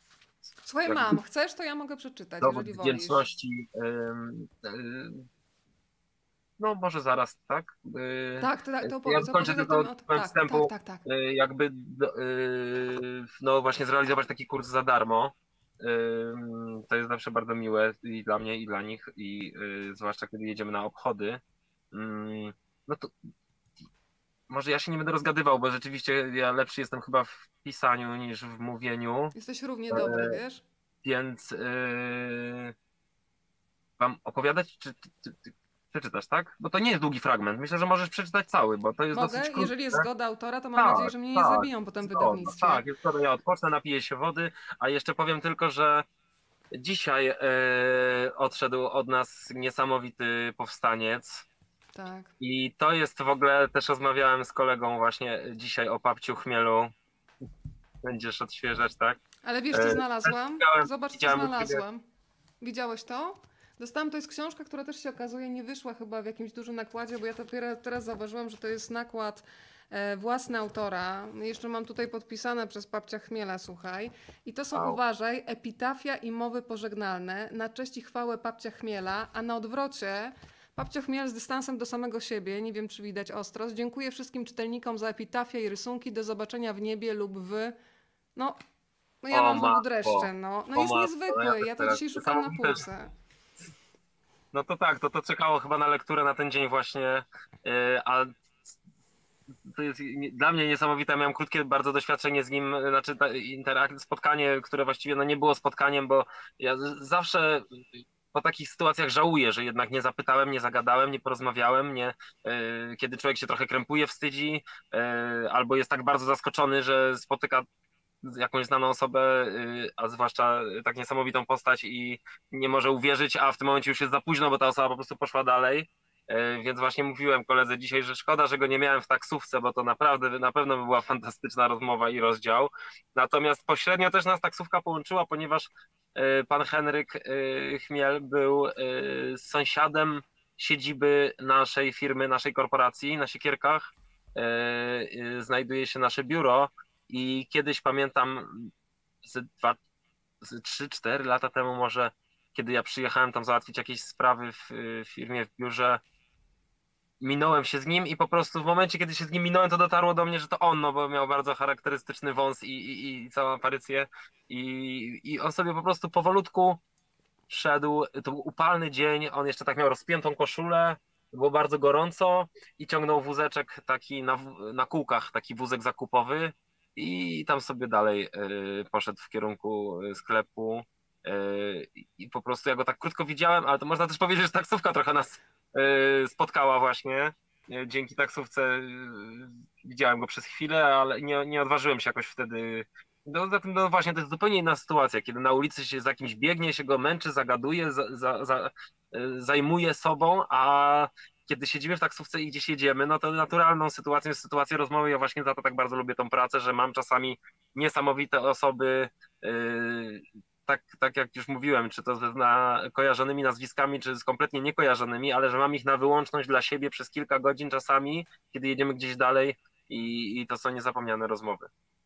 Słuchaj, jakby mam, chcesz, to ja mogę przeczytać, dowód jeżeli wolisz. wdzięczności. ym, y, No może zaraz, tak? Y, Tak, to, to Ja opowiedz, dokończę opowiedz o tylko tym. O, powiem tak, tak, wstępu, tak, tak. y, jakby do- y, no właśnie zrealizować taki kurs za darmo. Ym, To jest zawsze bardzo miłe i dla mnie, i dla nich, i y, zwłaszcza kiedy jedziemy na obchody. Ym, No to może ja się nie będę rozgadywał, bo rzeczywiście ja lepszy jestem chyba w pisaniu niż w mówieniu, Jesteś równie dobry, wiesz? więc y, wam opowiadać, czy ty, ty, ty przeczytasz, tak? Bo to nie jest długi fragment. Myślę, że możesz przeczytać cały, bo to jest dosyć Mogę? krótkie. Jeżeli jest zgoda autora, to mam nadzieję, Tak, że mnie nie tak, zabiją potem w zgoda, wydawnictwie. tak, jest zgoda. Ja odpocznę, napiję się wody, a jeszcze powiem tylko, że dzisiaj e, odszedł od nas niesamowity powstaniec. Tak. I to jest w ogóle, też rozmawiałem z kolegą właśnie dzisiaj o Papciu Chmielu. Będziesz odświeżać, tak? Ale wiesz, co E, znalazłam? widziałem- Zobacz, co widziałem u ciebie- znalazłam. Widziałeś to? Dostałam, to jest książka, która też się okazuje nie wyszła chyba w jakimś dużym nakładzie, bo ja dopiero teraz zauważyłam, że to jest nakład e, własny autora. Jeszcze mam tutaj podpisane przez Papcia Chmiela, słuchaj. I to są, Wow. uważaj, epitafia i mowy pożegnalne na cześć i chwałę Papcia Chmiela, a na odwrocie Papcio Chmiel z dystansem do samego siebie, nie wiem czy widać ostro, dziękuję wszystkim czytelnikom za epitafię i rysunki, do zobaczenia w niebie lub w... No, no ja O mam znowu matko, dreszcze, no. No o jest matko, niezwykły, no ja ja to teraz dzisiaj szukam na niesamowite. pulsę. No to tak, to to czekało chyba na lekturę na ten dzień właśnie, yy, a to jest nie- dla mnie niesamowite. Miałem krótkie bardzo doświadczenie z nim, znaczy ta interak- spotkanie, które właściwie no nie było spotkaniem, bo ja z- zawsze po takich sytuacjach żałuję, że jednak nie zapytałem, nie zagadałem, nie porozmawiałem, nie, yy, kiedy człowiek się trochę krępuje, wstydzi, yy, albo jest tak bardzo zaskoczony, że spotyka jakąś znaną osobę, yy, a zwłaszcza tak niesamowitą postać i nie może uwierzyć, a w tym momencie już jest za późno, bo ta osoba po prostu poszła dalej. Yy, Więc właśnie mówiłem koledze dzisiaj, że szkoda, że go nie miałem w taksówce, bo to naprawdę na pewno by była fantastyczna rozmowa i rozdział. Natomiast pośrednio też nas taksówka połączyła, ponieważ yy, pan Henryk yy, Chmiel był yy, sąsiadem siedziby naszej firmy, naszej korporacji na Siekierkach. Yy, yy, Znajduje się nasze biuro. I kiedyś pamiętam z dwa, z trzy, cztery lata temu może, kiedy ja przyjechałem tam załatwić jakieś sprawy w y, firmie, w biurze, minąłem się z nim i po prostu w momencie, kiedy się z nim minąłem, to dotarło do mnie, że to on, no bo miał bardzo charakterystyczny wąs i, i, i całą aparycję i, i on sobie po prostu powolutku szedł, to był upalny dzień, on jeszcze tak miał rozpiętą koszulę, było bardzo gorąco i ciągnął wózeczek taki na, w- na kółkach, taki wózek zakupowy i tam sobie dalej y, poszedł w kierunku y, sklepu y, i po prostu ja go tak krótko widziałem, ale to można też powiedzieć, że taksówka trochę nas y, spotkała właśnie. Y, Dzięki taksówce y, widziałem go przez chwilę, ale nie, nie odważyłem się jakoś wtedy. No, zatem no właśnie to jest zupełnie inna sytuacja, kiedy na ulicy się za kimś biegnie, się go męczy, zagaduje, za, za, za, y, zajmuje sobą, a kiedy siedzimy w taksówce i gdzieś jedziemy, no to naturalną sytuacją jest sytuacja rozmowy. Ja właśnie za to tak bardzo lubię tą pracę, że mam czasami niesamowite osoby, yy, tak, tak jak już mówiłem, czy to z na, kojarzonymi nazwiskami, czy z kompletnie niekojarzonymi, ale że mam ich na wyłączność dla siebie przez kilka godzin czasami, kiedy jedziemy gdzieś dalej i, i to są niezapomniane rozmowy.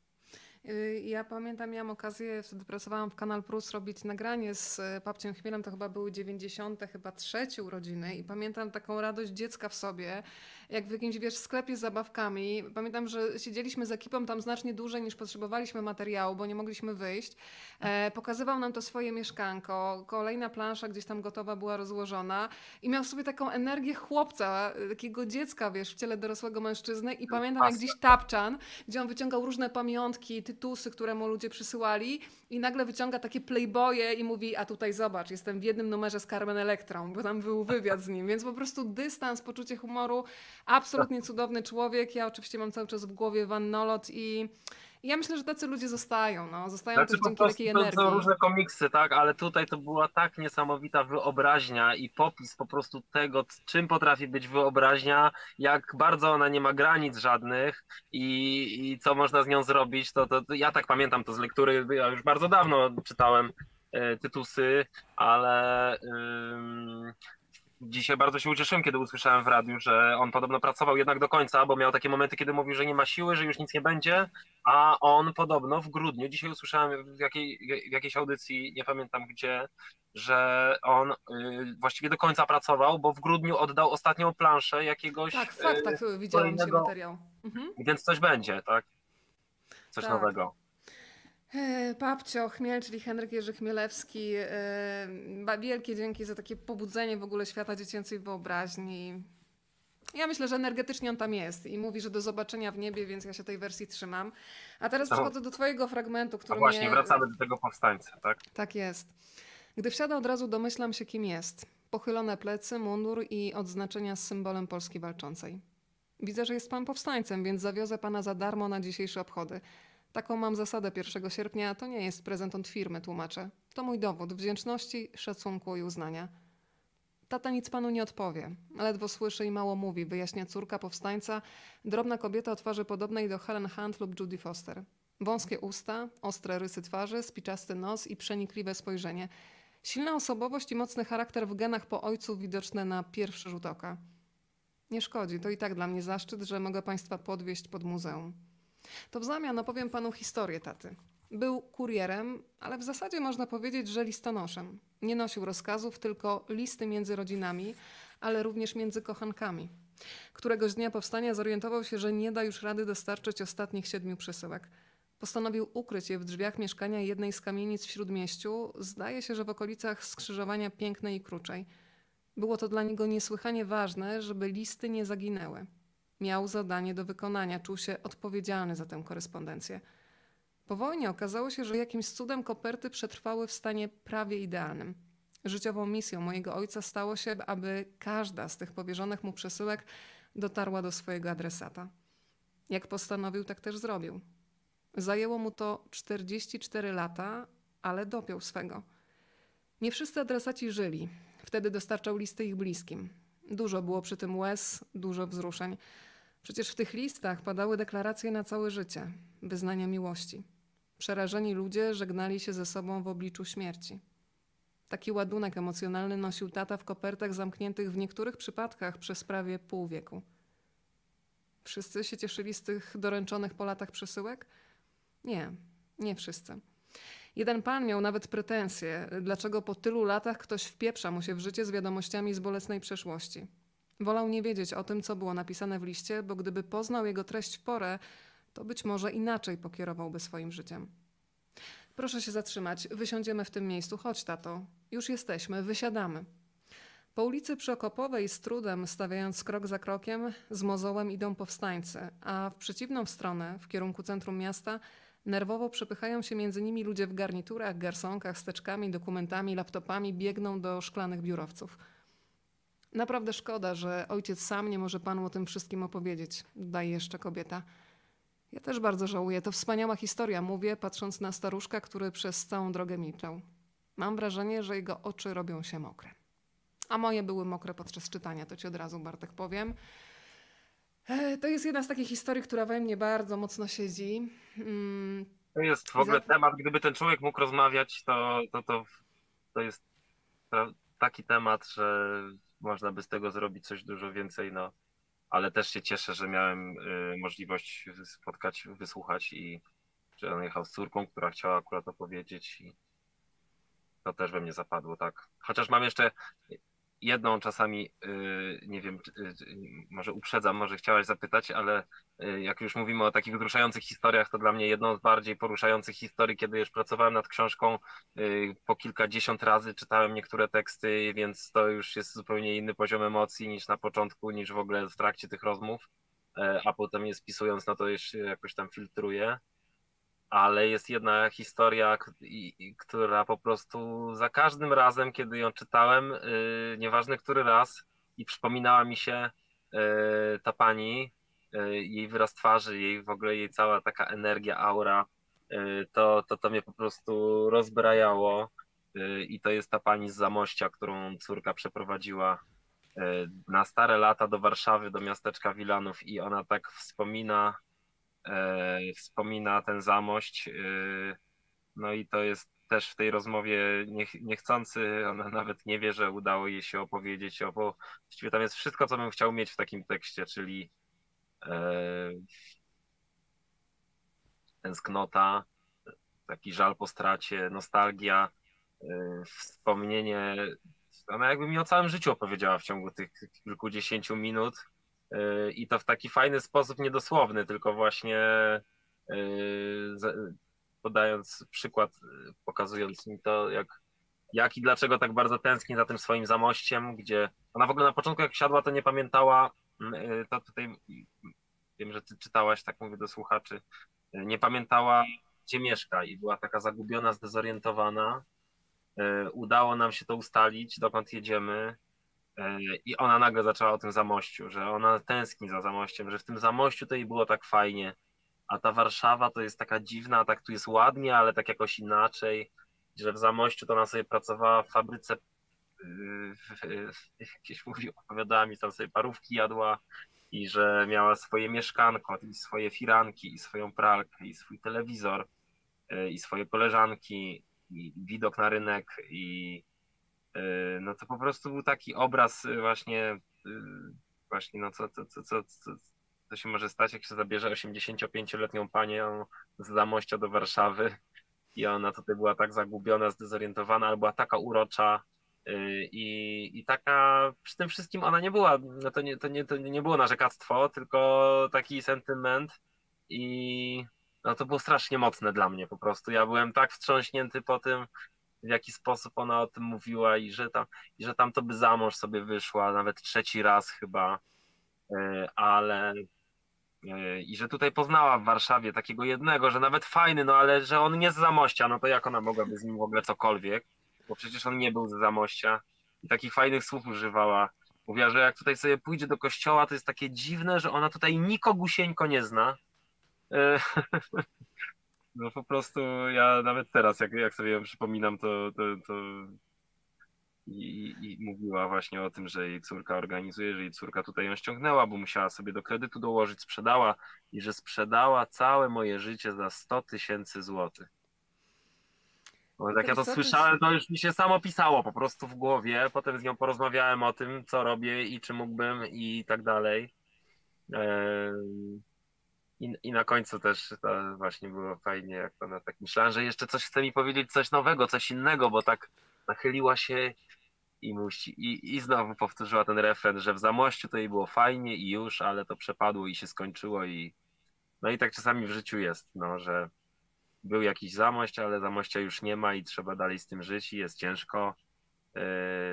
Y, Ja pamiętam, miałam okazję, wtedy pracowałam w Kanal Plus, robić nagranie z y, Papciem Chmielem, to chyba były dziewięćdziesiąte, chyba trzecie urodziny i pamiętam taką radość dziecka w sobie, jak w jakimś, wiesz, sklepie z zabawkami. Pamiętam, że siedzieliśmy z ekipą tam znacznie dłużej niż potrzebowaliśmy materiału, bo nie mogliśmy wyjść. E, pokazywał nam to swoje mieszkanko, kolejna plansza gdzieś tam gotowa była rozłożona i miał w sobie taką energię chłopca, y, takiego dziecka, wiesz, w ciele dorosłego mężczyzny i pamiętam jak Pasja. dziś tapczan, gdzie on wyciągał różne pamiątki, tytusy, które mu ludzie przysyłali i nagle wyciąga takie playboye i mówi, a tutaj zobacz, jestem w jednym numerze z Carmen Electrą, bo tam był wywiad z nim, więc po prostu dystans, poczucie humoru, absolutnie cudowny człowiek. Ja oczywiście mam cały czas w głowie Van Nolot i i ja myślę, że tacy ludzie zostają, no, zostają Znaczy też po dzięki prostu takiej to energii. są różne komiksy, tak, ale tutaj to była tak niesamowita wyobraźnia i popis po prostu tego, czym potrafi być wyobraźnia, jak bardzo ona nie ma granic żadnych i, i co można z nią zrobić, to, to, to ja tak pamiętam to z lektury, ja już bardzo dawno czytałem e, Tytusy, ale ym, dzisiaj bardzo się ucieszyłem, kiedy usłyszałem w radiu, że on podobno pracował jednak do końca, bo miał takie momenty, kiedy mówił, że nie ma siły, że już nic nie będzie, a on podobno w grudniu, dzisiaj usłyszałem w, jakiej, w jakiejś audycji, nie pamiętam gdzie, że on y, właściwie do końca pracował, bo w grudniu oddał ostatnią planszę jakiegoś Tak, w y, faktach y, widziałam dzisiaj kolejnego, materiał. Mhm. więc coś będzie, tak? Coś Tak. nowego. E, Papcio Chmiel, czyli Henryk Jerzy Chmielewski, e, ba- wielkie dzięki za takie pobudzenie w ogóle świata dziecięcej wyobraźni. Ja myślę, że energetycznie on tam jest i mówi, że do zobaczenia w niebie, więc ja się tej wersji trzymam. A teraz No, przechodzę do twojego fragmentu, a który właśnie, mnie... wracamy do tego powstańca, tak? Tak jest. Gdy wsiada, od razu domyślam się, kim jest. Pochylone plecy, mundur i odznaczenia z symbolem Polski walczącej. Widzę, że jest pan powstańcem, więc zawiozę pana za darmo na dzisiejsze obchody. Taką mam zasadę pierwszego sierpnia, to nie jest prezent od firmy, tłumaczę. To mój dowód wdzięczności, szacunku i uznania. Tata nic panu nie odpowie. Ledwo słyszy i mało mówi, wyjaśnia córka powstańca, drobna kobieta o twarzy podobnej do Helen Hunt lub Judy Foster. Wąskie usta, ostre rysy twarzy, spiczasty nos i przenikliwe spojrzenie. Silna osobowość i mocny charakter w genach po ojcu widoczne na pierwszy rzut oka. Nie szkodzi, to i tak dla mnie zaszczyt, że mogę państwa podwieźć pod muzeum. To w zamian opowiem panu historię taty. Był kurierem, ale w zasadzie można powiedzieć, że listonoszem. Nie nosił rozkazów, tylko listy między rodzinami, ale również między kochankami. Któregoś dnia powstania zorientował się, że nie da już rady dostarczyć ostatnich siedmiu przesyłek. Postanowił ukryć je w drzwiach mieszkania jednej z kamienic w Śródmieściu, zdaje się, że w okolicach skrzyżowania Pięknej i Kruczej. Było to dla niego niesłychanie ważne, żeby listy nie zaginęły. Miał zadanie do wykonania, czuł się odpowiedzialny za tę korespondencję. Po wojnie okazało się, że jakimś cudem koperty przetrwały w stanie prawie idealnym. Życiową misją mojego ojca stało się, aby każda z tych powierzonych mu przesyłek dotarła do swojego adresata. Jak postanowił, tak też zrobił. Zajęło mu to czterdzieści cztery lata, ale dopiął swego. Nie wszyscy adresaci żyli. Wtedy dostarczał listy ich bliskim. Dużo było przy tym łez, dużo wzruszeń. Przecież w tych listach padały deklaracje na całe życie, wyznania miłości. Przerażeni ludzie żegnali się ze sobą w obliczu śmierci. Taki ładunek emocjonalny nosił tata w kopertach zamkniętych w niektórych przypadkach przez prawie pół wieku. Wszyscy się cieszyli z tych doręczonych po latach przesyłek? Nie, nie wszyscy. Jeden pan miał nawet pretensje, dlaczego po tylu latach ktoś wpieprza mu się w życie z wiadomościami z bolesnej przeszłości. Wolał nie wiedzieć o tym, co było napisane w liście, bo gdyby poznał jego treść w porę, to być może inaczej pokierowałby swoim życiem. Proszę się zatrzymać, wysiądziemy w tym miejscu. Chodź, tato. Już jesteśmy, wysiadamy. Po ulicy Przokopowej z trudem, stawiając krok za krokiem, z mozołem idą powstańcy, a w przeciwną stronę, w kierunku centrum miasta, nerwowo przepychają się między nimi ludzie w garniturach, garsonkach, steczkami, dokumentami, laptopami, biegną do szklanych biurowców. Naprawdę szkoda, że ojciec sam nie może panu o tym wszystkim opowiedzieć, dodaje jeszcze kobieta. Ja też bardzo żałuję. To wspaniała historia, mówię, patrząc na staruszka, który przez całą drogę milczał. Mam wrażenie, że jego oczy robią się mokre. A moje były mokre podczas czytania, to ci od razu, Bartek, powiem. E, To jest jedna z takich historii, która we mnie bardzo mocno siedzi. Mm, To jest w i ogóle za- temat, gdyby ten człowiek mógł rozmawiać, to, to, to, to jest pra- taki temat, że można by z tego zrobić coś dużo więcej, no. Ale też się cieszę, że miałem y, możliwość spotkać, wysłuchać i że on jechał z córką, która chciała akurat opowiedzieć i to też we mnie zapadło, tak. Chociaż mam jeszcze jedną czasami, y, nie wiem, y, y, może uprzedzam, może chciałaś zapytać, ale y, jak już mówimy o takich wzruszających historiach, to dla mnie jedną z bardziej poruszających historii, kiedy już pracowałem nad książką, y, po kilkadziesiąt razy czytałem niektóre teksty, więc to już jest zupełnie inny poziom emocji niż na początku, niż w ogóle w trakcie tych rozmów, e, a potem je spisując, no to już jakoś tam filtruję. Ale jest jedna historia, k- i- i- która po prostu za każdym razem, kiedy ją czytałem, yy, nieważne który raz, i przypominała mi się yy, ta pani, yy, jej wyraz twarzy, jej w ogóle jej cała taka energia, aura, yy, to, to to mnie po prostu rozbrajało. Yy, I to jest ta pani z Zamościa, którą córka przeprowadziła yy, na stare lata do Warszawy, do miasteczka Wilanów, i ona tak wspomina e, wspomina ten Zamość. e, No i to jest też w tej rozmowie niech, niechcący, ona nawet nie wie, że udało jej się opowiedzieć, o, bo właściwie tam jest wszystko, co bym chciał mieć w takim tekście, czyli e, tęsknota, taki żal po stracie, nostalgia, e, wspomnienie. Ona jakby mi o całym życiu opowiedziała w ciągu tych kilkudziesięciu minut e, i to w taki fajny sposób, niedosłowny, tylko właśnie e, z- podając przykład, e, pokazując mi to, jak, jak i dlaczego tak bardzo tęskni za tym swoim Zamościem, gdzie ona w ogóle na początku jak siadła, to nie pamiętała, mm, e, to tutaj wiem, że ty czytałaś, tak mówię do słuchaczy, nie pamiętała, gdzie mieszka i była taka zagubiona, zdezorientowana. E, Udało nam się to ustalić, dokąd jedziemy. E, I ona nagle zaczęła o tym Zamościu, że ona tęskni za Zamościem, że w tym Zamościu to jej było tak fajnie, a ta Warszawa to jest taka dziwna, tak tu jest ładnie, ale tak jakoś inaczej, że w Zamościu to ona sobie pracowała w fabryce, yy, jakieś mówi, opowiadała mi, tam sobie parówki jadła i że miała swoje mieszkanko i swoje firanki i swoją pralkę i swój telewizor yy, i swoje koleżanki i widok na rynek i yy, no to po prostu był taki obraz yy, właśnie yy, właśnie no co, co, co, co, co, co się może stać, jak się zabierze osiemdziesięciopięcioletnią panią z Zamościa do Warszawy i ona tutaj była tak zagubiona, zdezorientowana, ale była taka urocza yy, i, i taka przy tym wszystkim ona nie była, no to nie, to nie, to nie było narzekactwo, tylko taki sentyment i no to było strasznie mocne dla mnie po prostu. Ja byłem tak wstrząśnięty po tym, w jaki sposób ona o tym mówiła i że tam, i że tam to by za mąż sobie wyszła, nawet trzeci raz chyba, yy, ale yy, i że tutaj poznała w Warszawie takiego jednego, że nawet fajny, no ale że on nie z Zamościa, no to jak ona mogłaby z nim w ogóle cokolwiek, bo przecież on nie był z Zamościa i takich fajnych słów używała. Mówiła, że jak tutaj sobie pójdzie do kościoła, to jest takie dziwne, że ona tutaj nikogusieńko nie zna. Yy, No po prostu ja nawet teraz, jak, jak sobie ją przypominam, to, to, to i, i mówiła właśnie o tym, że jej córka organizuje, że jej córka tutaj ją ściągnęła, bo musiała sobie do kredytu dołożyć, sprzedała i że sprzedała całe moje życie za sto tysięcy złotych. Bo jak ja Wiktor, to co ty... słyszałem, to już mi się samo pisało po prostu w głowie. Potem z nią porozmawiałem o tym, co robię i czy mógłbym i tak dalej. Em, I, I na końcu też to właśnie było fajnie, jak ona tak myślała, że jeszcze coś chce mi powiedzieć, coś nowego, coś innego, bo tak nachyliła się i musi, i, i znowu powtórzyła ten refren, że w Zamościu to jej było fajnie i już, ale to przepadło i się skończyło i no i tak czasami w życiu jest, no, że był jakiś Zamość, ale Zamościa już nie ma i trzeba dalej z tym żyć i jest ciężko. Yy,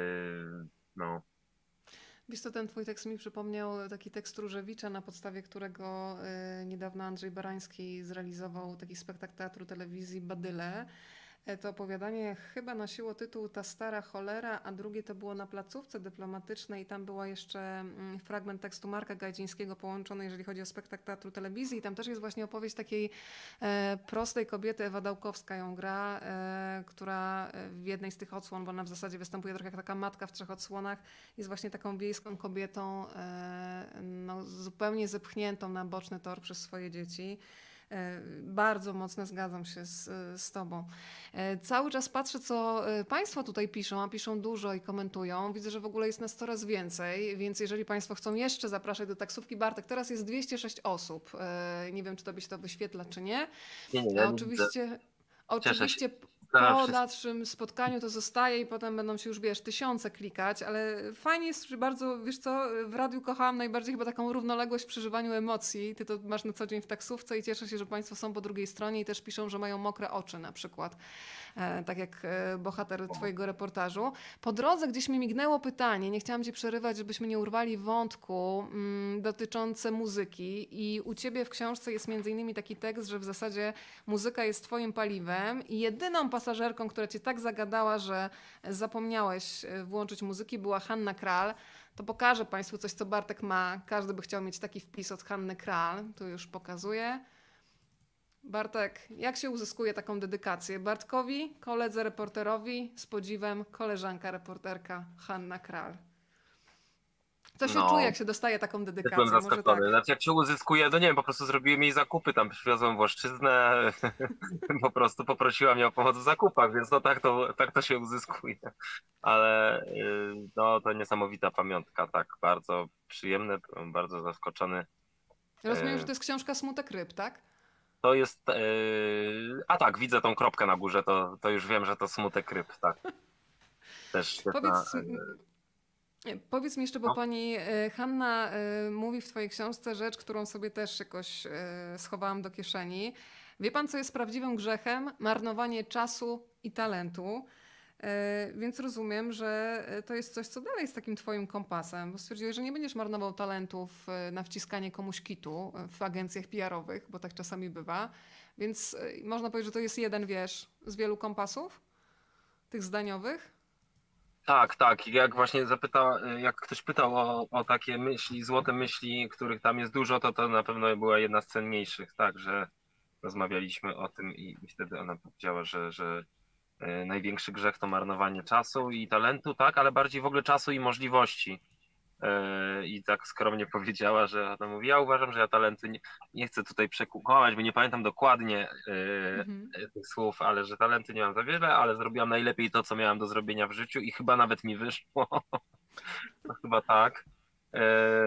no. Wiesz co, ten twój tekst mi przypomniał taki tekst Różewicza, na podstawie którego y, niedawno Andrzej Barański zrealizował taki spektakl teatru telewizji Badyle. E, To opowiadanie chyba nosiło tytuł Ta stara cholera, a drugie to było Na placówce dyplomatycznej i tam była jeszcze mm, fragment tekstu Marka Gajdzińskiego połączony, jeżeli chodzi o spektakl teatru telewizji i tam też jest właśnie opowieść takiej e, prostej kobiety, Ewa Dałkowska ją gra, e, która w jednej z tych odsłon, bo ona w zasadzie występuje trochę jak taka matka w trzech odsłonach, jest właśnie taką wiejską kobietą e, no, zupełnie zepchniętą na boczny tor przez swoje dzieci. E, Bardzo mocno zgadzam się z, z Tobą. E, Cały czas patrzę, co e, Państwo tutaj piszą, a piszą dużo i komentują. Widzę, że w ogóle jest nas coraz więcej, więc jeżeli Państwo chcą jeszcze zapraszać do taksówki, Bartek, teraz jest dwieście sześć osób. E, Nie wiem, czy Tobie się to wyświetla, czy nie. Nie, nie, A ja nie widzę. oczywiście, Cieszę się. oczywiście Pozdrawiam po wszystkich. dalszym spotkaniu to zostaje i potem będą się już, wiesz, tysiące klikać, ale fajnie jest, że bardzo, wiesz co, w radiu kochałam najbardziej chyba taką równoległość w przeżywaniu emocji. Ty to masz na co dzień w taksówce i cieszę się, że Państwo są po drugiej stronie i też piszą, że mają mokre oczy na przykład. E, tak jak e, bohater twojego reportażu. Po drodze gdzieś mi mignęło pytanie, nie chciałam cię przerywać, żebyśmy nie urwali wątku mm, dotyczące muzyki i u ciebie w książce jest między innymi taki tekst, że w zasadzie muzyka jest twoim paliwem i jedyną pasażerką, która cię tak zagadała, że zapomniałeś e, włączyć muzyki, była Hanna Kral. To pokażę Państwu coś, co Bartek ma. Każdy by chciał mieć taki wpis od Hanny Kral. Tu już pokazuję. Bartek, jak się uzyskuje taką dedykację? Bartkowi, koledze reporterowi, z podziwem koleżanka reporterka Hanna Kral. Co się czuje, No, jak się dostaje taką byłem dedykację? Może tak. zaskoczony. Znaczy jak się uzyskuje, no nie wiem, po prostu zrobiłem jej zakupy, tam przywiozłem włoszczyznę, po prostu poprosiła mnie o pomoc w zakupach, więc no tak to, tak to się uzyskuje. Ale y, no to niesamowita pamiątka, tak, bardzo przyjemne, byłem bardzo zaskoczony. Rozumiem, że Y, to jest książka Smutek ryb, tak? To jest, y, a tak, widzę tą kropkę na górze, to, to już wiem, że to Smutek ryb, tak, też świetna. Powiedz, powiedz mi jeszcze, bo No, pani e, Hanna e, mówi w twojej książce rzecz, którą sobie też jakoś e, schowałam do kieszeni. Wie pan, co jest prawdziwym grzechem? Marnowanie czasu i talentu. E, Więc rozumiem, że e, to jest coś, co dalej jest takim twoim kompasem, bo stwierdziłeś, że nie będziesz marnował talentów e, na wciskanie komuś kitu e, w agencjach P R-owych, bo tak czasami bywa. Więc e, można powiedzieć, że to jest jeden, wiesz, z wielu kompasów, tych zdaniowych. tak, tak. Jak właśnie zapytał, jak ktoś pytał o, o takie myśli, złote myśli, których tam jest dużo, to to na pewno była jedna z cenniejszych, tak, że rozmawialiśmy o tym i, i wtedy ona powiedziała, że, że e, największy grzech to marnowanie czasu i talentu, tak, ale bardziej w ogóle czasu i możliwości. E, I tak skromnie powiedziała, że ona mówi, ja uważam, że ja talenty nie, nie chcę tutaj przekłamać, bo nie pamiętam dokładnie e, Mhm. e, tych słów, ale że talenty nie mam za wiele, ale zrobiłam najlepiej to, co miałam do zrobienia w życiu i chyba nawet mi wyszło. No chyba tak. E,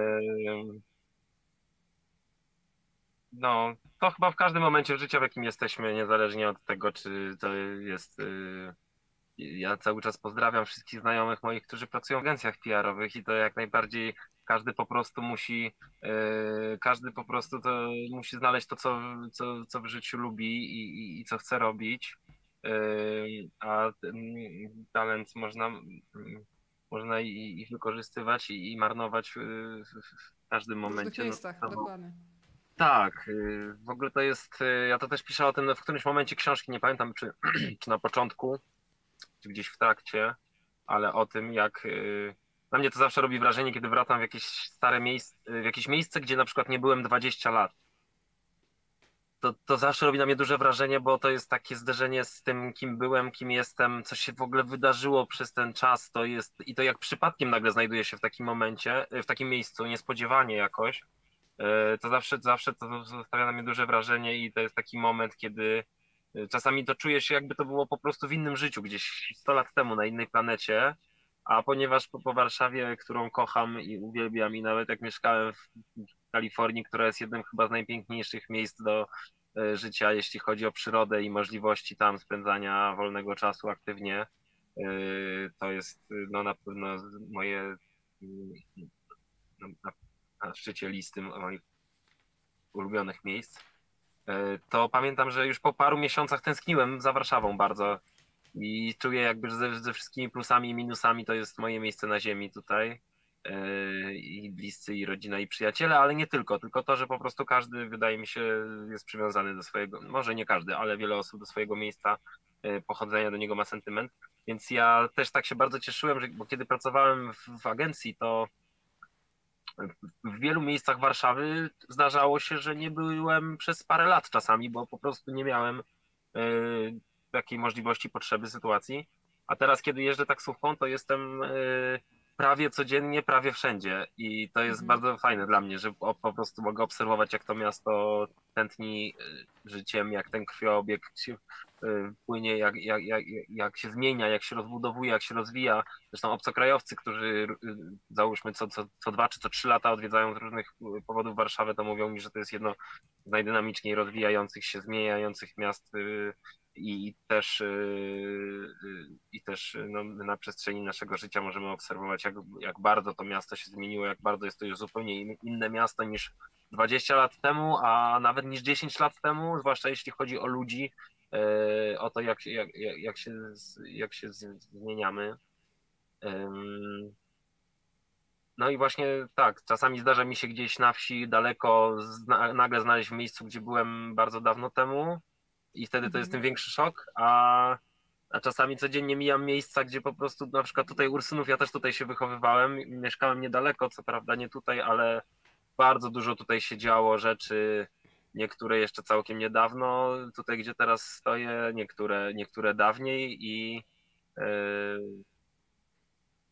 No, to chyba w każdym momencie życia, w jakim jesteśmy, niezależnie od tego, czy to jest. y, Ja cały czas pozdrawiam wszystkich znajomych moich, którzy pracują w agencjach P R-owych i to jak najbardziej każdy po prostu musi, y, każdy po prostu to musi znaleźć to, co, co, co w życiu lubi i, i, i co chce robić. Y, A ten talent można, mm, można i, i wykorzystywać i, i marnować w, w, w każdym W różnych momencie. No, miejscach, to, dokładnie. tak, y, w ogóle to jest, y, ja to też piszę o tym w którymś momencie książki, nie pamiętam czy, czy na początku, czy gdzieś w trakcie, ale o tym jak, y, na mnie to zawsze robi wrażenie, kiedy wracam w jakieś stare miejsce, w jakieś miejsce, gdzie na przykład nie byłem dwadzieścia lat. To, to zawsze robi na mnie duże wrażenie, bo to jest takie zderzenie z tym, kim byłem, kim jestem, co się w ogóle wydarzyło przez ten czas, to jest, i to jak przypadkiem nagle znajduję się w takim momencie, w takim miejscu, niespodziewanie jakoś, E, to zawsze, zawsze to zostawia na mnie duże wrażenie i to jest taki moment, kiedy e, czasami to czuję się, jakby to było po prostu w innym życiu, gdzieś sto lat temu na innej planecie, a ponieważ po, po Warszawie, którą kocham i uwielbiam i nawet jak mieszkałem w Kalifornii, która jest jednym chyba z najpiękniejszych miejsc do e, życia, jeśli chodzi o przyrodę i możliwości tam spędzania wolnego czasu aktywnie, e, to jest e, no, na pewno moje mm, no, na, na szczycie listy moich ulubionych miejsc, e, to pamiętam, że już po paru miesiącach tęskniłem za Warszawą bardzo i czuję jakby, że ze, ze wszystkimi plusami i minusami to jest moje miejsce na ziemi tutaj. E, I bliscy, i rodzina, i przyjaciele, ale nie tylko, tylko to, że po prostu każdy, wydaje mi się, jest przywiązany do swojego, może nie każdy, ale wiele osób do swojego miejsca e, pochodzenia, do niego ma sentyment. Więc ja też tak się bardzo cieszyłem, że, bo kiedy pracowałem w, w agencji, to w wielu miejscach Warszawy zdarzało się, że nie byłem przez parę lat czasami, bo po prostu nie miałem e, takiej możliwości, potrzeby, sytuacji. A teraz, kiedy jeżdżę taksówką, to jestem e, prawie codziennie, prawie wszędzie. I to jest Mhm. bardzo fajne dla mnie, że po, po prostu mogę obserwować, jak to miasto tętni e, życiem, jak ten krwiobieg się e, płynie, jak, jak, jak, jak się zmienia, jak się rozbudowuje, jak się rozwija. Zresztą obcokrajowcy, którzy y, załóżmy co, co, co dwa czy co trzy lata odwiedzają z różnych y, powodów Warszawę, to mówią mi, że to jest jedno z najdynamiczniej rozwijających się, zmieniających miast y, i też, y, y, i też y, no, na przestrzeni naszego życia możemy obserwować, jak, jak bardzo to miasto się zmieniło, jak bardzo jest to już zupełnie in, inne miasto niż dwadzieścia lat temu, a nawet niż dziesięć lat temu, zwłaszcza jeśli chodzi o ludzi, y, o to, jak, jak, jak, jak się, jak się zmieniamy. Ym, No i właśnie tak, czasami zdarza mi się gdzieś na wsi daleko zna, nagle znaleźć w miejscu, gdzie byłem bardzo dawno temu i wtedy to jest tym Mhm. większy szok, a, a czasami codziennie mijam miejsca, gdzie po prostu na przykład tutaj Ursynów, ja też tutaj się wychowywałem, mieszkałem niedaleko, co prawda nie tutaj, ale bardzo dużo tutaj się działo rzeczy, niektóre jeszcze całkiem niedawno, tutaj gdzie teraz stoję, niektóre, niektóre dawniej i yy,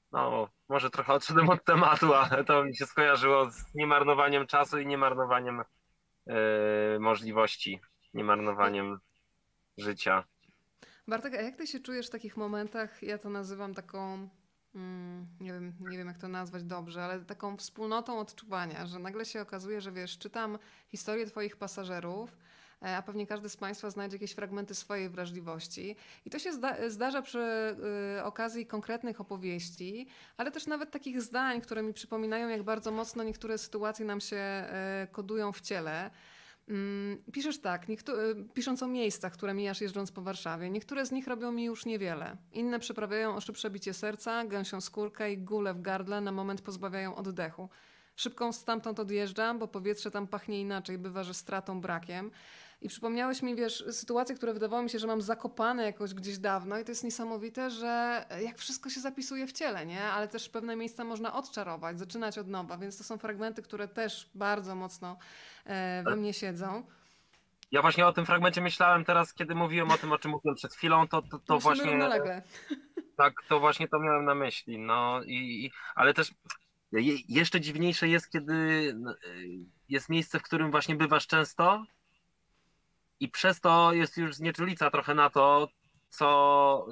no może trochę odszedłem od tematu, ale to mi się skojarzyło z niemarnowaniem czasu i niemarnowaniem e, możliwości, niemarnowaniem życia. Bartek, a jak ty się czujesz w takich momentach? Ja to nazywam taką, mm, nie wiem, nie wiem jak to nazwać dobrze, ale taką wspólnotą odczuwania, że nagle się okazuje, że wiesz, czytam historię twoich pasażerów, e, a pewnie każdy z Państwa znajdzie jakieś fragmenty swojej wrażliwości. I to się zda zdarza przy y, okazji konkretnych opowieści, ale też nawet takich zdań, które mi przypominają, jak bardzo mocno niektóre sytuacje nam się e, kodują w ciele. Mm, Piszesz tak, niektó- y, pisząc o miejscach, które mijasz jeżdżąc po Warszawie. Niektóre z nich robią mi już niewiele. Inne przyprawiają o szybsze bicie serca, gęsią skórkę i gulę w gardle na moment pozbawiają oddechu. Szybką stamtąd odjeżdżam, bo powietrze tam pachnie inaczej, bywa, że stratą, brakiem. I przypomniałeś mi, wiesz, sytuacje, które wydawało mi się, że mam zakopane jakoś gdzieś dawno i to jest niesamowite, że jak wszystko się zapisuje w ciele, nie? Ale też pewne miejsca można odczarować, zaczynać od nowa, więc to są fragmenty, które też bardzo mocno e, we mnie siedzą. Ja właśnie o tym fragmencie myślałem teraz, kiedy mówiłem o tym, o czym mówiłem przed chwilą, to, to, To to myślimy właśnie równolegle. tak, to właśnie to miałem na myśli. No i, i ale też je, jeszcze dziwniejsze jest, kiedy no, y, jest miejsce, w którym właśnie bywasz często i przez to jest już znieczulica trochę na to, co,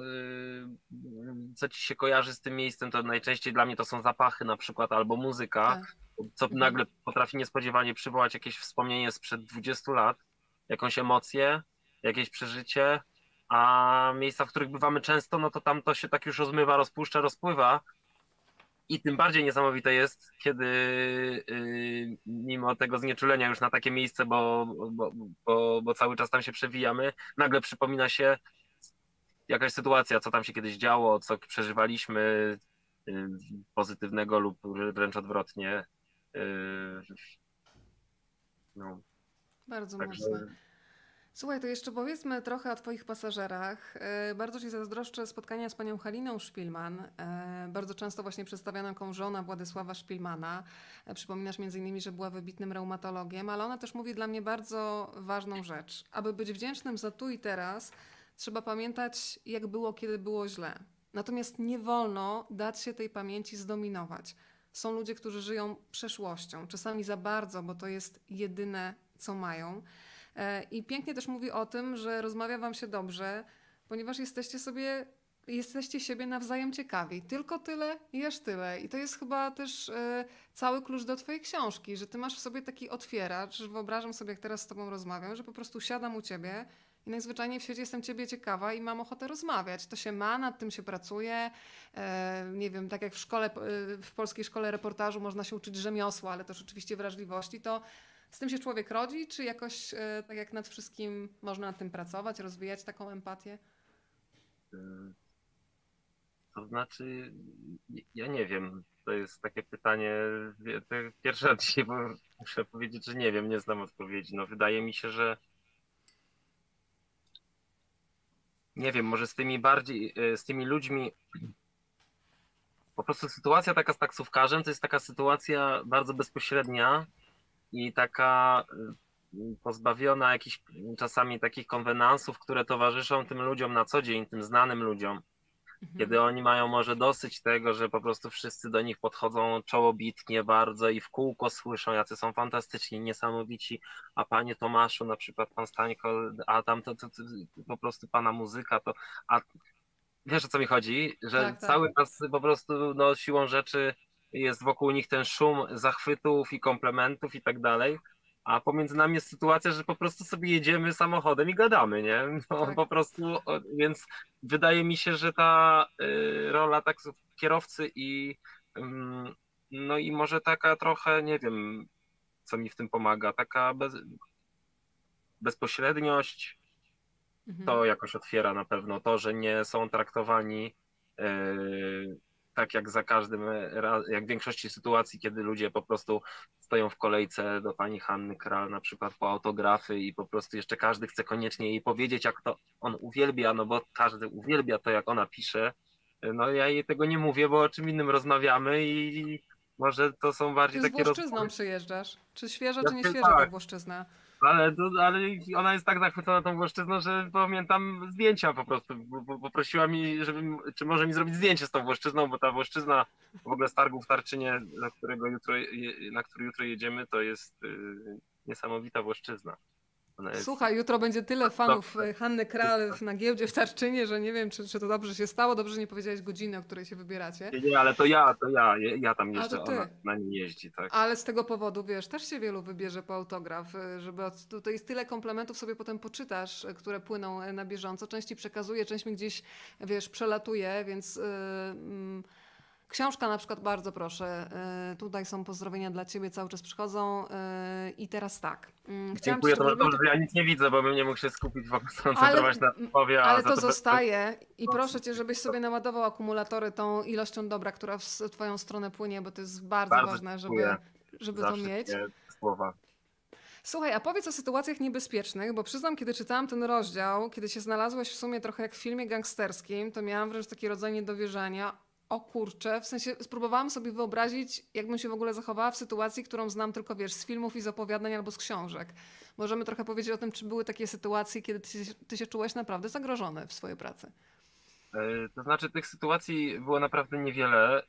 y, co ci się kojarzy z tym miejscem. To najczęściej dla mnie to są zapachy na przykład albo muzyka, Tak. co Mhm. nagle potrafi niespodziewanie przywołać jakieś wspomnienie sprzed dwudziestu lat, jakąś emocję, jakieś przeżycie, a miejsca, w których bywamy często, no to tam to się tak już rozmywa, rozpuszcza, rozpływa. I tym bardziej niesamowite jest, kiedy y, mimo tego znieczulenia już na takie miejsce, bo, bo, bo, bo cały czas tam się przewijamy, nagle przypomina się jakaś sytuacja, co tam się kiedyś działo, co przeżywaliśmy, y, pozytywnego lub wręcz odwrotnie. Y, no, Bardzo także mocne. Słuchaj, to jeszcze powiedzmy trochę o Twoich pasażerach. E, Bardzo Ci zazdroszczę spotkania z panią Haliną Szpilman, e, bardzo często właśnie przedstawianą jako żona Władysława Szpilmana. E, Przypominasz między innymi, że była wybitnym reumatologiem, ale ona też mówi dla mnie bardzo ważną rzecz. Aby być wdzięcznym za tu i teraz, trzeba pamiętać, jak było, kiedy było źle. Natomiast nie wolno dać się tej pamięci zdominować. Są ludzie, którzy żyją przeszłością, czasami za bardzo, bo to jest jedyne, co mają. E, I pięknie też mówi o tym, że rozmawia wam się dobrze, ponieważ jesteście sobie, jesteście siebie nawzajem ciekawi. Tylko tyle i aż tyle. I to jest chyba też e, cały klucz do twojej książki, że ty masz w sobie taki otwieracz, że wyobrażam sobie, jak teraz z tobą rozmawiam, że po prostu siadam u ciebie i najzwyczajniej w świecie jestem ciebie ciekawa i mam ochotę rozmawiać. To się ma, nad tym się pracuje. E, nie wiem, tak jak w szkole, e, w polskiej szkole reportażu można się uczyć rzemiosła, ale też oczywiście wrażliwości, to z tym się człowiek rodzi, czy jakoś e, tak jak nad wszystkim można nad tym pracować, rozwijać taką empatię? y, to znaczy, ja nie wiem. To jest takie pytanie, wie- to pierwszy raz dzisiaj, bo muszę powiedzieć, że nie wiem, nie znam odpowiedzi. No wydaje mi się, że nie wiem, może z tymi bardziej, y, z tymi ludźmi, po prostu sytuacja taka z taksówkarzem to jest taka sytuacja bardzo bezpośrednia i taka y, pozbawiona jakichś czasami takich konwenansów, które towarzyszą tym ludziom na co dzień, tym znanym ludziom. Mhm. Kiedy oni mają może dosyć tego, że po prostu wszyscy do nich podchodzą czołobitnie bardzo i w kółko słyszą, jacy są fantastyczni, niesamowici, a panie Tomaszu, na przykład pan Stańko, a tam to, to, to po prostu pana muzyka, to a wiesz o co mi chodzi, że Tak, tak. cały czas po prostu no, siłą rzeczy jest wokół nich ten szum zachwytów i komplementów i tak dalej, a pomiędzy nami jest sytuacja, że po prostu sobie jedziemy samochodem i gadamy, nie? No Tak. po prostu, o, więc wydaje mi się, że ta y, rola tak kierowcy i ym, no i może taka trochę, nie wiem, co mi w tym pomaga, taka bez, bezpośredniość, Mhm. to jakoś otwiera na pewno to, że nie są traktowani e, tak jak za każdym, ra- jak w większości sytuacji, kiedy ludzie po prostu stoją w kolejce do pani Hanny Kral na przykład po autografy i po prostu jeszcze każdy chce koniecznie jej powiedzieć, jak to on uwielbia, no bo każdy uwielbia to, jak ona pisze. No ja jej tego nie mówię, bo o czym innym rozmawiamy i może to są bardziej Ty z takie Włoszczyzną rozmowy. przyjeżdżasz. Czy świeża, Ja, czy nie świeża ta tak, Włoszczyzna? Ale, to- ale ona jest tak zachwycona tą Włoszczyzną, że pamiętam zdjęcia po prostu. bo- bo- Poprosiła mi, żebym, czy może mi zrobić zdjęcie z tą Włoszczyzną, bo ta Włoszczyzna w ogóle z targu w Tarczynie, na którego jutro, je- na który jutro jedziemy, to jest y, niesamowita Włoszczyzna. Ona jest Słuchaj, jutro będzie tyle fanów dobrze. e, Hanny Kral na giełdzie w Tarczynie, że nie wiem, czy, czy to dobrze się stało. Dobrze, że nie powiedziałeś godziny, o której się wybieracie. Nie, nie, ale to ja, to ja, ja ja tam A to jeżdżę, ona ty. na nim jeździ, tak. Ale z tego powodu, wiesz, też się wielu wybierze po autograf, y, żeby od, to, to jest tyle komplementów sobie potem poczytasz, y, które płyną y, na bieżąco. Część ci przekazuje, część mi gdzieś, wiesz, przelatuje, więc y, mm, książka na przykład bardzo proszę. Y, tutaj są pozdrowienia dla ciebie, cały czas przychodzą. Y, I teraz tak. Mm, chciałam Dziękuję, ci, to, żeby to, że ja nic nie widzę, bo bym nie mógł się skupić, w ogóle ale, skoncentrować na rozmowie, a ale za to to zostaje i proszę cię, żebyś sobie naładował akumulatory tą ilością dobra, która w s- twoją stronę płynie, bo to jest bardzo, bardzo ważne, dziękuję żeby, żeby za to mieć. wszystkie słowa. Słuchaj, a powiedz o sytuacjach niebezpiecznych, bo przyznam, kiedy czytałam ten rozdział, kiedy się znalazłeś w sumie trochę jak w filmie gangsterskim, to miałam wręcz takie rodzaj niedowierzania. O kurczę, w sensie spróbowałam sobie wyobrazić, jakbym się w ogóle zachowała w sytuacji, którą znam tylko, wiesz, z filmów i z opowiadań albo z książek. Możemy trochę powiedzieć o tym, czy były takie sytuacje, kiedy ty, się- ty się czułeś naprawdę zagrożony w swojej pracy. E, To znaczy tych sytuacji było naprawdę niewiele e,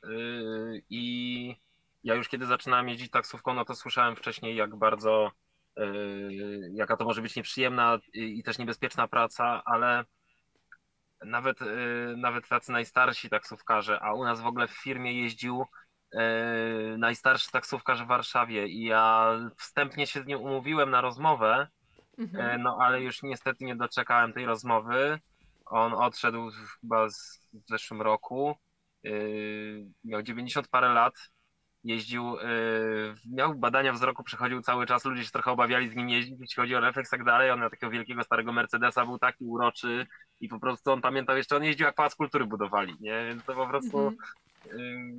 i ja już kiedy zaczynałem jeździć taksówką, no to słyszałem wcześniej, jak bardzo, e, jaka to może być nieprzyjemna i i też niebezpieczna praca, ale nawet, e, nawet tacy najstarsi taksówkarze, a u nas w ogóle w firmie jeździł e, najstarszy taksówkarz w Warszawie i ja wstępnie się z nim umówiłem na rozmowę. E, Mhm. No ale już niestety nie doczekałem tej rozmowy. On odszedł chyba z- w zeszłym roku. Yy, Miał dziewięćdziesiąt parę lat. Jeździł, yy, miał badania wzroku, przechodził cały czas. Ludzie się trochę obawiali z nim jeździć, jeśli chodzi o refleks i tak dalej. On miał takiego wielkiego starego Mercedesa, był taki uroczy i po prostu on pamiętał jeszcze, on jeździł jak Pałac Kultury budowali, nie? Więc to po prostu Mhm. yy,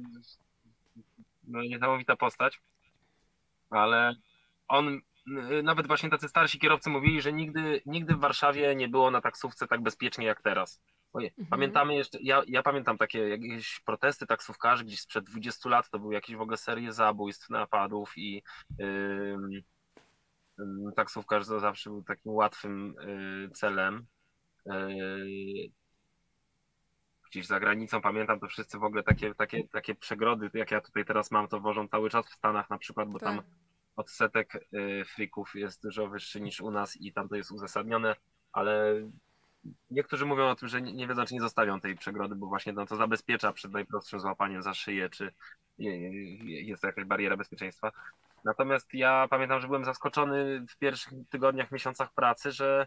no, niesamowita postać, ale on, y, nawet właśnie tacy starsi kierowcy mówili, że nigdy, nigdy w Warszawie nie było na taksówce tak bezpiecznie jak teraz. Oje, Mhm. pamiętamy jeszcze, ja, ja pamiętam takie jakieś protesty taksówkarzy gdzieś sprzed dwudziestu lat, to były jakieś w ogóle serie zabójstw, napadów i ym, ym, taksówkarz to zawsze był takim łatwym y, celem. Y, Gdzieś za granicą, pamiętam, to wszyscy w ogóle takie, takie, takie przegrody, jak ja tutaj teraz mam, to wożą cały czas w Stanach na przykład, bo tam Tak. odsetek y, frików jest dużo wyższy niż u nas i tam to jest uzasadnione, ale niektórzy mówią o tym, że nie nie wiedzą, czy nie zostawią tej przegrody, bo właśnie no, to zabezpiecza przed najprostszym złapaniem za szyję, czy je- je- jest to jakaś bariera bezpieczeństwa. Natomiast ja pamiętam, że byłem zaskoczony w pierwszych tygodniach, miesiącach pracy, że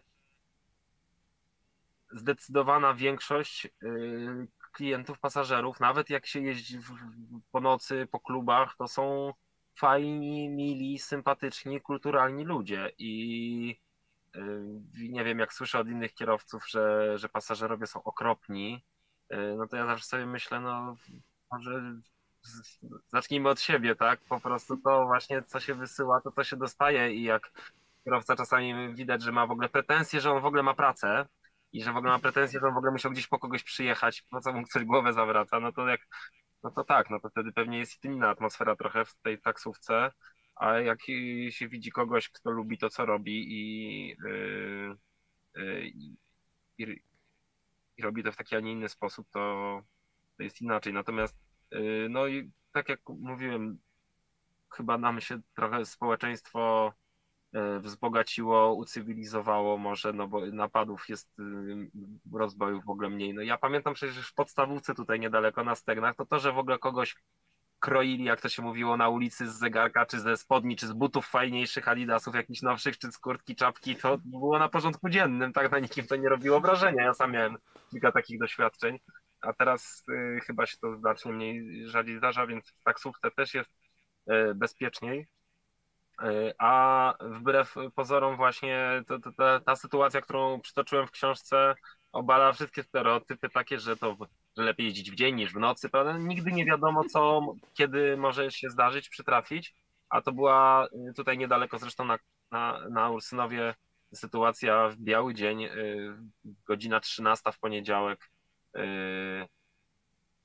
zdecydowana większość y, klientów, pasażerów, nawet jak się jeździ w, w, po nocy, po klubach, to są fajni, mili, sympatyczni, kulturalni ludzie. I y, nie wiem, jak słyszę od innych kierowców, że, że pasażerowie są okropni, y, no to ja zawsze sobie myślę, no może z- zacznijmy od siebie, tak? Po prostu to właśnie, co się wysyła, to to się dostaje i jak kierowca czasami widać, że ma w ogóle pretensje, że on w ogóle ma pracę i że w ogóle ma pretensje, że on w ogóle musiał gdzieś po kogoś przyjechać, po co mu ktoś głowę zawraca, no to jak, no to tak, no to wtedy pewnie jest inna atmosfera trochę w tej taksówce, a jak i- się widzi kogoś, kto lubi to, co robi i, yy, yy, i, i, i robi to w taki, a nie inny sposób, to, to jest inaczej. Natomiast, yy, no i tak jak mówiłem, chyba nam się trochę społeczeństwo e, wzbogaciło, ucywilizowało może, no bo napadów jest, y, rozbojów w ogóle mniej. No ja pamiętam przecież w podstawówce tutaj niedaleko na Stegnach, to to, że w ogóle kogoś kroili, jak to się mówiło, na ulicy z zegarka, czy ze spodni, czy z butów fajniejszych, adidasów, jakichś nowszych, czy z kurtki, czapki, to było na porządku dziennym, tak na nikim to nie robiło wrażenia. Ja sam miałem kilka takich doświadczeń, a teraz y, chyba się to znacznie mniej rzadziej zdarza, więc w taksówce też jest y, bezpieczniej. E, A wbrew pozorom właśnie to, to, ta, ta sytuacja, którą przytoczyłem w książce, obala wszystkie stereotypy takie, że to że lepiej jeździć w dzień niż w nocy, prawda? Nigdy nie wiadomo, co, kiedy może się zdarzyć, przytrafić, a to była y, tutaj niedaleko zresztą na, na, na Ursynowie sytuacja w biały dzień, y, godzina trzynasta w poniedziałek. y,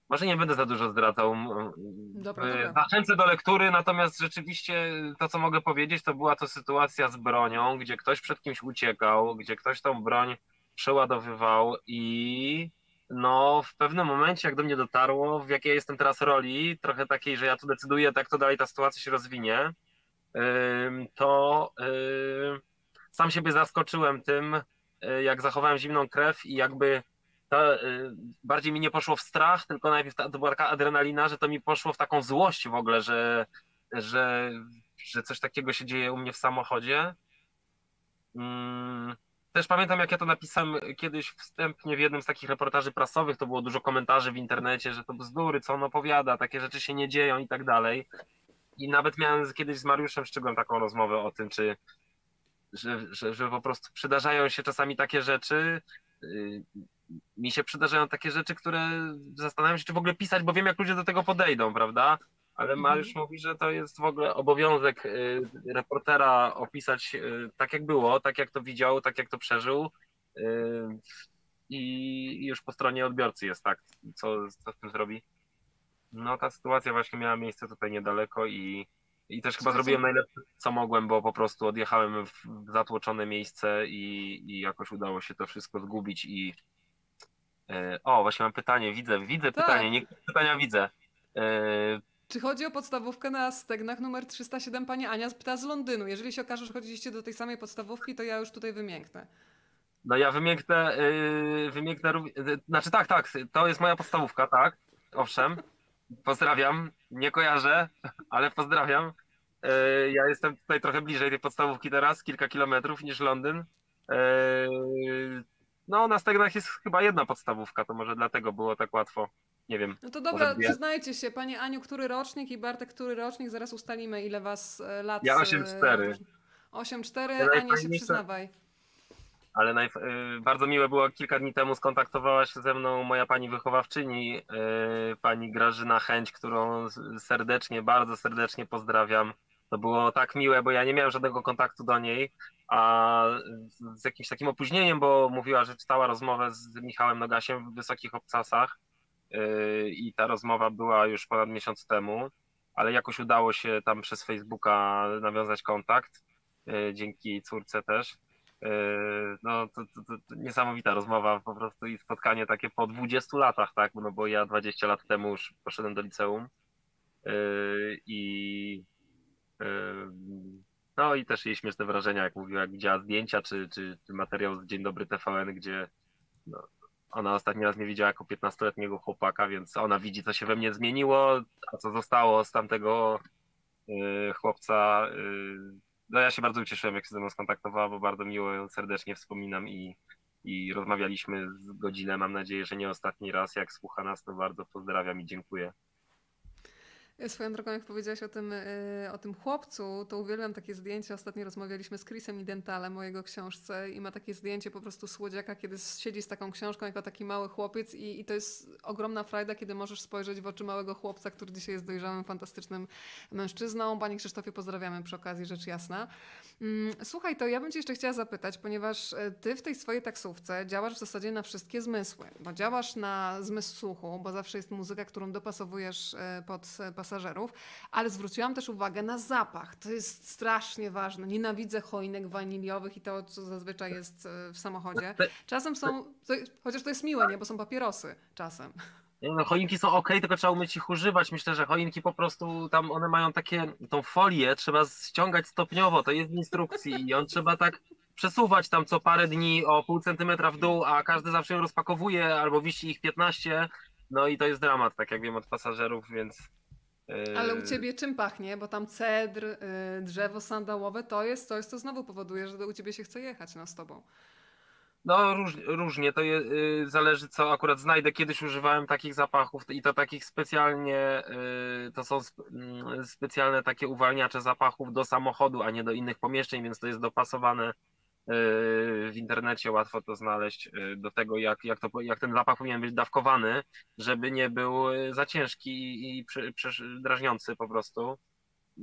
może nie będę za dużo zdradzał. Dobra, Y, dobra. Zachęcę do lektury, natomiast rzeczywiście to, co mogę powiedzieć, to była to sytuacja z bronią, gdzie ktoś przed kimś uciekał, gdzie ktoś tą broń przeładowywał i no w pewnym momencie, jak do mnie dotarło, w jakiej jestem teraz roli, trochę takiej, że ja tu decyduję, tak to dalej ta sytuacja się rozwinie, ym, to ym, sam siebie zaskoczyłem tym, y, jak zachowałem zimną krew i jakby to, y, bardziej mi nie poszło w strach, tylko najpierw ta, to była taka adrenalina, że to mi poszło w taką złość w ogóle, że, że, że coś takiego się dzieje u mnie w samochodzie. Mm, Też pamiętam, jak ja to napisałem kiedyś wstępnie w jednym z takich reportaży prasowych, to było dużo komentarzy w internecie, że to bzdury, co on opowiada, takie rzeczy się nie dzieją i tak dalej. I nawet miałem kiedyś z Mariuszem Szczygłem taką rozmowę o tym, czy że, że, że po prostu przydarzają się czasami takie rzeczy. y, Mi się przydarzają takie rzeczy, które zastanawiam się, czy w ogóle pisać, bo wiem, jak ludzie do tego podejdą, prawda? Ale Mhm. Mariusz mówi, że to jest w ogóle obowiązek y, reportera opisać y, tak, jak było, tak, jak to widział, tak, jak to przeżył. y, I już po stronie odbiorcy jest tak, co, co z tym zrobi. No ta sytuacja właśnie miała miejsce tutaj niedaleko i, i też chyba Słuchaj, co, zrobiłem najlepsze, co mogłem, bo po prostu odjechałem w w zatłoczone miejsce i, i jakoś udało się to wszystko zgubić i e, o, właśnie mam pytanie, widzę, widzę pytanie, tak. nie pytania widzę. E, Czy chodzi o podstawówkę na stegnach numer trzysta siedem? Pani Ania pyta z Londynu. Jeżeli się okaże, że chodziliście do tej samej podstawówki, to ja już tutaj wymięknę. no ja wymięknę, e, wymięknę, rów- e, znaczy tak, tak, to jest moja podstawówka, tak, owszem, pozdrawiam, nie kojarzę, ale pozdrawiam. E, Ja jestem tutaj trochę bliżej tej podstawówki teraz, kilka kilometrów niż Londyn. E, No, na Stegnach jest chyba jedna podstawówka, to może dlatego było tak łatwo. Nie wiem, No to może dobra, dwie. przyznajcie się, Pani Aniu, który rocznik i Bartek, który rocznik? Zaraz ustalimy, ile was e, Ja lat osiem e, cztery. odróżni. osiem cztery, Ale Ania się najfajniejsze, przyznawaj. ale najf... y, bardzo miłe było, kilka dni temu skontaktowała się ze mną moja pani wychowawczyni, y, pani Grażyna Chęć, którą s- serdecznie, bardzo serdecznie pozdrawiam. To było tak miłe, bo ja nie miałem żadnego kontaktu do niej, a z z jakimś takim opóźnieniem, bo mówiła, że czytała rozmowę z Michałem Nogasiem w Wysokich Obcasach y, i ta rozmowa była już ponad miesiąc temu, ale jakoś udało się tam przez Facebooka nawiązać kontakt, y, dzięki córce też. Yy, No, to, to, to, to niesamowita rozmowa po prostu i spotkanie takie po dwudziestu latach, tak? No bo ja dwadzieścia lat temu już poszedłem do liceum. Yy, i yy, no i też jej śmieszne wrażenia, jak mówiła, jak widziała zdjęcia czy, czy, czy materiał z Dzień Dobry T V N, gdzie no, ona ostatni raz mnie widziała jako piętnastoletniego chłopaka, więc ona widzi, co się we mnie zmieniło, a co zostało z tamtego yy, chłopca. Yy, no ja się bardzo ucieszyłem, jak się ze mną skontaktowała, bo bardzo miło ją serdecznie wspominam i, i rozmawialiśmy z godzinę. Mam nadzieję, że nie ostatni raz. Jak słucha nas, to bardzo pozdrawiam i dziękuję. Swoją drogą, jak powiedziałaś o tym, yy, o tym chłopcu, to uwielbiam takie zdjęcie. Ostatnio rozmawialiśmy z Chrisem i Dentalem o jego książce i ma takie zdjęcie po prostu słodziaka, kiedy siedzi z taką książką jako taki mały chłopiec i, i to jest ogromna frajda, kiedy możesz spojrzeć w oczy małego chłopca, który dzisiaj jest dojrzałym, fantastycznym mężczyzną. Panie Krzysztofie, pozdrawiamy przy okazji, rzecz jasna. Mm, Słuchaj, to ja bym cię jeszcze chciała zapytać, ponieważ e, ty w tej swojej taksówce działasz w zasadzie na wszystkie zmysły, bo działasz na zmysł słuchu, bo zawsze jest muzyka, którą dopasowujesz e, pod e, pasażerów, ale zwróciłam też uwagę na zapach. To jest strasznie ważne. Nienawidzę choinek waniliowych i to, co zazwyczaj jest e, w samochodzie. Te- Czasem są, to, chociaż to jest miłe, nie, bo są papierosy czasem. No, choinki są ok, tylko trzeba umieć ich używać. Myślę, że choinki po prostu tam one mają takie, tą folię trzeba ściągać stopniowo, to jest w instrukcji i on trzeba tak przesuwać tam co parę dni o pół centymetra w dół, a każdy zawsze ją rozpakowuje albo wisi ich piętnaście. No i to jest dramat, tak jak wiem od pasażerów, więc Ale u yy, ciebie czym pachnie? Bo tam cedr, y, drzewo sandałowe to jest coś, co znowu powoduje, że u ciebie się chce jechać no, z tobą. no róż, różnie, to je, yy, zależy co akurat znajdę. Kiedyś używałem takich zapachów i to takich specjalnie, yy, to są sp, yy, specjalne takie uwalniacze zapachów do samochodu, a nie do innych pomieszczeń, więc to jest dopasowane yy, w internecie, łatwo to znaleźć yy, do tego, jak, jak, to, jak ten zapach powinien być dawkowany, żeby nie był yy, za ciężki i, i przy, przy, drażniący po prostu.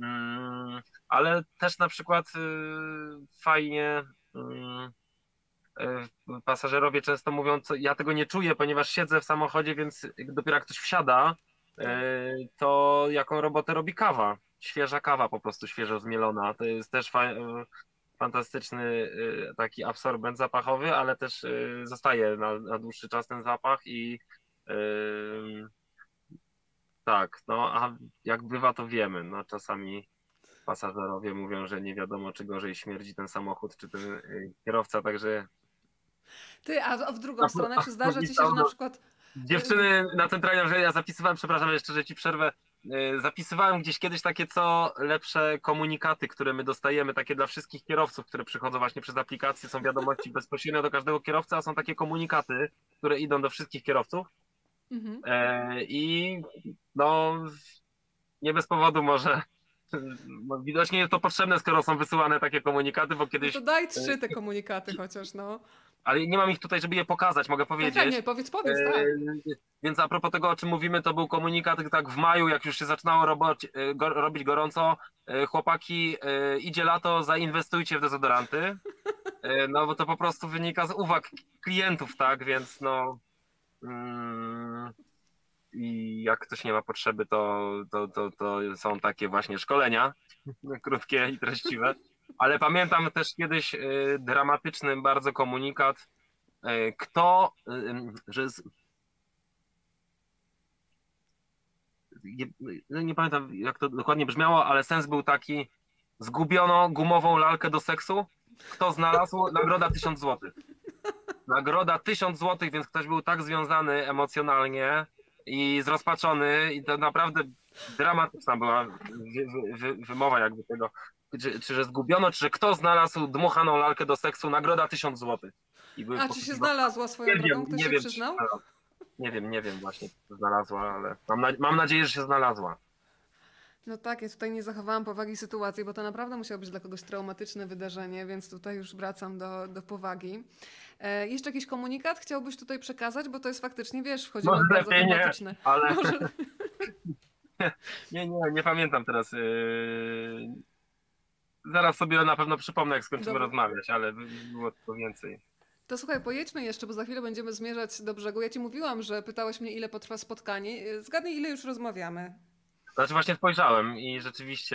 Mm, ale też na przykład yy, fajnie. Yy, y, pasażerowie często mówią, co, ja tego nie czuję, ponieważ siedzę w samochodzie, więc dopiero jak ktoś wsiada, y, to jaką robotę robi kawa. Świeża kawa, po prostu świeżo zmielona. To jest też fa fantastyczny y, taki absorbent zapachowy, ale też y, zostaje na, na dłuższy czas ten zapach i y, tak, no a jak bywa, to wiemy. No czasami pasażerowie mówią, że nie wiadomo, czy gorzej śmierdzi ten samochód, czy ten y, kierowca, także Ty, a w drugą a, stronę, a, czy zdarza ci się, że na nieprawda. przykład y, Dziewczyny na centralnym, że ja zapisywałem, przepraszam jeszcze, że ci przerwę, y, zapisywałem gdzieś kiedyś takie co lepsze komunikaty, które my dostajemy, takie dla wszystkich kierowców, które przychodzą właśnie przez aplikację, są wiadomości bezpośrednio do każdego kierowcy, a są takie komunikaty, które idą do wszystkich kierowców. mhm. E, I no, nie bez powodu może. No, widocznie jest to potrzebne, skoro są wysyłane takie komunikaty, bo No kiedyś. to daj trzy te komunikaty chociaż, no. Ale nie mam ich tutaj, żeby je pokazać, mogę Tak, powiedzieć. nie, powiedz, powiedz, E, tak. Więc a propos tego, o czym mówimy, to był komunikat tak w maju, jak już się zaczynało roboć, e, go, robić gorąco. e, Chłopaki, e, idzie lato, zainwestujcie w dezodoranty. E, No bo to po prostu wynika z uwag klientów, tak? Więc no. Mm, I jak ktoś nie ma potrzeby, to, to, to, to są takie właśnie szkolenia, krótkie i treściwe. Ale pamiętam też kiedyś y, dramatyczny bardzo komunikat, y, kto, y, że z, nie, no nie pamiętam jak to dokładnie brzmiało, ale sens był taki: zgubiono gumową lalkę do seksu, kto znalazł, nagroda tysiąc złotych. Nagroda tysiąc złotych, więc ktoś był tak związany emocjonalnie i zrozpaczony i to naprawdę dramatyczna była wy, wy, wy, wymowa jakby tego, czy, czy że zgubiono, czy że kto znalazł dmuchaną lalkę do seksu, nagroda tysiąc złotych. I były A czy się pokrzykiwane. znalazła swoją Nie drogą? wiem, Ktoś nie się wiem, czy się przyznał? znalazła. Nie wiem, nie wiem właśnie, czy się znalazła, ale mam, na, mam nadzieję, że się znalazła. No tak, ja tutaj nie zachowałam powagi sytuacji, bo to naprawdę musiało być dla kogoś traumatyczne wydarzenie, więc tutaj już wracam do, do powagi. E, jeszcze jakiś komunikat chciałbyś tutaj przekazać, bo to jest faktycznie, wiesz, wchodzimy Może w bardzo lepiej nie, tematyczne. ale Może... nie, nie, nie pamiętam teraz. Yy... Zaraz sobie na pewno przypomnę, jak skończymy Dobra. rozmawiać, ale by- było to więcej. To słuchaj, pojedźmy jeszcze, bo za chwilę będziemy zmierzać do brzegu. Ja ci mówiłam, że pytałeś mnie, ile potrwa spotkanie. E, Zgadnij, ile już rozmawiamy. Znaczy właśnie spojrzałem i rzeczywiście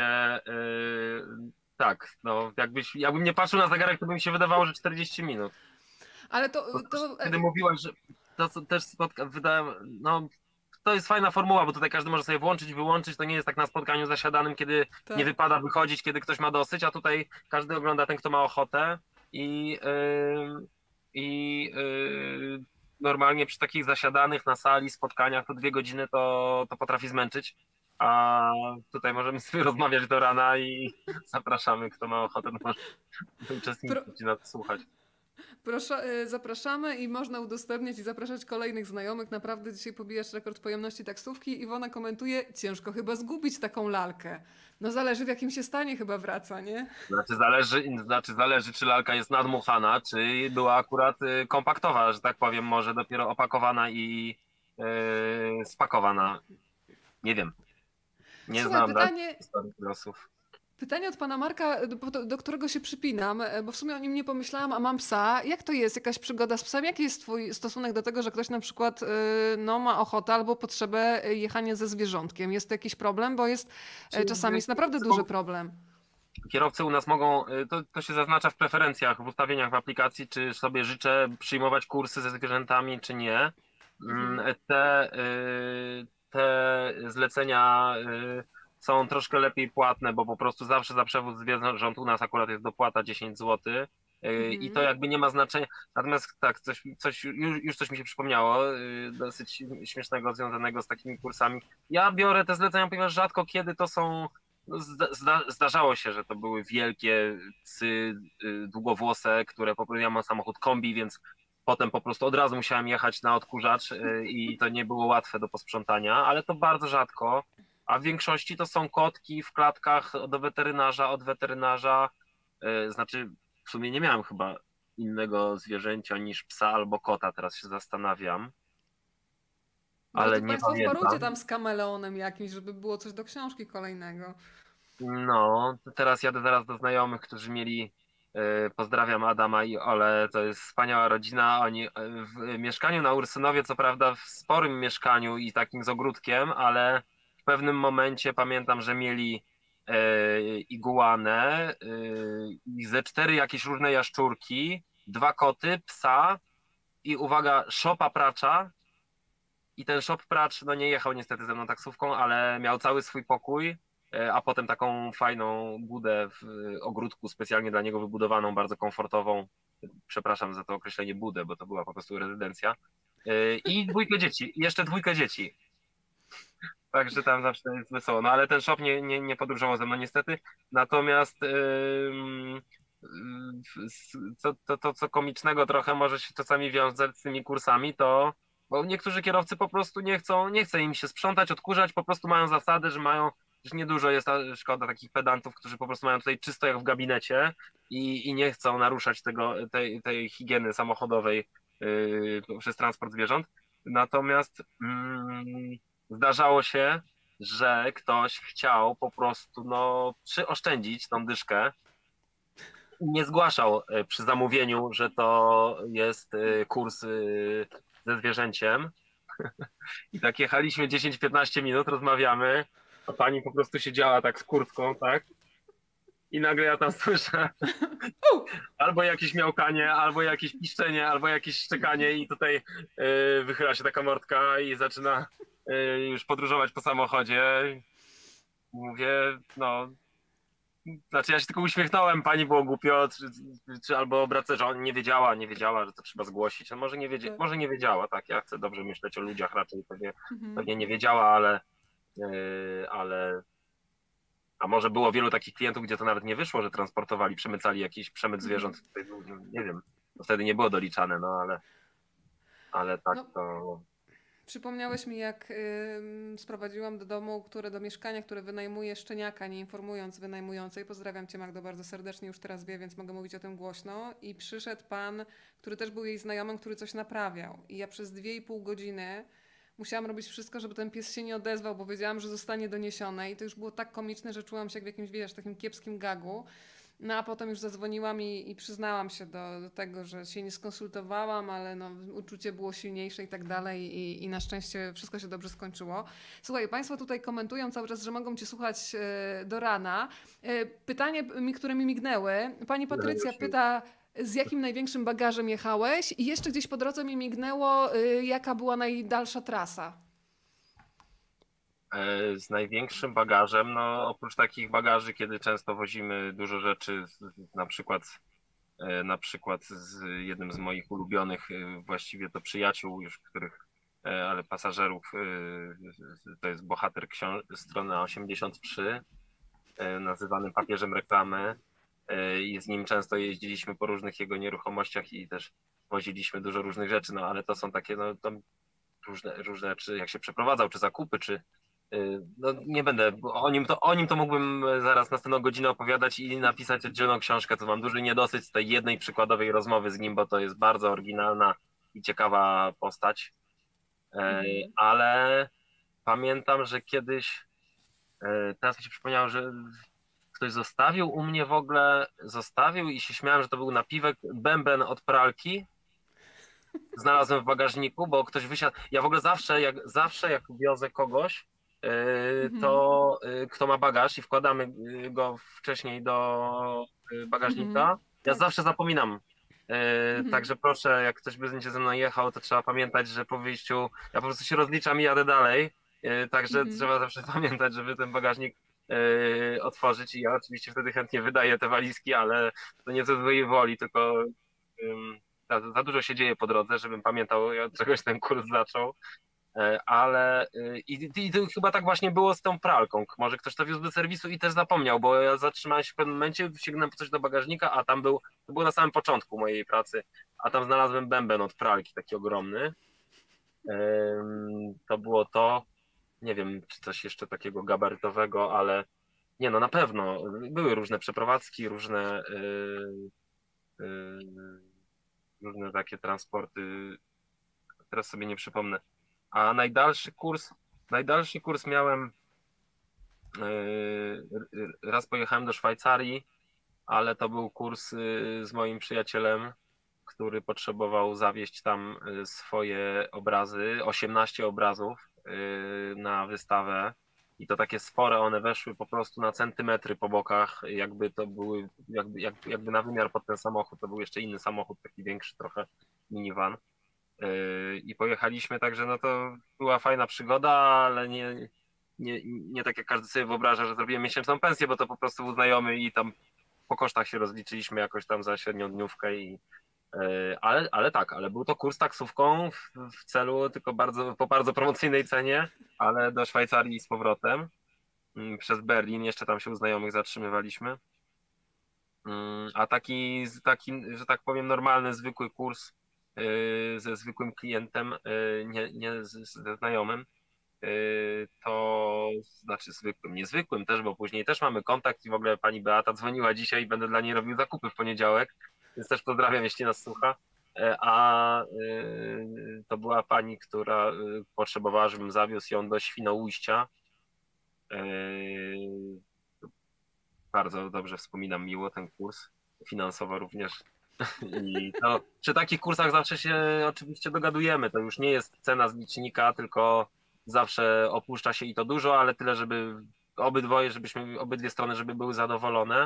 yy, tak, no jakbyś, jakbym nie patrzył na zegarek, to by mi się wydawało, że czterdzieści minut. Ale to... to Kiedy e, mówiłaś, że to co też spotka, wydałem, no to jest fajna formuła, bo tutaj każdy może sobie włączyć, wyłączyć, to nie jest tak na spotkaniu zasiadanym, kiedy tak. nie wypada wychodzić, kiedy ktoś ma dosyć, a tutaj każdy ogląda ten, kto ma ochotę i, yy, i yy, normalnie przy takich zasiadanych na sali spotkaniach to dwie godziny to, to potrafi zmęczyć, a tutaj możemy sobie rozmawiać do rana i zapraszamy, kto ma ochotę, to może uczestniczyć i nas słuchać. Proszę, y, zapraszamy i można udostępniać i zapraszać kolejnych znajomych. Naprawdę dzisiaj pobijasz rekord pojemności taksówki. Iwona komentuje, ciężko chyba zgubić taką lalkę. No zależy w jakim się stanie chyba wraca, nie? Znaczy zależy, znaczy zależy, czy lalka jest nadmuchana, czy była akurat y, kompaktowa, że tak powiem, może dopiero opakowana i y, spakowana. Nie wiem. Nie Słuchaj, znam dalej pytanie, historii losów. pytanie od pana Marka, do, do którego się przypinam, e, bo w sumie o nim nie pomyślałam, a mam psa. Jak to jest? Jakaś przygoda z psem? Jaki jest twój stosunek do tego, że ktoś na przykład y, no, ma ochotę albo potrzebę jechania ze zwierzątkiem? Jest to jakiś problem? Bo jest e, czasami jest naprawdę duży problem. Kierowcy u nas mogą, y, to, to się zaznacza w preferencjach, w ustawieniach w aplikacji, czy sobie życzę przyjmować kursy ze zwierzętami, czy nie. Mhm. Mm, Te, y, te zlecenia y, są troszkę lepiej płatne, bo po prostu zawsze za przewóz zwierząt u nas akurat jest dopłata dziesięć złotych. y, I to Mhm. jakby nie ma znaczenia. Natomiast tak, coś, coś, już, już coś mi się przypomniało, y, dosyć śmiesznego, związanego z takimi kursami. Ja biorę te zlecenia, ponieważ rzadko kiedy to są. No, zda, zda, zdarzało się, że to były wielkie psy y, długowłose, które po prostu, ja mam samochód kombi, więc potem po prostu od razu musiałem jechać na odkurzacz y, i to nie było łatwe do posprzątania, ale to bardzo rzadko, a w większości to są kotki w klatkach do weterynarza, od weterynarza, y, znaczy w sumie nie miałem chyba innego zwierzęcia niż psa albo kota, teraz się zastanawiam, Może ale to nie państwo wparujcie pamiętam. tam z kameleonem jakimś, żeby było coś do książki kolejnego. No, to teraz jadę zaraz do znajomych, którzy mieli Pozdrawiam Adama i Ole, to jest wspaniała rodzina. Oni w mieszkaniu na Ursynowie, co prawda w sporym mieszkaniu i takim z ogródkiem, ale w pewnym momencie pamiętam, że mieli e, iguanę e, i ze cztery jakieś różne jaszczurki, dwa koty, psa i uwaga, szopa pracza. I ten shop pracz, no nie jechał niestety ze mną taksówką, ale miał cały swój pokój, a potem taką fajną budę w ogródku specjalnie dla niego wybudowaną, bardzo komfortową. Przepraszam za to określenie budę, bo to była po prostu rezydencja. I dwójkę dzieci, i jeszcze dwójkę dzieci. Także tam zawsze jest wesoło. No ale ten shop nie, nie, nie podróżował ze mną niestety. Natomiast yy, co, to, to, co komicznego trochę może się czasami wiązać z tymi kursami, to bo niektórzy kierowcy po prostu nie chcą, nie chce im się sprzątać, odkurzać, po prostu mają zasady, że mają, że niedużo jest, szkoda takich pedantów, którzy po prostu mają tutaj czysto jak w gabinecie i, i nie chcą naruszać tego, tej, tej higieny samochodowej yy, przez transport zwierząt. Natomiast mm, zdarzało się, że ktoś chciał po prostu no, przyoszczędzić tą dyszkę. Nie zgłaszał y, przy zamówieniu, że to jest y, kurs y, ze zwierzęciem. I tak jechaliśmy dziesięć piętnaście minut, rozmawiamy, a pani po prostu siedziała tak z kurtką, tak? I nagle ja tam słyszę albo jakieś miałkanie, albo jakieś piszczenie, albo jakieś szczekanie i tutaj yy, wychyla się taka mordka i zaczyna yy, już podróżować po samochodzie. Mówię, no... Znaczy ja się tylko uśmiechnąłem, pani było głupio, czy, czy albo obracę, że on nie wiedziała, nie wiedziała, że to trzeba zgłosić. No może nie, wiedzie, Tak. może nie wiedziała, tak, ja chcę dobrze myśleć o ludziach raczej, pewnie, Mhm. pewnie nie wiedziała, ale, yy, ale a może było wielu takich klientów, gdzie to nawet nie wyszło, że transportowali, przemycali jakiś przemyt zwierząt, nie wiem, to wtedy nie było doliczane, no ale, ale tak No. to... Przypomniałeś mi, jak y, sprowadziłam do domu, które do mieszkania, które wynajmuje szczeniaka, nie informując wynajmującej. Pozdrawiam cię, Magdo, bardzo serdecznie, już teraz wie, więc mogę mówić o tym głośno. I przyszedł pan, który też był jej znajomym, który coś naprawiał. I ja przez dwie i pół godziny musiałam robić wszystko, żeby ten pies się nie odezwał, bo wiedziałam, że zostanie doniesione. I to już było tak komiczne, że czułam się jak w jakimś, wiesz, takim kiepskim gagu. No a potem już zadzwoniłam i, i przyznałam się do, do tego, że się nie skonsultowałam, ale no, uczucie było silniejsze i tak dalej i, i na szczęście wszystko się dobrze skończyło. Słuchaj, państwo tutaj komentują cały czas, że mogą cię słuchać e, do rana. E, pytanie, mi, które mi mignęły. Pani Patrycja pyta, z jakim największym bagażem jechałeś? I jeszcze gdzieś po drodze mi mignęło, e, jaka była najdalsza trasa? Z największym bagażem, no oprócz takich bagaży, kiedy często wozimy dużo rzeczy, na przykład, na przykład z jednym z moich ulubionych, właściwie to przyjaciół już, których, ale pasażerów, to jest bohater książ- strony osiemdziesiąt trzy, nazywany papieżem reklamy i z nim często jeździliśmy po różnych jego nieruchomościach i też woziliśmy dużo różnych rzeczy, no ale to są takie no, to różne, różne, czy jak się przeprowadzał, czy zakupy, czy no nie będę, bo o nim, to, o nim to mógłbym zaraz następną godzinę opowiadać i napisać oddzielną książkę, to mam duży niedosyt z tej jednej przykładowej rozmowy z nim, bo to jest bardzo oryginalna i ciekawa postać. Mhm. Ale pamiętam, że kiedyś, teraz mi się przypomniało, że ktoś zostawił u mnie w ogóle, zostawił i się śmiałem, że to był napiwek, bęben od pralki. Znalazłem w bagażniku, bo ktoś wysiadł. Ja w ogóle zawsze, jak zawsze jak wiozę kogoś, to kto ma bagaż i wkładamy go wcześniej do bagażnika, mhm, ja tak. zawsze zapominam. Mhm. Także proszę, jak ktoś będzie ze mną jechał, to trzeba pamiętać, że po wyjściu ja po prostu się rozliczam i jadę dalej. Także mhm. trzeba zawsze pamiętać, żeby ten bagażnik otworzyć i ja oczywiście wtedy chętnie wydaję te walizki, ale to nie ze złej woli, tylko za, za dużo się dzieje po drodze, żebym pamiętał, ja od czegoś ten kurs zaczął. Ale i, i to chyba tak właśnie było z tą pralką. Może ktoś to wiózł do serwisu i też zapomniał, bo ja zatrzymałem się w pewnym momencie, sięgnąłem po coś do bagażnika, a tam był, to było na samym początku mojej pracy, a tam znalazłem bęben od pralki, taki ogromny. To było to, nie wiem, czy coś jeszcze takiego gabarytowego, ale nie no, na pewno były różne przeprowadzki, różne yy, yy, różne takie transporty, teraz sobie nie przypomnę. A najdalszy kurs, najdalszy kurs miałem, yy, raz pojechałem do Szwajcarii ale to był kurs y, z moim przyjacielem, który potrzebował zawieźć tam y, swoje obrazy, osiemnaście obrazów y, na wystawę. I to takie spore, one weszły po prostu na centymetry po bokach, jakby to były, jakby, jakby, jakby na wymiar pod ten samochód, to był jeszcze inny samochód, taki większy trochę, minivan. Y, I pojechaliśmy, także no to była fajna przygoda, ale nie, nie, nie tak jak każdy sobie wyobraża, że zrobiłem miesięczną pensję, bo to po prostu był znajomy i tam po kosztach się rozliczyliśmy jakoś tam za średnią dniówkę i e, ale, ale tak, ale był to kurs taksówką w, w celu tylko bardzo, po bardzo promocyjnej cenie, ale do Szwajcarii z powrotem mm, przez Berlin, jeszcze tam się u znajomych zatrzymywaliśmy. Mm, A taki, taki, że tak powiem, normalny, zwykły kurs y, ze zwykłym klientem, y, nie, nie z, ze znajomym, y, to znaczy zwykłym, niezwykłym też, bo później też mamy kontakt i w ogóle pani Beata dzwoniła dzisiaj i będę dla niej robił zakupy w poniedziałek, więc też pozdrawiam, jeśli nas słucha. E, A y, to była pani, która y, potrzebowała, żebym zawiózł ją do Świnoujścia. Y, Bardzo dobrze wspominam miło ten kurs, finansowo również. I to, przy takich kursach zawsze się oczywiście dogadujemy. To już nie jest cena z licznika, tylko zawsze opuszcza się i to dużo, ale tyle, żeby obydwoje, żebyśmy, obydwie strony, żeby były zadowolone.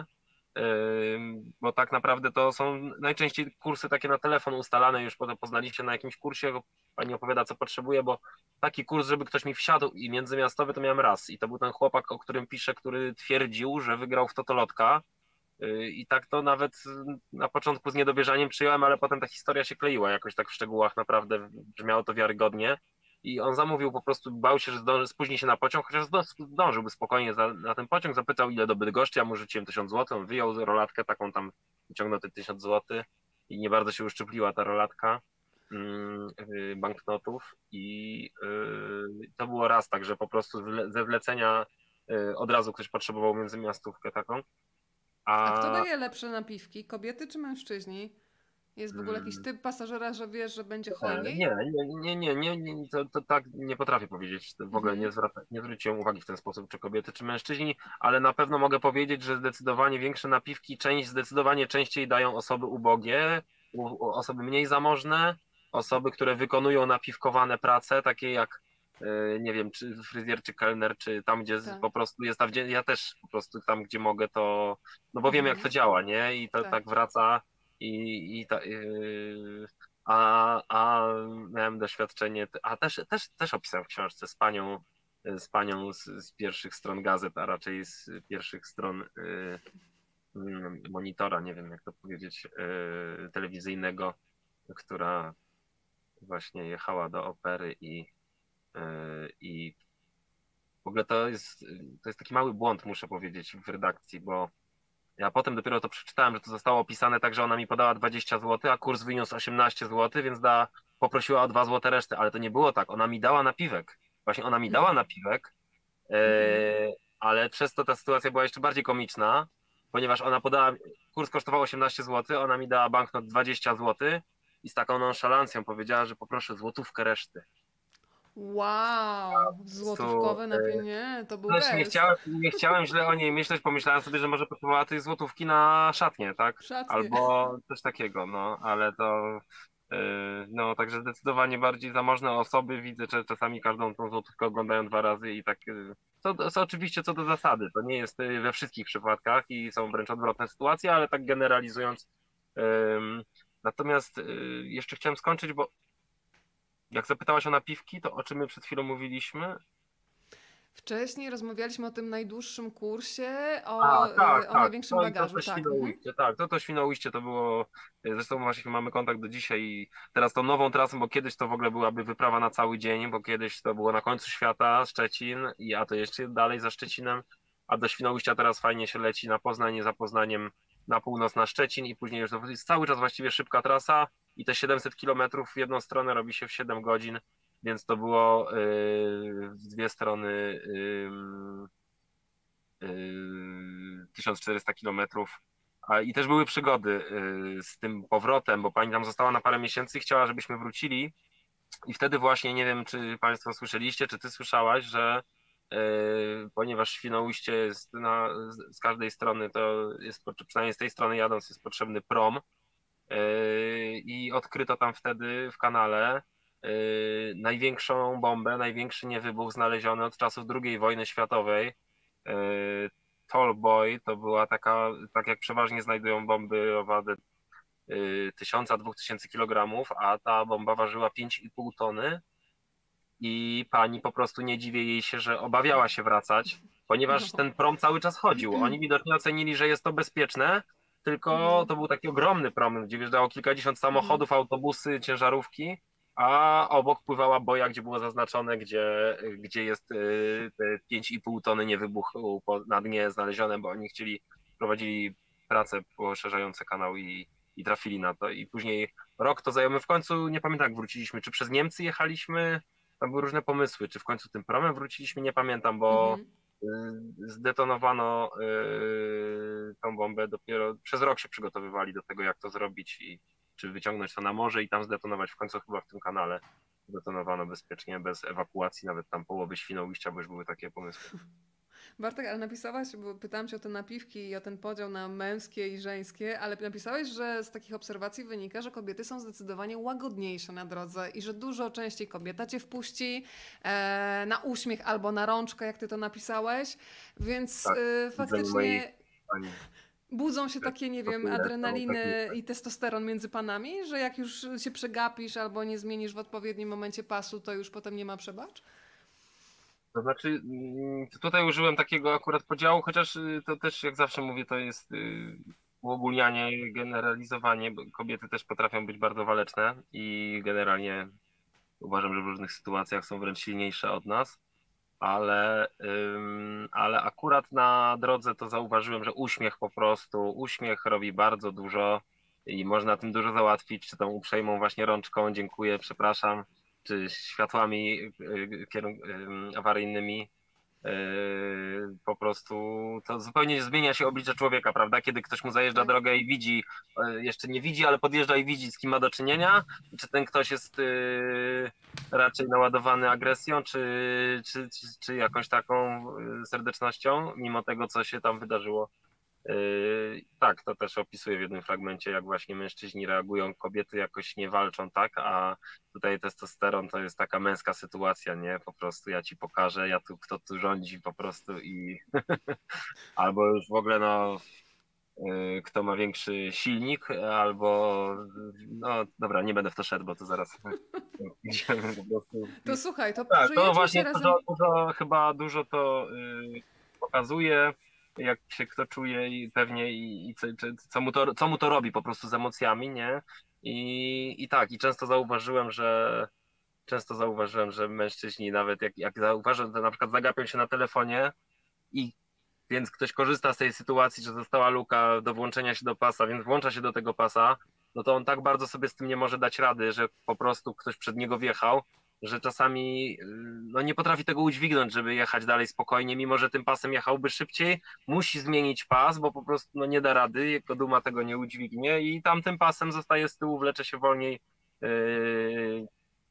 Ym, Bo tak naprawdę to są najczęściej kursy takie na telefon ustalane, już potem poznaliście na jakimś kursie, pani opowiada co potrzebuje, bo taki kurs, żeby ktoś mi wsiadł i międzymiastowy to miałem raz i to był ten chłopak, o którym piszę, który twierdził, że wygrał w Totolotka. Yy, I tak to nawet na początku z niedowierzaniem przyjąłem, ale potem ta historia się kleiła jakoś tak w szczegółach, naprawdę brzmiało to wiarygodnie. I on zamówił po prostu, bał się, że zdąży, spóźni się na pociąg, chociaż zdo- zdążyłby spokojnie za, na ten pociąg, zapytał ile do Bydgoszczy, ja mu rzuciłem tysiąc złotych, on wyjął rolatkę taką tam, wyciągnął te tysiąc złotych i nie bardzo się uszczypliła ta rolatka mm, yy, banknotów i yy, to było raz tak, że po prostu wle- ze wlecenia yy, od razu ktoś potrzebował międzymiastówkę taką. A kto A daje lepsze napiwki? Kobiety czy mężczyźni? Jest w ogóle jakiś mm, typ pasażera, że wiesz, że będzie e, hojniej? nie, nie, nie, nie, nie, nie to, to tak nie potrafię powiedzieć. W ogóle nie, Mhm. zwraca, nie zwróciłem uwagi w ten sposób, czy kobiety, czy mężczyźni, ale na pewno mogę powiedzieć, że zdecydowanie większe napiwki część, zdecydowanie częściej dają osoby ubogie, u, u- osoby mniej zamożne, osoby, które wykonują napiwkowane prace, takie jak e, nie wiem, czy fryzjer, czy kelner, czy tam, gdzie z- Tak. po prostu jest ta wdzię- ja też po prostu tam, gdzie mogę, to no bo wiem, jak to Mhm. działa, nie? I to Tak. tak wraca i, i ta, yy, a, a miałem doświadczenie, a też, też, też opisałem w książce z panią, z panią z, z pierwszych stron gazet, a raczej z pierwszych stron y, mm, monitora, nie wiem jak to powiedzieć, y, telewizyjnego, która właśnie jechała do opery i, y, i w ogóle to jest, to jest taki mały błąd, muszę powiedzieć, w redakcji, bo ja potem dopiero to przeczytałem, że to zostało opisane tak, że ona mi podała dwadzieścia złotych, a kurs wyniósł osiemnaście złotych, więc da, poprosiła o dwa złote reszty, ale to nie było tak. Ona mi dała napiwek. Właśnie ona mi dała napiwek, e, Mhm. ale przez to ta sytuacja była jeszcze bardziej komiczna, ponieważ ona podała, kurs kosztował osiemnaście złotych, ona mi dała banknot dwadzieścia złotych i z taką nonszalancją powiedziała, że poproszę złotówkę reszty. Wow, Po prostu, złotówkowe e, napięcie, to był też nie gest. chciałem, nie chciałem źle o niej myśleć, pomyślałem sobie, że może potrzebowała tej złotówki na szatnię, tak? Szatnie. Albo coś takiego, no, ale to, yy, no, także zdecydowanie bardziej zamożne osoby widzę, że czasami każdą tą złotówkę oglądają dwa razy i tak, yy, to, to, to oczywiście co do zasady, to nie jest yy, we wszystkich przypadkach i są wręcz odwrotne sytuacje, ale tak generalizując, yy, natomiast yy, jeszcze chciałem skończyć, bo jak zapytałaś o napiwki, to o czym my przed chwilą mówiliśmy? Wcześniej rozmawialiśmy o tym najdłuższym kursie, A, o, tak, y, o tak. największym To i to, bagażu, to tak. Mhm. Świnoujście, tak, to to Świnoujście to było, zresztą właśnie mamy kontakt do dzisiaj i teraz tą nową trasą, bo kiedyś to w ogóle byłaby wyprawa na cały dzień, bo kiedyś to było na końcu świata, Szczecin, i a to jeszcze dalej za Szczecinem, a do Świnoujścia teraz fajnie się leci na Poznań, za Poznaniem na północ na Szczecin i później już to jest cały czas właściwie szybka trasa i te siedemset kilometrów w jedną stronę robi się w siedem godzin, więc to było yy, w dwie strony yy, yy, tysiąc czterysta kilometrów. A, I też były przygody yy, z tym powrotem, bo pani tam została na parę miesięcy i chciała, żebyśmy wrócili. I wtedy właśnie, nie wiem, czy państwo słyszeliście, czy ty słyszałaś, że ponieważ Świnoujście jest na, z każdej strony, to jest, przynajmniej z tej strony jadąc, jest potrzebny prom. I odkryto tam wtedy w kanale największą bombę, największy niewybuch znaleziony od czasów drugiej wojny światowej. Tallboy to była taka, tak jak przeważnie znajdują bomby o wadę tysiąc do dwóch tysięcy kilogramów, a ta bomba ważyła pięć i pół tony i pani po prostu nie dziwię jej się, że obawiała się wracać, ponieważ ten prom cały czas chodził. Oni widocznie ocenili, że jest to bezpieczne, tylko to był taki ogromny prom, gdzie wjeżdżało kilkadziesiąt samochodów, autobusy, ciężarówki, a obok pływała boja, gdzie było zaznaczone, gdzie, gdzie jest te pięć i pół tony niewybuchu na dnie znalezione, bo oni chcieli, prowadzili prace poszerzające kanał i, i trafili na to. I później rok to zajęło. W końcu, nie pamiętam jak wróciliśmy, czy przez Niemcy jechaliśmy, tam były różne pomysły, czy w końcu tym promem wróciliśmy, nie pamiętam, bo mhm. zdetonowano yy, tą bombę dopiero, przez rok się przygotowywali do tego, jak to zrobić i czy wyciągnąć to na morze i tam zdetonować. W końcu chyba w tym kanale zdetonowano bezpiecznie, bez ewakuacji nawet tam połowy Świnoujścia, bo już były takie pomysły. Bartek, ale napisałeś, bo pytałam cię o te napiwki i o ten podział na męskie i żeńskie, ale napisałeś, że z takich obserwacji wynika, że kobiety są zdecydowanie łagodniejsze na drodze i że dużo częściej kobieta cię wpuści e, na uśmiech albo na rączkę, jak ty to napisałeś, więc tak, e, faktycznie budzą się takie, nie wiem, adrenaliny i testosteron między panami, że jak już się przegapisz albo nie zmienisz w odpowiednim momencie pasu, to już potem nie ma przebacz? To znaczy, tutaj użyłem takiego akurat podziału, chociaż to też, jak zawsze mówię, to jest uogólnianie, generalizowanie, bo kobiety też potrafią być bardzo waleczne i generalnie uważam, że w różnych sytuacjach są wręcz silniejsze od nas, ale, ale akurat na drodze to zauważyłem, że uśmiech po prostu, uśmiech robi bardzo dużo i można tym dużo załatwić, czy tą uprzejmą właśnie rączką, dziękuję, przepraszam, czy światłami awaryjnymi, po prostu to zupełnie zmienia się oblicze człowieka, prawda? Kiedy ktoś mu zajeżdża tak. drogę i widzi, jeszcze nie widzi, ale podjeżdża i widzi, z kim ma do czynienia, czy ten ktoś jest raczej naładowany agresją, czy, czy, czy, czy jakąś taką serdecznością, mimo tego, co się tam wydarzyło. Yy, tak, to też opisuję w jednym fragmencie, jak właśnie mężczyźni reagują, kobiety jakoś nie walczą, tak, a tutaj testosteron to jest taka męska sytuacja, nie, po prostu ja ci pokażę, ja tu, kto tu rządzi po prostu i albo już w ogóle no, yy, kto ma większy silnik, albo no dobra, nie będę w to szedł, bo to zaraz idziemy po prostu. To słuchaj, to tak, to właśnie razem... dużo, dużo, chyba dużo to yy, pokazuje, jak się kto czuje i pewnie i, i co, co, mu to, co mu to robi po prostu z emocjami, nie? I, i tak, i często zauważyłem, że często zauważyłem, że mężczyźni nawet jak, jak zauważą, to na przykład zagapią się na telefonie i więc ktoś korzysta z tej sytuacji, że została luka do włączenia się do pasa, więc włącza się do tego pasa, no to on tak bardzo sobie z tym nie może dać rady, że po prostu ktoś przed niego wjechał, że czasami no, nie potrafi tego udźwignąć, żeby jechać dalej spokojnie, mimo że tym pasem jechałby szybciej, musi zmienić pas, bo po prostu no, nie da rady, jego duma tego nie udźwignie i tamtym pasem zostaje z tyłu, wlecze się wolniej yy,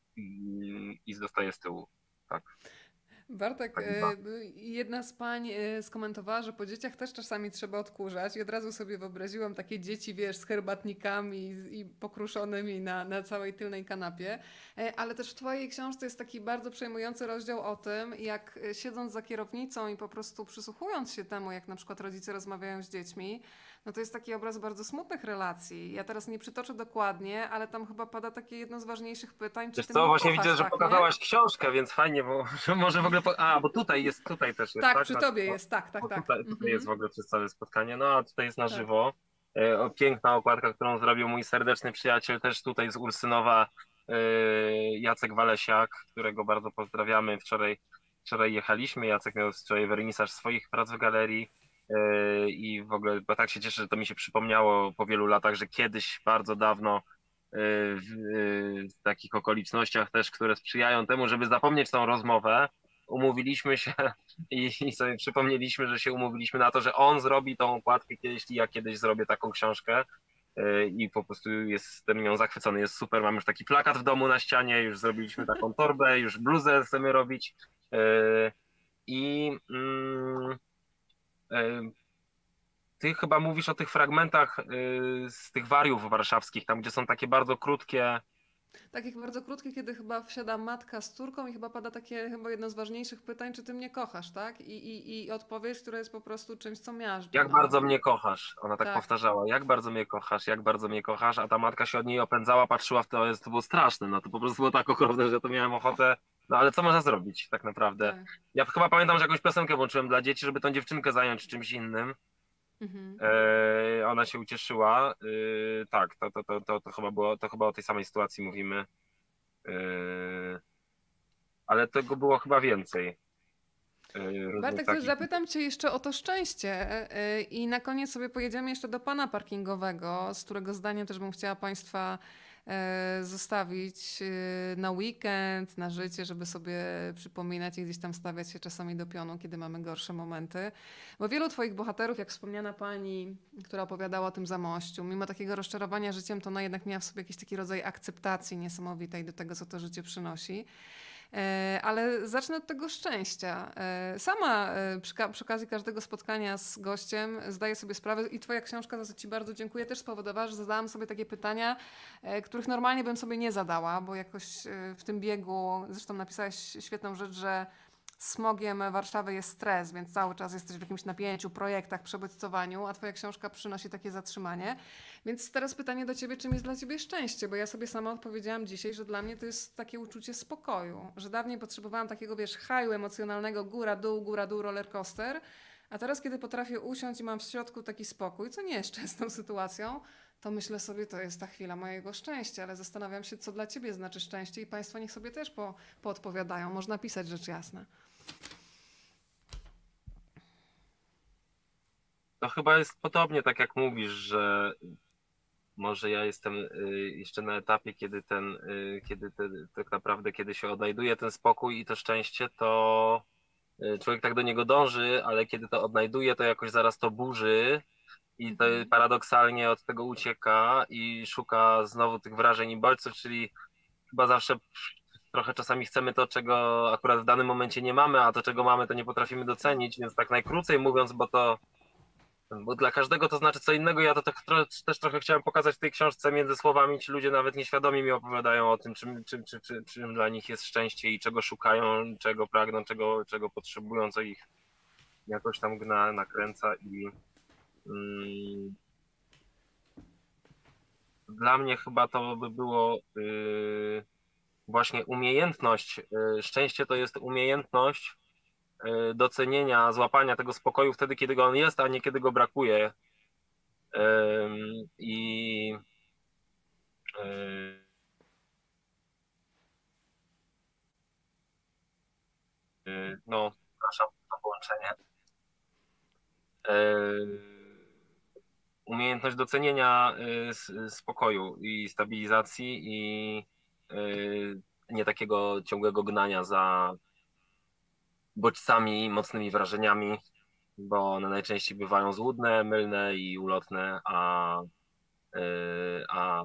i zostaje z tyłu. Tak. Bartek, jedna z pań skomentowała, że po dzieciach też czasami trzeba odkurzać i od razu sobie wyobraziłam takie dzieci, wiesz, z herbatnikami i pokruszonymi na, na całej tylnej kanapie, ale też w twojej książce jest taki bardzo przejmujący rozdział o tym, jak siedząc za kierownicą i po prostu przysłuchując się temu, jak na przykład rodzice rozmawiają z dziećmi, no to jest taki obraz bardzo smutnych relacji. Ja teraz nie przytoczę dokładnie, ale tam chyba pada takie jedno z ważniejszych pytań. Czy Wiesz ty co, właśnie kochasz, widzę, że tak, pokazałaś nie? książkę, więc fajnie, bo może w ogóle... Po... A, bo tutaj jest, tutaj też jest, tak? Tak, przy na... tobie jest, tak, tak, tak. Tutaj, tutaj mhm. jest w ogóle przez całe spotkanie, no a tutaj jest na tak. żywo. E, piękna okładka, którą zrobił mój serdeczny przyjaciel, też tutaj z Ursynowa, e, Jacek Walesiak, którego bardzo pozdrawiamy. Wczoraj, wczoraj jechaliśmy, Jacek miał wczoraj wernisaż swoich prac w galerii. I w ogóle, bo tak się cieszę, że to mi się przypomniało po wielu latach, że kiedyś, bardzo dawno, w, w takich okolicznościach też, które sprzyjają temu, żeby zapomnieć tą rozmowę, umówiliśmy się i, i sobie przypomnieliśmy, że się umówiliśmy na to, że on zrobi tą okładkę kiedyś, jeśli ja kiedyś zrobię taką książkę i po prostu jestem nią zachwycony, jest super, mam już taki plakat w domu na ścianie, już zrobiliśmy taką torbę, już bluzę chcemy robić. i mm, y, ty chyba mówisz o tych fragmentach y, z tych wariów warszawskich, tam gdzie są takie bardzo krótkie. Takich bardzo krótkich, kiedy chyba wsiada matka z córką i chyba pada takie chyba jedno z ważniejszych pytań, czy ty mnie kochasz, tak? I, i, i odpowiedź, która jest po prostu czymś, co miażdży. Jak A bardzo mnie kochasz? Ona tak tak, powtarzała. Jak bardzo mnie kochasz? Jak bardzo mnie kochasz? A ta matka się od niej opędzała, patrzyła w to, jest, to było straszne. No to po prostu było tak okropne, że to miałem ochotę. No ale co można zrobić tak naprawdę? tak. Ja chyba pamiętam, że jakąś piosenkę włączyłem dla dzieci, żeby tą dziewczynkę zająć czymś innym. Mhm. E, ona się ucieszyła. E, tak, to, to, to, to, to chyba było, to chyba o tej samej sytuacji mówimy. E, ale tego było chyba więcej. E, różnych Bartek, też takich. zapytam cię jeszcze o to szczęście yy, i na koniec sobie pojedziemy jeszcze do pana parkingowego, z którego zdaniem też bym chciała państwa yy, zostawić yy, na weekend, na życie, żeby sobie przypominać i gdzieś tam stawiać się czasami do pionu, kiedy mamy gorsze momenty. Bo wielu twoich bohaterów, jak wspomniana pani, która opowiadała o tym Zamościu, mimo takiego rozczarowania życiem, to ona jednak miała w sobie jakiś taki rodzaj akceptacji niesamowitej do tego, co to życie przynosi. E, Ale zacznę od tego szczęścia. E, Sama e, przy, ka- przy okazji każdego spotkania z gościem zdaję sobie sprawę i twoja książka, za co ci bardzo dziękuję, też spowodowała, że zadałam sobie takie pytania, e, których normalnie bym sobie nie zadała, bo jakoś e, w tym biegu, zresztą napisałaś świetną rzecz, że smogiem Warszawy jest stres, więc cały czas jesteś w jakimś napięciu, projektach, przebodźcowaniu, a twoja książka przynosi takie zatrzymanie. Więc teraz pytanie do ciebie, czym jest dla ciebie szczęście? Bo ja sobie sama odpowiedziałam dzisiaj, że dla mnie to jest takie uczucie spokoju. Że dawniej potrzebowałam takiego, wiesz, haju emocjonalnego, góra-dół, góra-dół, roller coaster. A teraz, kiedy potrafię usiąść i mam w środku taki spokój, co nie jest częstą sytuacją, to myślę sobie, to jest ta chwila mojego szczęścia, ale zastanawiam się, co dla ciebie znaczy szczęście i państwo niech sobie też po, poodpowiadają. Można pisać, rzecz jasna. To chyba jest podobnie, tak jak mówisz, że może ja jestem y, jeszcze na etapie, kiedy ten, y, kiedy te, tak naprawdę, kiedy się odnajduje ten spokój i to szczęście, to y, człowiek tak do niego dąży, ale kiedy to odnajduje, to jakoś zaraz to burzy i to Mhm. paradoksalnie od tego ucieka i szuka znowu tych wrażeń i bodźców, czyli chyba zawsze trochę czasami chcemy to, czego akurat w danym momencie nie mamy, a to, czego mamy, to nie potrafimy docenić, więc tak najkrócej mówiąc, bo to bo dla każdego to znaczy co innego. Ja to tak tro, też trochę chciałem pokazać w tej książce między słowami. Ci ludzie nawet nieświadomi mi opowiadają o tym, czym, czym, czym, czym, czym dla nich jest szczęście i czego szukają, czego pragną, czego, czego potrzebują, co ich jakoś tam gna, nakręca. I mm, dla mnie chyba to by było yy, właśnie umiejętność. Yy, szczęście to jest umiejętność yy, docenienia, złapania tego spokoju wtedy, kiedy go on jest, a nie kiedy go brakuje. Ym, I yy, yy, no, przepraszam za połączenie. Yy, umiejętność docenienia yy, s- spokoju i stabilizacji i yy, nie takiego ciągłego gnania za bodźcami, mocnymi wrażeniami, bo one najczęściej bywają złudne, mylne i ulotne, a, yy, a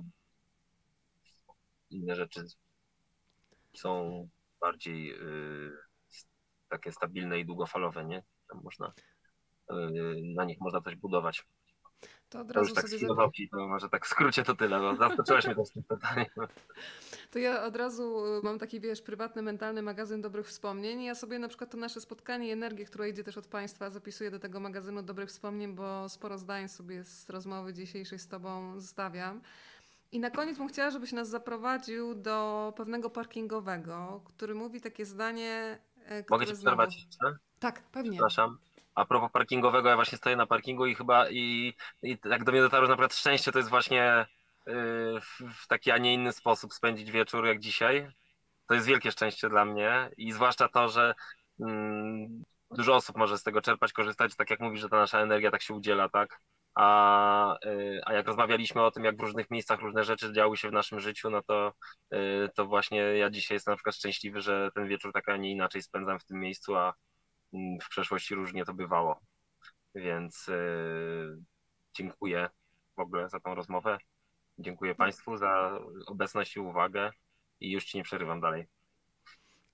inne rzeczy są bardziej yy, s- takie stabilne i długofalowe, nie? Tam można, yy, na nich można coś budować. To od To już razu tak z sobie zap- filozofii, to może tak w skrócie to tyle, bo zaskoczyłaś mnie też tym pytaniem. To ja od razu y, mam taki, wiesz, prywatny, mentalny magazyn dobrych wspomnień. Ja sobie na przykład to nasze spotkanie i energię, która idzie też od Państwa, zapisuję do tego magazynu dobrych wspomnień, bo sporo zdań sobie z rozmowy dzisiejszej z Tobą zostawiam. I na koniec bym chciała, żebyś nas zaprowadził do pewnego parkingowego, który mówi takie zdanie, y, Mogę ci które znowu... przerwać jeszcze? Tak, pewnie. Przepraszam. A propos parkingowego, ja właśnie stoję na parkingu i chyba i, i tak do mnie dotarło, że na przykład szczęście to jest właśnie yy, w, w taki, a nie inny sposób spędzić wieczór jak dzisiaj. To jest wielkie szczęście dla mnie i zwłaszcza to, że mm, dużo osób może z tego czerpać, korzystać, tak jak mówisz, że ta nasza energia tak się udziela, tak? A, y, a jak rozmawialiśmy o tym, jak w różnych miejscach różne rzeczy działy się w naszym życiu, no to, y, to właśnie ja dzisiaj jestem na przykład szczęśliwy, że ten wieczór tak, a nie inaczej spędzam w tym miejscu, a mm, w przeszłości różnie to bywało. Więc y, dziękuję w ogóle za tą rozmowę. Dziękuję Państwu za obecność i uwagę i już Ci nie przerywam dalej.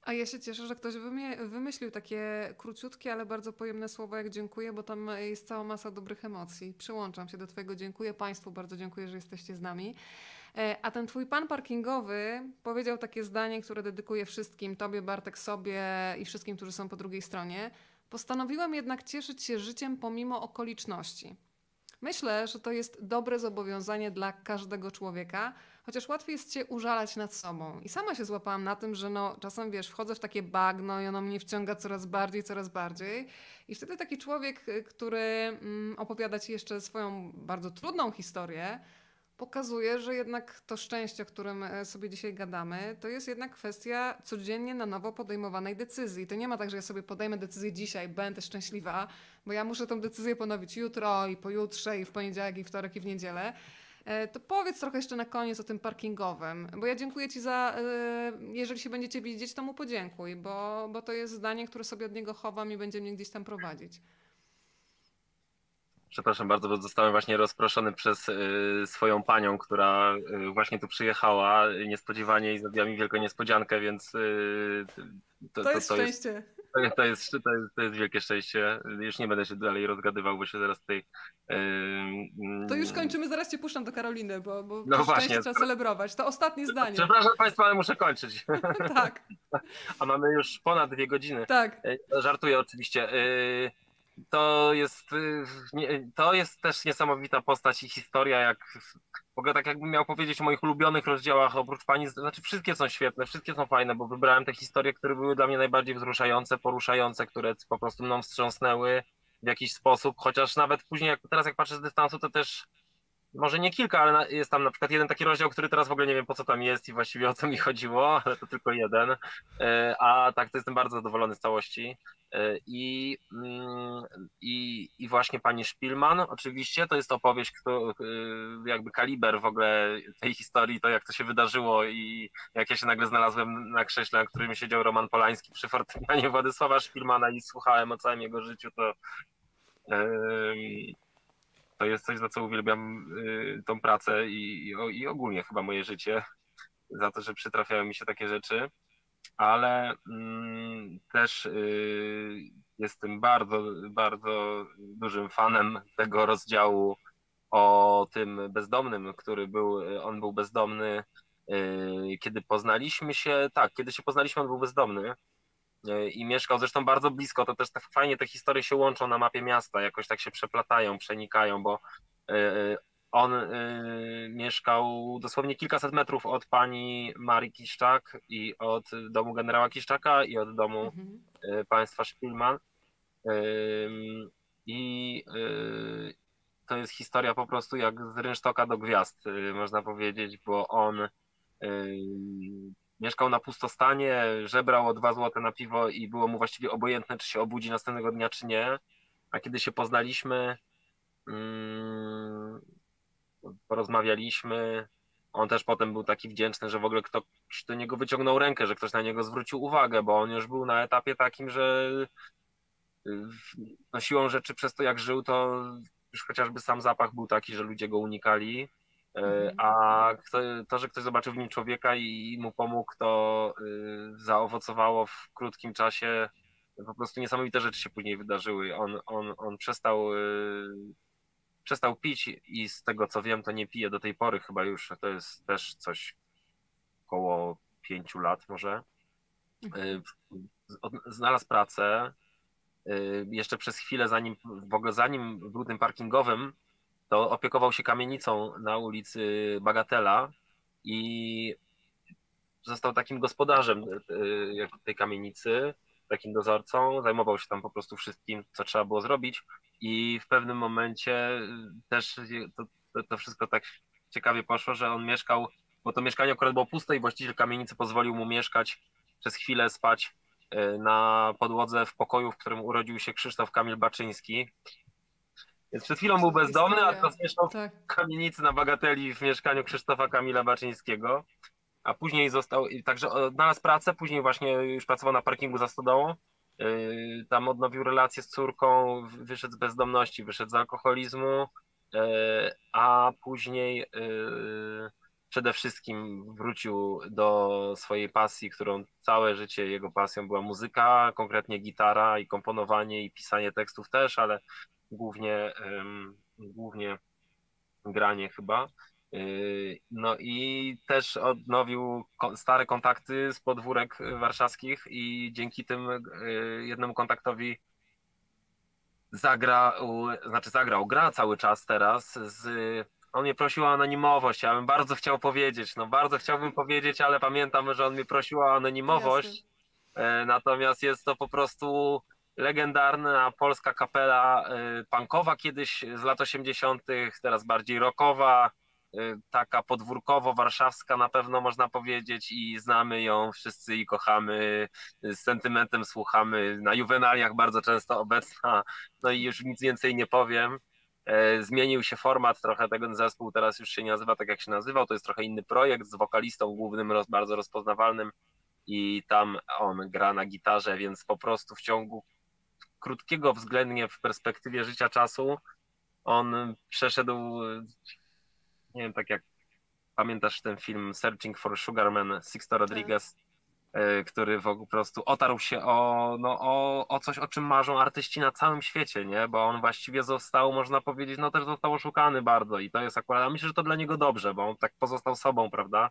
A ja się cieszę, że ktoś wymie- wymyślił takie króciutkie, ale bardzo pojemne słowa jak dziękuję, bo tam jest cała masa dobrych emocji. Przyłączam się do twojego dziękuję Państwu, bardzo dziękuję, że jesteście z nami. E, A ten twój pan parkingowy powiedział takie zdanie, które dedykuję wszystkim, tobie Bartek, sobie i wszystkim, którzy są po drugiej stronie. Postanowiłem jednak cieszyć się życiem pomimo okoliczności. Myślę, że to jest dobre zobowiązanie dla każdego człowieka, chociaż łatwiej jest się użalać nad sobą. I sama się złapałam na tym, że no, czasem wiesz, wchodzę w takie bagno i ono mnie wciąga coraz bardziej, coraz bardziej. I wtedy taki człowiek, y, który mm, opowiada ci jeszcze swoją bardzo trudną historię, pokazuje, że jednak to szczęście, o którym e, sobie dzisiaj gadamy, to jest jednak kwestia codziennie na nowo podejmowanej decyzji. To nie ma tak, że ja sobie podejmę decyzję dzisiaj, będę szczęśliwa, bo ja muszę tę decyzję ponowić jutro i pojutrze i w poniedziałek i wtorek i w niedzielę. E, To powiedz trochę jeszcze na koniec o tym parkingowym, bo ja dziękuję Ci za, e, jeżeli się będziecie widzieć, to mu podziękuj, bo, bo to jest zdanie, które sobie od niego chowam i będzie mnie gdzieś tam prowadzić. Przepraszam bardzo, bo zostałem właśnie rozproszony przez y, swoją panią, która y, właśnie tu przyjechała niespodziewanie i zrobiła mi wielką niespodziankę, więc y, to, To to, jest to jest szczęście. to jest, to jest, to jest, to jest wielkie szczęście. Już nie będę się dalej rozgadywał, bo się zaraz tutaj. y, To już mm, kończymy, zaraz Cię puszczam do Karoliny, bo, bo No to szczęście właśnie, trzeba celebrować. To ostatnie zdanie. przepraszam Państwa, ale muszę kończyć. Tak, A mamy już ponad dwie godziny. tak. Y, Żartuję oczywiście. Y, To jest, y, nie- to jest też niesamowita postać i historia, jak w ogóle tak jakbym miał powiedzieć o moich ulubionych rozdziałach, oprócz pani, znaczy wszystkie są świetne, wszystkie są fajne, bo wybrałem te historie, które były dla mnie najbardziej wzruszające, poruszające, które po prostu mną wstrząsnęły w jakiś sposób, chociaż nawet później, jak teraz jak patrzę z dystansu, to też może nie kilka, ale na- jest tam na przykład jeden taki rozdział, który teraz w ogóle nie wiem po co tam jest i właściwie o co mi chodziło, ale to tylko jeden. E, A tak, to jestem bardzo zadowolony z całości. E, I, mm, i, i właśnie pani Szpilman, oczywiście, to jest opowieść, kto, e, jakby kaliber w ogóle tej historii, to jak to się wydarzyło i jak ja się nagle znalazłem na krześle, na którym siedział Roman Polański przy fortepianie Władysława Szpilmana i słuchałem o całym jego życiu, to to jest coś, za co uwielbiam y, tą pracę i, i, o- i ogólnie chyba moje życie, za to, że przytrafiają mi się takie rzeczy, ale mm, też y, jestem bardzo, bardzo dużym fanem tego rozdziału o tym bezdomnym, który był, on był bezdomny, y, kiedy poznaliśmy się, tak, kiedy się poznaliśmy, on był bezdomny, y, i mieszkał zresztą bardzo blisko, to też tak fajnie te historie się łączą na mapie miasta, jakoś tak się przeplatają, przenikają, bo y, y, on y, mieszkał dosłownie kilkaset metrów od pani Marii Kiszczak i od domu generała Kiszczaka i od domu Mhm. y, państwa Szpilman. Ym, I y, to jest historia po prostu jak z rynsztoka do gwiazd, y, można powiedzieć, bo on y, mieszkał na pustostanie, żebrał o dwa złote na piwo i było mu właściwie obojętne, czy się obudzi następnego dnia, czy nie. A kiedy się poznaliśmy, mm, porozmawialiśmy, on też potem był taki wdzięczny, że w ogóle ktoś do niego wyciągnął rękę, że ktoś na niego zwrócił uwagę, bo on już był na etapie takim, że no siłą rzeczy przez to jak żył, to już chociażby sam zapach był taki, że ludzie go unikali, e, Mhm. a kto, to, że ktoś zobaczył w nim człowieka i mu pomógł, to y, zaowocowało w krótkim czasie. Po prostu niesamowite rzeczy się później wydarzyły. On, on, on przestał, y, przestał pić i z tego co wiem, to nie pije do tej pory chyba już. To jest też coś około pięciu lat może. Mhm. Y, od- Znalazł pracę. Y, jeszcze przez chwilę, zanim w ogóle zanim był tym parkingowym, to opiekował się kamienicą na ulicy Bagatela i został takim gospodarzem y, jak tej kamienicy, takim dozorcą, zajmował się tam po prostu wszystkim, co trzeba było zrobić i w pewnym momencie y, też to, to, to wszystko tak ciekawie poszło, że on mieszkał, bo to mieszkanie akurat było puste i właściciel kamienicy pozwolił mu mieszkać, przez chwilę spać y, na podłodze w pokoju, w którym urodził się Krzysztof Kamil Baczyński. Więc przed chwilą był Co za bezdomny, a historia. teraz mieszkał w Tak. kamienicy na Bagateli w mieszkaniu Krzysztofa Kamila Baczyńskiego, a później został, i także odnalazł pracę, później właśnie już pracował na parkingu za stodołą. Yy, Tam odnowił relacje z córką, wyszedł z bezdomności, wyszedł z alkoholizmu, yy, a później yy, przede wszystkim wrócił do swojej pasji, którą całe życie jego pasją była muzyka, konkretnie gitara i komponowanie i pisanie tekstów też, ale głównie, ym, głównie granie chyba. Yy, No i też odnowił ko- stare kontakty z podwórek warszawskich i dzięki tym yy, jednemu kontaktowi zagrał, znaczy zagrał, gra cały czas teraz z... On mnie prosił o anonimowość, ja bym bardzo chciał powiedzieć, no bardzo chciałbym powiedzieć, ale pamiętam, że on mnie prosił o Jasne. anonimowość. E, Natomiast jest to po prostu legendarna polska kapela e, punkowa kiedyś z lat osiemdziesiątych, teraz bardziej rockowa, e, taka podwórkowo-warszawska na pewno można powiedzieć i znamy ją wszyscy i kochamy, z sentymentem słuchamy, na juwenaliach bardzo często obecna, no i już nic więcej nie powiem. E, Zmienił się format trochę tego zespół, teraz już się nie nazywa tak jak się nazywał, to jest trochę inny projekt z wokalistą głównym, roz, bardzo rozpoznawalnym i tam on gra na gitarze, więc po prostu w ciągu krótkiego względnie w perspektywie życia czasu on przeszedł, nie wiem, tak jak pamiętasz ten film Searching for Sugar Man, Sixto Tak. Rodriguez, e, który w ogóle po prostu otarł się o, no, o, o coś, o czym marzą artyści na całym świecie, nie? Bo on właściwie został, można powiedzieć, no też został oszukany bardzo i to jest akurat, a myślę, że to dla niego dobrze, bo on tak pozostał sobą, prawda?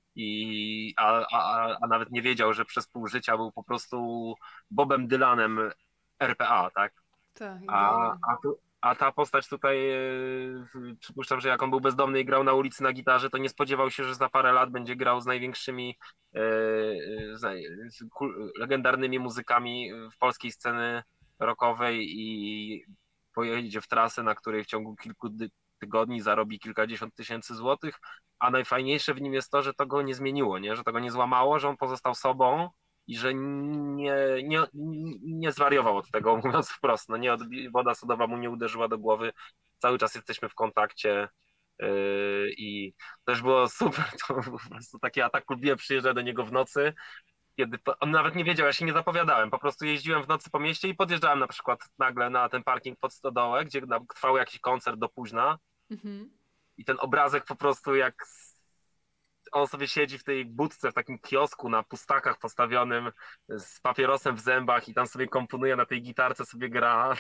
I, a, a, a nawet nie wiedział, że przez pół życia był po prostu Bobem Dylanem R P A, tak? Tak, A, idolem. a, tu, a ta postać tutaj, e, przypuszczam, że jak on był bezdomny i grał na ulicy na gitarze, to nie spodziewał się, że za parę lat będzie grał z największymi, e, z, naj- z kul- legendarnymi muzykami w polskiej sceny rockowej i pojedzie w trasę, na której w ciągu kilku dy- tygodni zarobi kilkadziesiąt tysięcy złotych, a najfajniejsze w nim jest to, że to go nie zmieniło, nie? Że to go nie złamało, że on pozostał sobą i że nie, nie, nie zwariował od tego, mówiąc wprost. No nie odbi- woda sodowa mu nie uderzyła do głowy. Cały czas jesteśmy w kontakcie yy, i też było super. To był po prostu taki atak. Lubiłem przyjeżdżać do niego w nocy, kiedy po- on nawet nie wiedział, ja się nie zapowiadałem. Po prostu jeździłem w nocy po mieście i podjeżdżałem na przykład nagle na ten parking pod stodołę, gdzie na- trwał jakiś koncert do późna Mhm. i ten obrazek po prostu jak on sobie siedzi w tej budce, w takim kiosku na pustakach postawionym z papierosem w zębach i tam sobie komponuje na tej gitarce, sobie gra.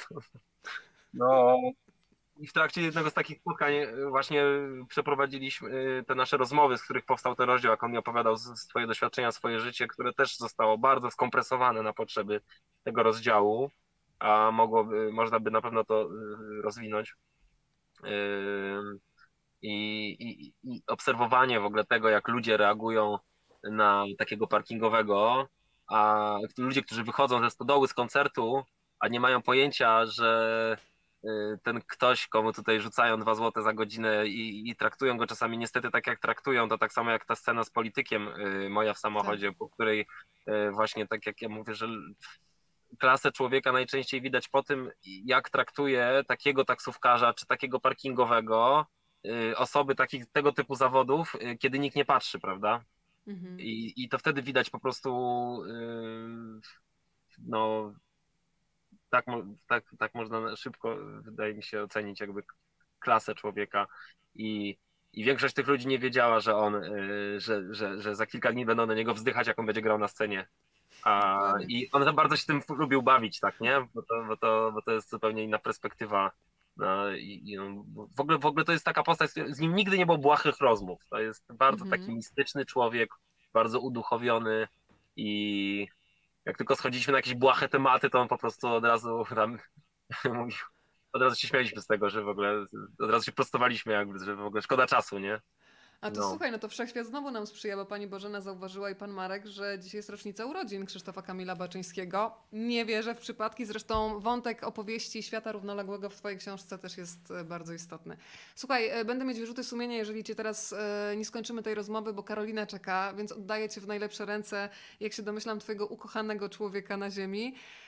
No i w trakcie jednego z takich spotkań e, właśnie przeprowadziliśmy e, te nasze rozmowy, z których powstał ten rozdział, jak on mi opowiadał z- swoje doświadczenia, swoje życie, które też zostało bardzo skompresowane na potrzeby tego rozdziału, a mogłoby, można by na pewno to e, rozwinąć. E, i, i, i obserwowanie w ogóle tego, jak ludzie reagują na takiego parkingowego, a ludzie, którzy wychodzą ze stodoły z koncertu, a nie mają pojęcia, że y, ten ktoś, komu tutaj rzucają dwa złote za godzinę i, i traktują go czasami niestety tak, jak traktują, to tak samo jak ta scena z politykiem y, moja w Tak. samochodzie, po której y, właśnie tak jak ja mówię, że klasę człowieka najczęściej widać po tym, jak traktuje takiego taksówkarza czy takiego parkingowego, y, osoby takich tego typu zawodów, y, kiedy nikt nie patrzy, prawda? Mhm. I, i to wtedy widać po prostu, y, no, tak, mo- tak, tak można szybko, wydaje mi się, ocenić jakby klasę człowieka. I, i większość tych ludzi nie wiedziała, że on, y, że, że, że za kilka dni będą na niego wzdychać, jak on będzie grał na scenie. A, Dokładnie. I on za bardzo się tym lubił bawić, tak, nie? Bo to, bo to, bo to jest zupełnie inna perspektywa. No, i, i on, w ogóle, w ogóle to jest taka postać, z nim nigdy nie było błahych rozmów. To jest bardzo taki Mhm. mistyczny człowiek, bardzo uduchowiony i jak tylko schodziliśmy na jakieś błahe tematy, to on po prostu od razu nam mówił, od razu się śmialiśmy z tego, że w ogóle, od razu się prostowaliśmy jakby, że w ogóle szkoda czasu, nie? A to No. słuchaj, no to Wszechświat znowu nam sprzyja, bo pani Bożena zauważyła i pan Marek, że dzisiaj jest rocznica urodzin Krzysztofa Kamila Baczyńskiego. Nie wierzę w przypadki, zresztą wątek opowieści świata równoległego w twojej książce też jest e, bardzo istotny. Słuchaj, e, będę mieć wyrzuty sumienia, jeżeli cię teraz e, nie skończymy tej rozmowy, bo Karolina czeka, więc oddaję cię w najlepsze ręce, jak się domyślam, twojego ukochanego człowieka na ziemi.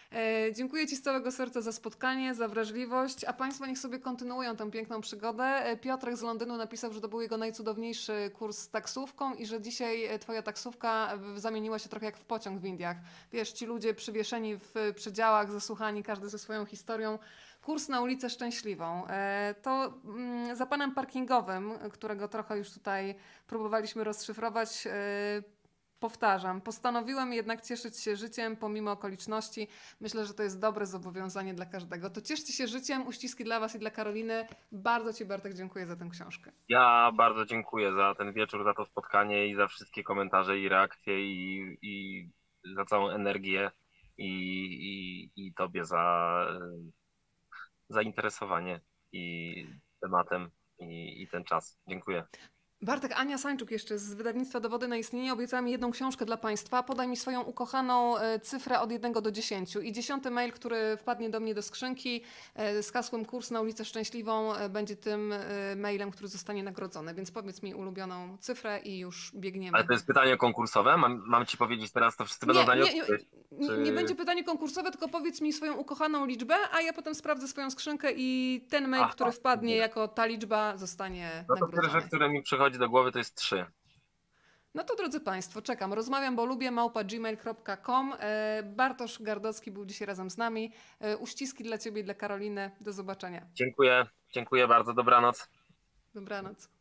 E, dziękuję Ci z całego serca za spotkanie, za wrażliwość, a Państwo niech sobie kontynuują tę piękną przygodę. E, Piotrek z Londynu napisał, że to był jego najcudowniejszy kurs z taksówką i że dzisiaj e, Twoja taksówka e, zamieniła się trochę jak w pociąg w Indiach. Wiesz, ci ludzie przywieszeni w przedziałach, zasłuchani, każdy ze swoją historią. Kurs na ulicę Szczęśliwą. E, To mm, za panem parkingowym, którego trochę już tutaj próbowaliśmy rozszyfrować, e, powtarzam, postanowiłem jednak cieszyć się życiem pomimo okoliczności. Myślę, że to jest dobre zobowiązanie dla każdego. To cieszcie się życiem, uściski dla Was i dla Karoliny. Bardzo Ci, Bartek, dziękuję za tę książkę. Ja bardzo dziękuję za ten wieczór, za to spotkanie i za wszystkie komentarze i reakcje i, i za całą energię i, i, i Tobie za zainteresowanie i tematem i, i ten czas. Dziękuję. Bartek, Ania Sańczuk jeszcze z wydawnictwa Dowody na istnienie obiecała mi jedną książkę dla Państwa. Podaj mi swoją ukochaną e, cyfrę od jednego do dziesięciu. I dziesiąty mail, który wpadnie do mnie do skrzynki e, z hasłem Kurs na ulicę Szczęśliwą e, będzie tym e, mailem, który zostanie nagrodzony. Więc powiedz mi ulubioną cyfrę i już biegniemy. Ale to jest pytanie konkursowe? Mam, mam Ci powiedzieć teraz, to wszyscy będą Nie, na nie nie, nie, odpowiedzieć? nie, Czy- nie będzie pytanie konkursowe, tylko powiedz mi swoją ukochaną liczbę, a ja potem sprawdzę swoją skrzynkę i ten mail, Aha, który wpadnie dobra. jako ta liczba, zostanie No to nagrodzony. pierwsze, które mi przychodzi do głowy, to jest trzy. No to drodzy Państwo, czekam. Rozmawiam, bo lubię małpa gmail kropka com. E, Bartosz Gardocki był dzisiaj razem z nami. E, Uściski dla Ciebie i dla Karoliny. Do zobaczenia. Dziękuję, dziękuję bardzo, dobranoc. Dobranoc.